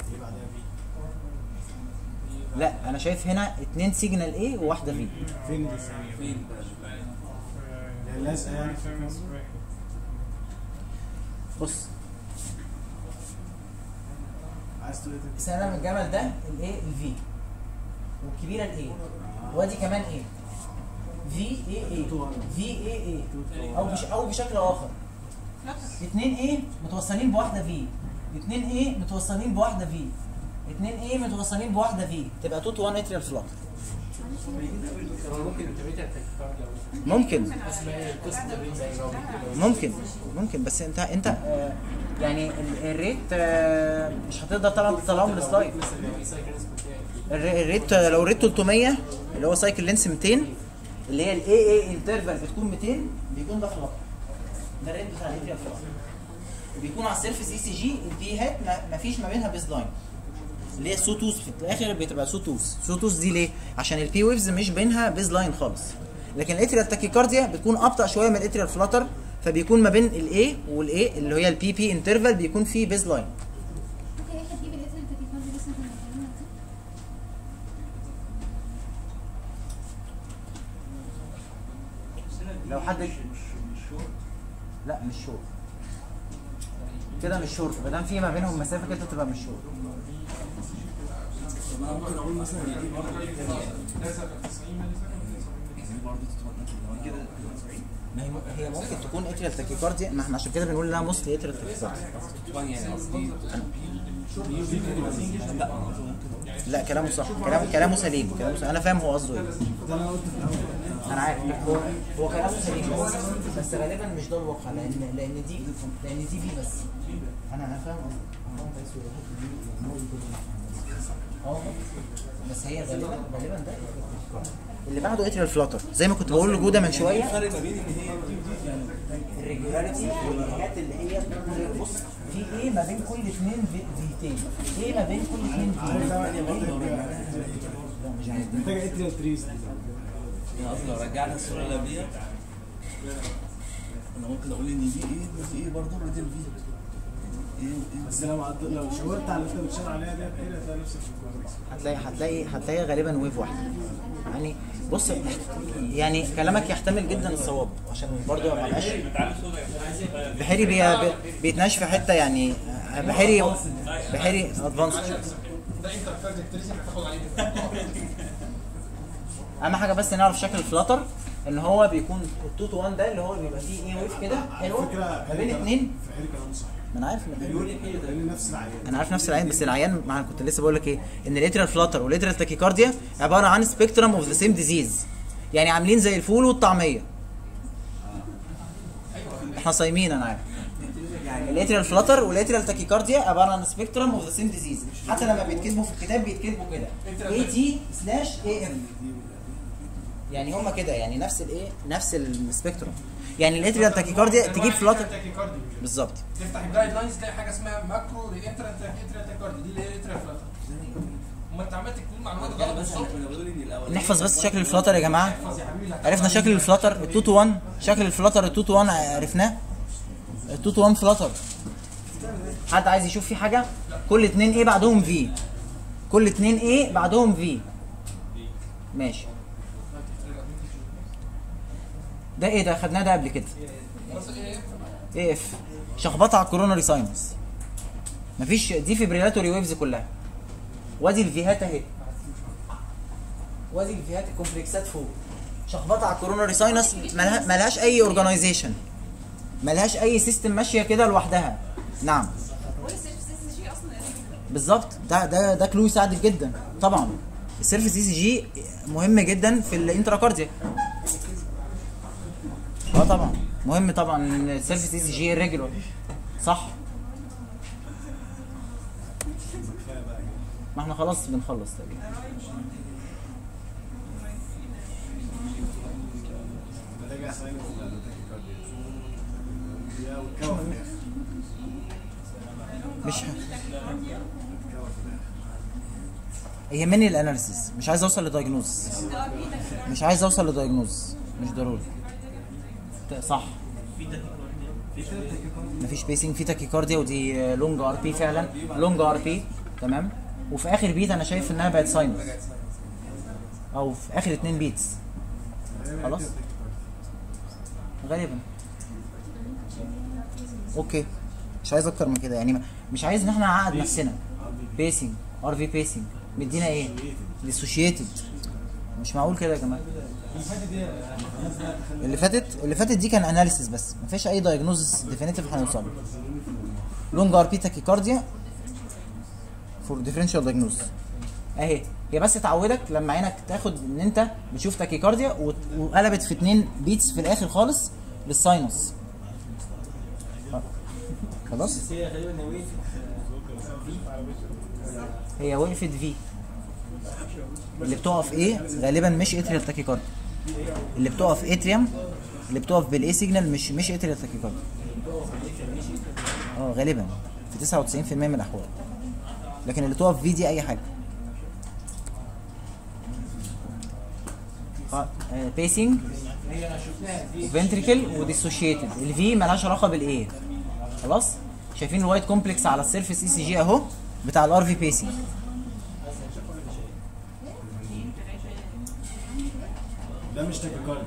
لا انا شايف هنا اتنين سيجنال ايه وواحده في. فين دي؟ فين؟ لازقه يعني. بص سلم الجمل ده الايه الفي، والكبيره الايه، وادي كمان ايه في اي اي في اي اي او بش او بشكل اخر اتنين ايه متوصلين بواحده في، اتنين ايه متوصلين بواحده في، اتنين ايه متوصلين بواحده في، تبقى اتنين تو واحد اتريال فلاتر. ممكن الكمبيوتر ممكن ممكن ممكن بس انت انت آه يعني ال- الريت آه مش هتقدر طبعا تطلعه من السلايد. الر- الريت آه، لو الريت تلتمية اللي هو سايكل لينس ميتين اللي هي الاي اي انترفال بتكون ميتين، بيكون ده فلاتر، ده الريت بتاع الاتريال فلاتر. بيكون على السيرفس اي سي جي البي هات ما فيش ما بينها بيز لاين اللي هي سوتوس، في الاخر بتبقى سوتوس. سوتوس دي ليه؟ عشان البي ويفز مش بينها بيز لاين خالص. لكن الاتريال تاكيكارديا بتكون ابطا شويه من الاتريال فلاتر، فبيكون ما بين الاي والاي اللي هي البي بي انترفال بيكون فيه بيز لاين. ممكن اي حد يجيب الاتريال تاكيكارديا لسه كنا بنتكلم عنها. لو حد لا مش شورت كده، مش شورت ما دام في ما بينهم مسافه كده تبقى مش شورت. طب انا ممكن اقول مثلا دي برضه ما هي هي ممكن تكون اتريال تاكيكارديا، ما احنا عشان كده بنقول لها موستلي اتريال تاكيكارديا. يعني قصدي لا كلامه صح، كلام كلامه سليم، كلامه سليم. انا فاهم هو قصده ايه. انا عارف هو هو كلامه سليم بس غالبا مش ده الواقع، لان لان دي لان دي في بس. انا انا فاهم اه بس هي غالبا غالبا ده اللي بعده اتريال فلاتر زي ما كنت بقول لجوده من شويه. الفرق ما بين ان هي الريجولاريتي والحاجات اللي هي بص في ايه ما بين كل اثنين فيتين، ايه ما بين كل اثنين فيتين. مش عارف محتاجه اتريال تريس. قصدي لو رجعنا الصوره اللي قبليها انا ممكن اقول ان دي ايه ودي ايه برضه ودي الفي ايه. بس لو عد- لو شاورت على اللي انت بتشاور عليها دي كده هتلاقي نفسك في الكويس. هتلاقي هتلاقي هتلاقي غالبا ويف واحده. يعني بص يعني كلامك يحتمل جدا الصواب عشان برضه ما بقاش بحيري بي بيتناقش في حته يعني بحيري بحيري ادفانس. ده انتركارديك تريسنج هتاخد عليه. اهم حاجه بس نعرف شكل الفلاتر ان هو بيكون اتنين تو واحد ده اللي هو بيبقى فيه ايه ويف كده حلوه ما بين اثنين. في حيري كلامه صح. ما انا عارف لان نفس العيان. انا عارف نفس العين، بس العيان ما كنت لسه بقول لك ايه ان الاتريال فلاتر والاتريال تاكيكارديا عباره عن سبيكترم اوف ذا سيم ديزيز، يعني عاملين زي الفول والطعميه. احنا صايمين انا عارف. يعني الاتريال فلاتر والاتريال تاكيكارديا عباره عن سبيكترم اوف ذا سيم ديزيز، حتى لما بيتكتبوا في الكتاب بيتكتبوا كده اي تي سلاش اي ام، يعني هما كده يعني نفس الايه نفس السبيكترم. يعني الاتريال تاكيكارديا تجيب فلاتر تاكيكارديا بالظبط. تفتح الجايد لاينز تلاقي حاجه اسمها ماكرو رينترال تاكيكارديا، دي اللي هي الاتريال فلاتر. اما انت عمال تكتب معلومات غلط بس احنا بالظبط. كنا بنقول ان الاول نحفظ بس شكل الفلاتر يا جماعه. احفظ يا حبيبي. عرفنا شكل الفلاتر ال اتنين تو واحد، شكل الفلاتر ال اتنين تو واحد عرفناه. ال اتنين تو واحد فلاتر. حد عايز يشوف فيه حاجه؟ كل اتنين ايه بعدهم في، كل اتنين ايه بعدهم في. ماشي. ده ايه ده؟ خدناه ده قبل كده. ايه اف شخبطه على الكوروناري ساينس. مفيش دي فيبريلاتوري ويفز كلها. وادي الفيهات اهي، وادي الفيهات الكومبلكسات فوق. شخبطه على الكوروناري ساينس ملها ملهاش اي اورجانيزيشن، ملهاش اي سيستم ماشيه كده لوحدها. نعم بالظبط. ده ده ده كلو يساعدك جدا طبعا. السيرفيس اي سي جي مهم جدا في الانتراكارديا. اه طبعا مهم طبعا ان السيرفيس اي سي جي ريجولار صح. ما احنا خلاص بنخلص تقريبا. راجع ساينس ولا تاكيكارديا؟ يا والكوف في الاخر. مش يهمني الاناليسيس، مش عايز اوصل لدايجنوز، مش عايز اوصل لدايجنوز مش ضروري صح. مفيش بيسنج، في تاكيكارديا ودي لونج ار بي فعلا، لونج ار بي تمام. وفي اخر بيت انا شايف انها بقت ساينس، او في اخر اتنين بيتس خلاص غالبا. اوكي مش عايز اكتر من كده يعني، مش عايز ان احنا نعقد نفسنا. بيسنج ار في بيسنج مدينا ايه؟ ديسوشيتد. مش معقول كده يا جماعه. اللي فاتت اللي فاتت دي كان اناليسيس بس ما فيش اي دايجنوزس ديفينيتيف هنوصل له. لونج ار بي تاكيكارديا فور ديفرنشال دايجنوز اهي. هي بس تعودك لما عينك تاخد ان انت بتشوف تاكيكارديا وقلبت في اتنين بيتس في الاخر خالص للساينس. خلاص هي غالبا وقفت هي وقفت في اللي بتقف ايه غالبا مش اتريال تاكيكارديا. اللي بتقف اتريوم اللي بتقف بالاي سيجنال مش مش اتريال تاكيكارديا. اه غالبا في تسعة وتسعين في المية من الاحوال. لكن اللي تقف في دي اي حاجه. بيسنج فنتريكل وديسوشيتد. الفي مالهاش علاقه بالايه. خلاص شايفين الوايت كومبلكس على السيرفيس اي سي جي اهو بتاع الار في بيسنج. ده مش تاكيكارديا.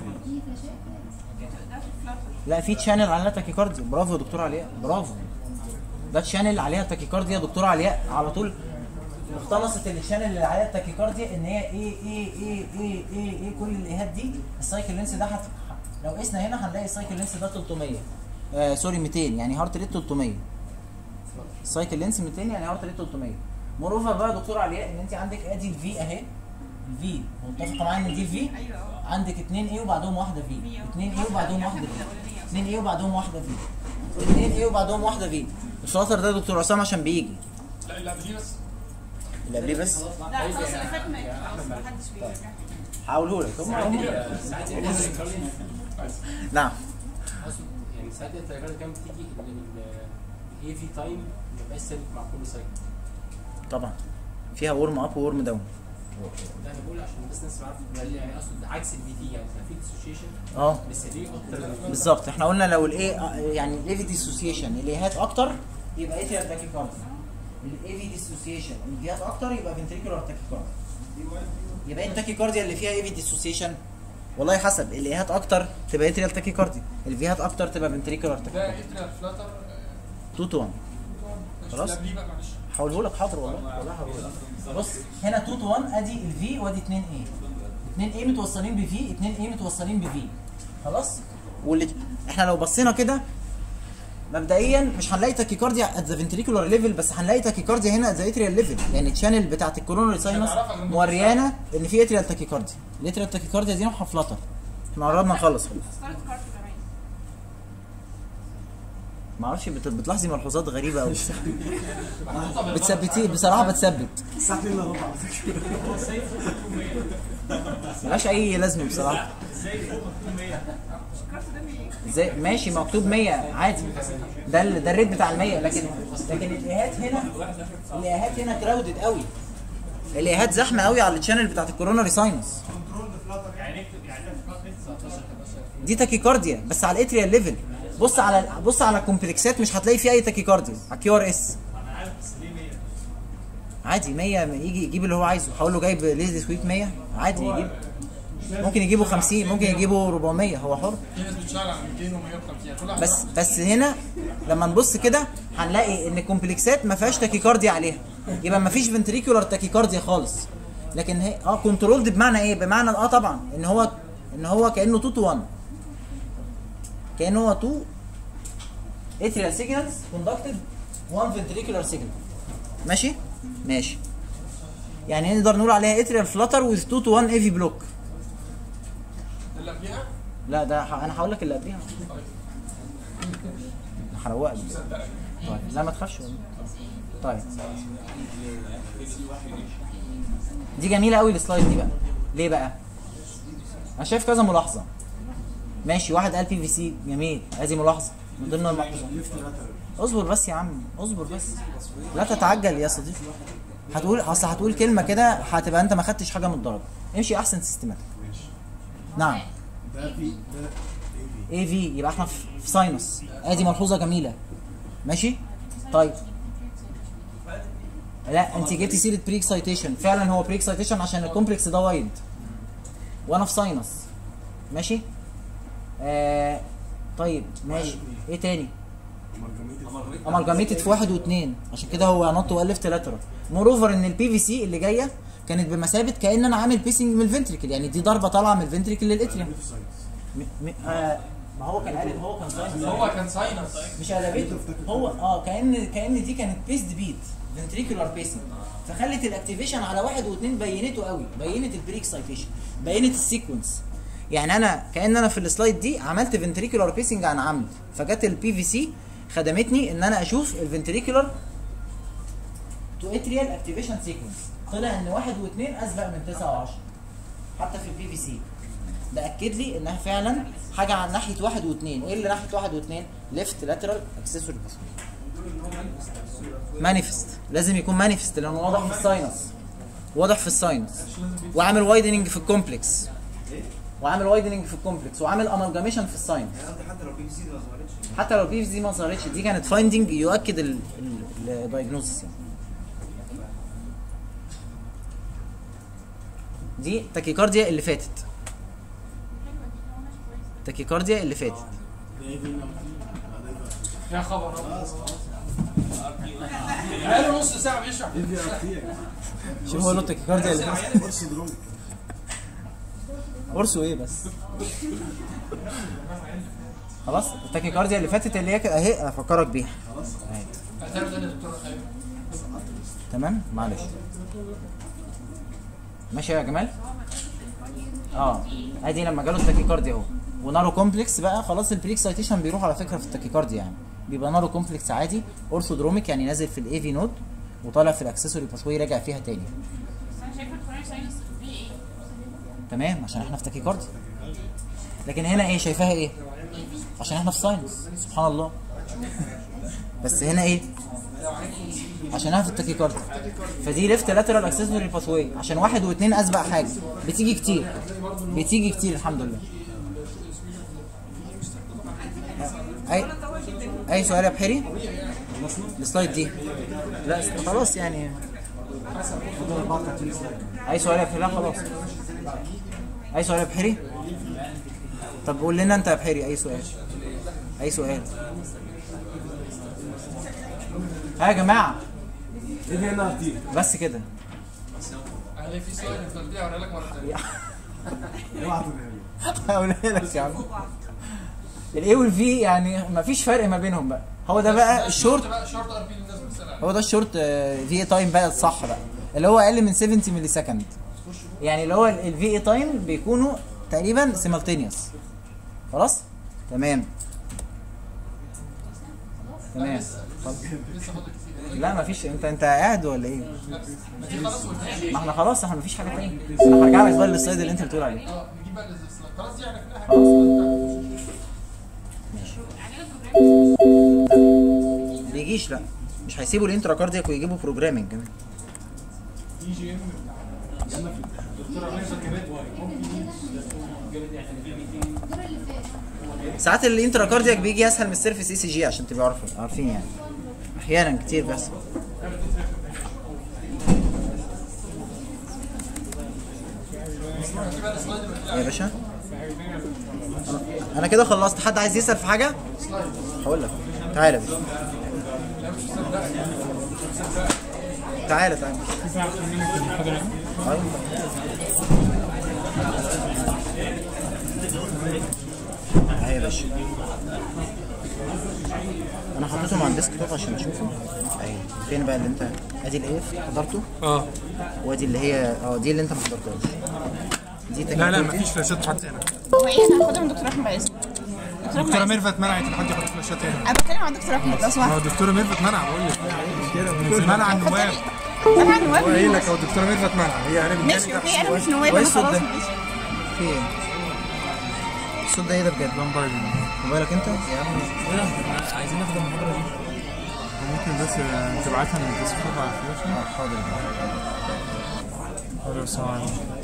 لا في تشانل عليها تاكيكارديا. برافو يا دكتور علياء برافو. ده تشانل عليها تاكيكارديا. دكتور علياء على طول اختلصت الشانل اللي عليها التاكيكارديا ان هي ايه ايه ايه ايه ايه ايه كل الايهات دي. السايكل لينس ده حت... لو قسنا هنا هنلاقي السايكل لينس ده تلتمية آه سوري ميتين يعني هارت ريت تلتمية. السايكل لينس ميتين يعني هارت ريت تلتمية. مور اوفر بقى يا دكتور علياء ان انت عندك ادي الفي اهي. الفي متفقه معايا ان دي الفي عندك اتنين ايه وبعدهم واحده في. اتنين ايه وبعدهم واحده في. اتنين ايه وبعدهم واحده في. اتنين ايه وبعدهم واحده في. الشاطر ده دكتور عصام عشان بيجي. لا اللي قبليه بس اللي قبليه بس. لا خلاص اللي فات مات خلاص محدش بيرجع. هقوله لك هم هم ساعات نعم. يعني ساعات التغيرات كانت بتيجي ان الاي في تايم ما يبقاش ثابت مع كل سايكل. طبعا فيها ورم اب وورم داون. ده انا بقول عشان بس الناس تعرف يعني اقصد عكس البي تي يعني في ديسوشيشن اه بس دي اكتر بالظبط. احنا قلنا لو الاي يعني الاي في ديسوسيشن الايهات اكتر يبقى اتريال تاكيكارديا. الاي في ديسوسيشن الفيهات اكتر يبقى فنتريكولار تاكيكارديا. يبقى ايه التاكيكارديا اللي فيها اي في ديسوسيشن؟ والله حسب الايهات اكتر تبقى اتريال تاكيكارديا. الفيهات اكتر تبقى فنتريكولار ده تاكيكارديا. اتريال فلاتر اتنين تو واحد. خلاص. اللي قبليه بقى معلش هقوله لك حاضر والله والله هقوله لك. بص هنا اتنين تو واحد ادي الفي وادي اتنين اي. اتنين اي متوصلين بفي اتنين اي متوصلين بفي. خلاص. واللي احنا لو بصينا كده مبدئيا مش هنلاقي تاكيكارديا ات ذا فنتريكولار ليفل بس هنلاقي تاكيكارديا هنا ات ذا اتريال ليفل. يعني الشانل بتاعت الكورونري ساينس موريانا ان في اتريال تاكيكارديا. الاتريال تاكيكارديا دي نوعها فلاتر. احنا قربنا نخلص خلاص. ستارت كارت كمان. معرفش بت- بتلاحظي ملحوظات غريبه قوي. بتثبتيه بصراحه بتثبت. الساعه اتنين الا ربع على فكره. ملهاش اي لازمه بصراحه. الكارت ده بي- ازاي ماشي مكتوب مية عادي. ده ال- ده الريت بتاع ال مية لكن لكن الايهات هنا الايهات هنا كراودد قوي. الايهات زحمه قوي على الشانل بتاعت الكوروناري ساينس. دي تاكيكارديا بس على الاتريال ليفل. بص على بص على الكومبلكسات مش هتلاقي فيه اي تاكيكارديا على كيو ار اس. عادي مية يجي يجيب اللي هو عايزه. هقول له جايب ليزي سويت مية عادي يجيب. ممكن يجيبوا خمسين ممكن يجيبوا اربعمية هو حر. في ناس بتشتغل على ميتين ومية وخمسين كل واحد بس بس هنا لما نبص كده هنلاقي ان الكومبلكسات ما فيهاش تاكيكارديا عليها. يبقى ما فيش فنتريكولار تاكيكارديا خالص. لكن هي اه كنترولد بمعنى ايه؟ بمعنى اه طبعا ان هو ان هو كانه اتنين تو واحد. كانه هو اتنين اتريال سيجنالز كوندكتد واحد فنتريكولار سيجنال. ماشي؟ ماشي. يعني نقدر نقول عليها اتريال فلاتر وذ اتنين تو واحد اي في بلوك. اللي قبليها لا ده ح- انا هقول لك اللي قبليها. هروقك. طيب لا ما تخافش والله. طيب دي جميله قوي السلايد دي بقى. ليه بقى؟ انا شايف كذا ملاحظه. ماشي واحد قال بي في سي جميل ادي ملاحظه من ضمن الملاحظات. اصبر بس يا عم اصبر بس لا تتعجل يا صديقي. هتقول اصل هتقول كلمه كده هتبقى انت ما خدتش حاجه من الدرجه. امشي احسن سيستماتيك. نعم ده في ده اي في يبقى احنا في في ساينس. ادي ملحوظه جميله. ماشي طيب لا انت جبتي سيره بري اكسايتيشن. فعلا هو بري اكسايتيشن عشان الكومبلكس ده وايد وانا في ساينس. ماشي آه طيب ماشي. ايه تاني؟ امالجاميتد في واحد واثنين، عشان كده هو نط والفت لاترال. مور اوفر ان البي في سي اللي جايه كانت بمثابه كان انا عامل بيسنج من الفنتريكل، يعني دي ضربه طالعه من الفنتريكل للاتريوم. آه ما هو كان قال هو كان ساينس، هو كان ساينس مش قلبته هو اه كان كان دي كانت بيست بيت فنتريكولار بيسنج، فخلت الاكتيفيشن على واحد واثنين بينته قوي، بينت البريك سايتيشن، بينت السيكونس. يعني انا كان انا في السلايد دي عملت فنتريكولار بيسنج عن عمد، فجت البي في سي خدمتني ان انا اشوف الفنتريكولار تو اتريال اكتيفيشن سيكونس، طلع ان واحد واثنين اسبق من تسعة وعشرة حتى في البي في سي. ده اكد لي انها فعلا حاجه عن ناحيه واحد واثنين. ايه اللي ناحيه واحد واثنين؟ ليفت لاترال اكسسوري باسوري مانيفست، لازم يكون مانيفست لانه واضح في الساينس، واضح في الساينس، وعامل وايدنينج في الكومبلكس، وعامل وايدنينج في الكومبلكس، وعامل امالجاميشن في الساينس. حتى لو بي في سي ما ظهرتش حتى لو البي في سي ما ظهرتش، دي كانت فايندنج يؤكد الدايجنوستس. دي تاكيكارديا اللي فاتت، تاكيكارديا اللي فاتت. يا خبر بقاله نص ساعه بيشرح. شوف هو له التاكيكارديا اللي فاتت. قرصه ايه بس؟ خلاص التاكيكارديا اللي فاتت اللي هي اهي افكرك بيها. خلاص تمام معلش. ماشي يا جمال؟ اه ادي لما جاله التاكيكارديا اهو، ونارو كومبلكس بقى خلاص. البريك سايتيشن بيروح على فكره في التاكيكارديا، يعني بيبقى نارو كومبلكس عادي، اورثودروميك يعني نازل في الاي في نود وطالع في الاكسسوري باسوي راجع فيها تاني. بس انا شايفه الكوروناري ساينس في ايه؟ تمام عشان احنا في تاكيكارديا. لكن هنا ايه شايفاها ايه؟ عشان احنا في ساينس سبحان الله. بس هنا ايه؟ عشان احنا في التاكيكارديا. فدي ليفت لاترال اكسسوري باسوي، عشان واحد واثنين اسبق حاجه بتيجي كتير، بتيجي كتير الحمد لله. اي اي سؤال يا بحيري؟ السلايد دي لا خلاص يعني. اي سؤال يا بحيري؟ لا خلاص. اي سؤال يا بحيري؟ طب قول لنا انت يا بحيري اي سؤال، اي سؤال. ها يا جماعه بس كده. انا في سؤال انت قلت لي هوريها لك مره ثانيه. هقولها لك يا عم. الاي والفي يعني مفيش فرق ما بينهم بقى. هو ده بقى الشورت، شورت ار بي اللي الناس بتسال عليه. هو ده الشورت في اي تايم بقى الصح بقى، اللي هو اقل من سبعين ملي سكند. يعني اللي هو الفي اي تايم بيكونوا تقريبا سيمالتينيوس. خلاص تمام تمام. لا مفيش. انت انت قاعد ولا ايه؟ ما احنا خلاص احنا مفيش حاجه تانية. انا هرجع لك بقى للسلايد اللي انت بتقول عليه. اه نجيب بقى السلايد. خلاص دي عرفناها. خلاص ما بيجيش. لا مش هيسيبوا الانترا كاردياك ويجيبوا بروجرامنج كمان. اي جي ام دكتور عمير كمان ساعات الانترا كاردياك بيجي اسهل من السيرفيس اي سي جي، عشان تبقوا عارفين عارفين يعني احيانا كتير. بس يا باشا انا كده خلصت. حد عايز يسال في حاجه؟ هقول لك. تعالى باشا تعالى تعالى. اهي يا باشا انا حطيتهم على الديسك توب عشان تشوفوا. اهي فين بقى اللي انت ادي الايه حضرته؟ اه وادي اللي هي اه دي اللي انت ما حضرتهاش. دي لا لا مفيش فلاشات اتحطت هنا. هو ايه؟ انا هاخدها من دكتور احمد عايز. دكتوره ميرفت منعت ان حد يحط فلاشات هنا. انا بتكلم عن دكتور احمد لو سمحت. هو الدكتوره ميرفت منع بقول لك كده منع النواب. طبعا نواب. هو قايل لك هو الدكتوره ميرفت منع. هي عرفت ماشي اوكي انا مش نواب. كويس انا الصوت خلاص ده؟ ماشي. في ايه؟ الصوت ده ايه ده بجد؟ موبايل. موبايلك انت؟ يا عم عايزين ناخد المحاضره دي. ممكن بس تبعتها من الديسكتوب على الفلاشه. حاضر. حاضر. السلام عليكم.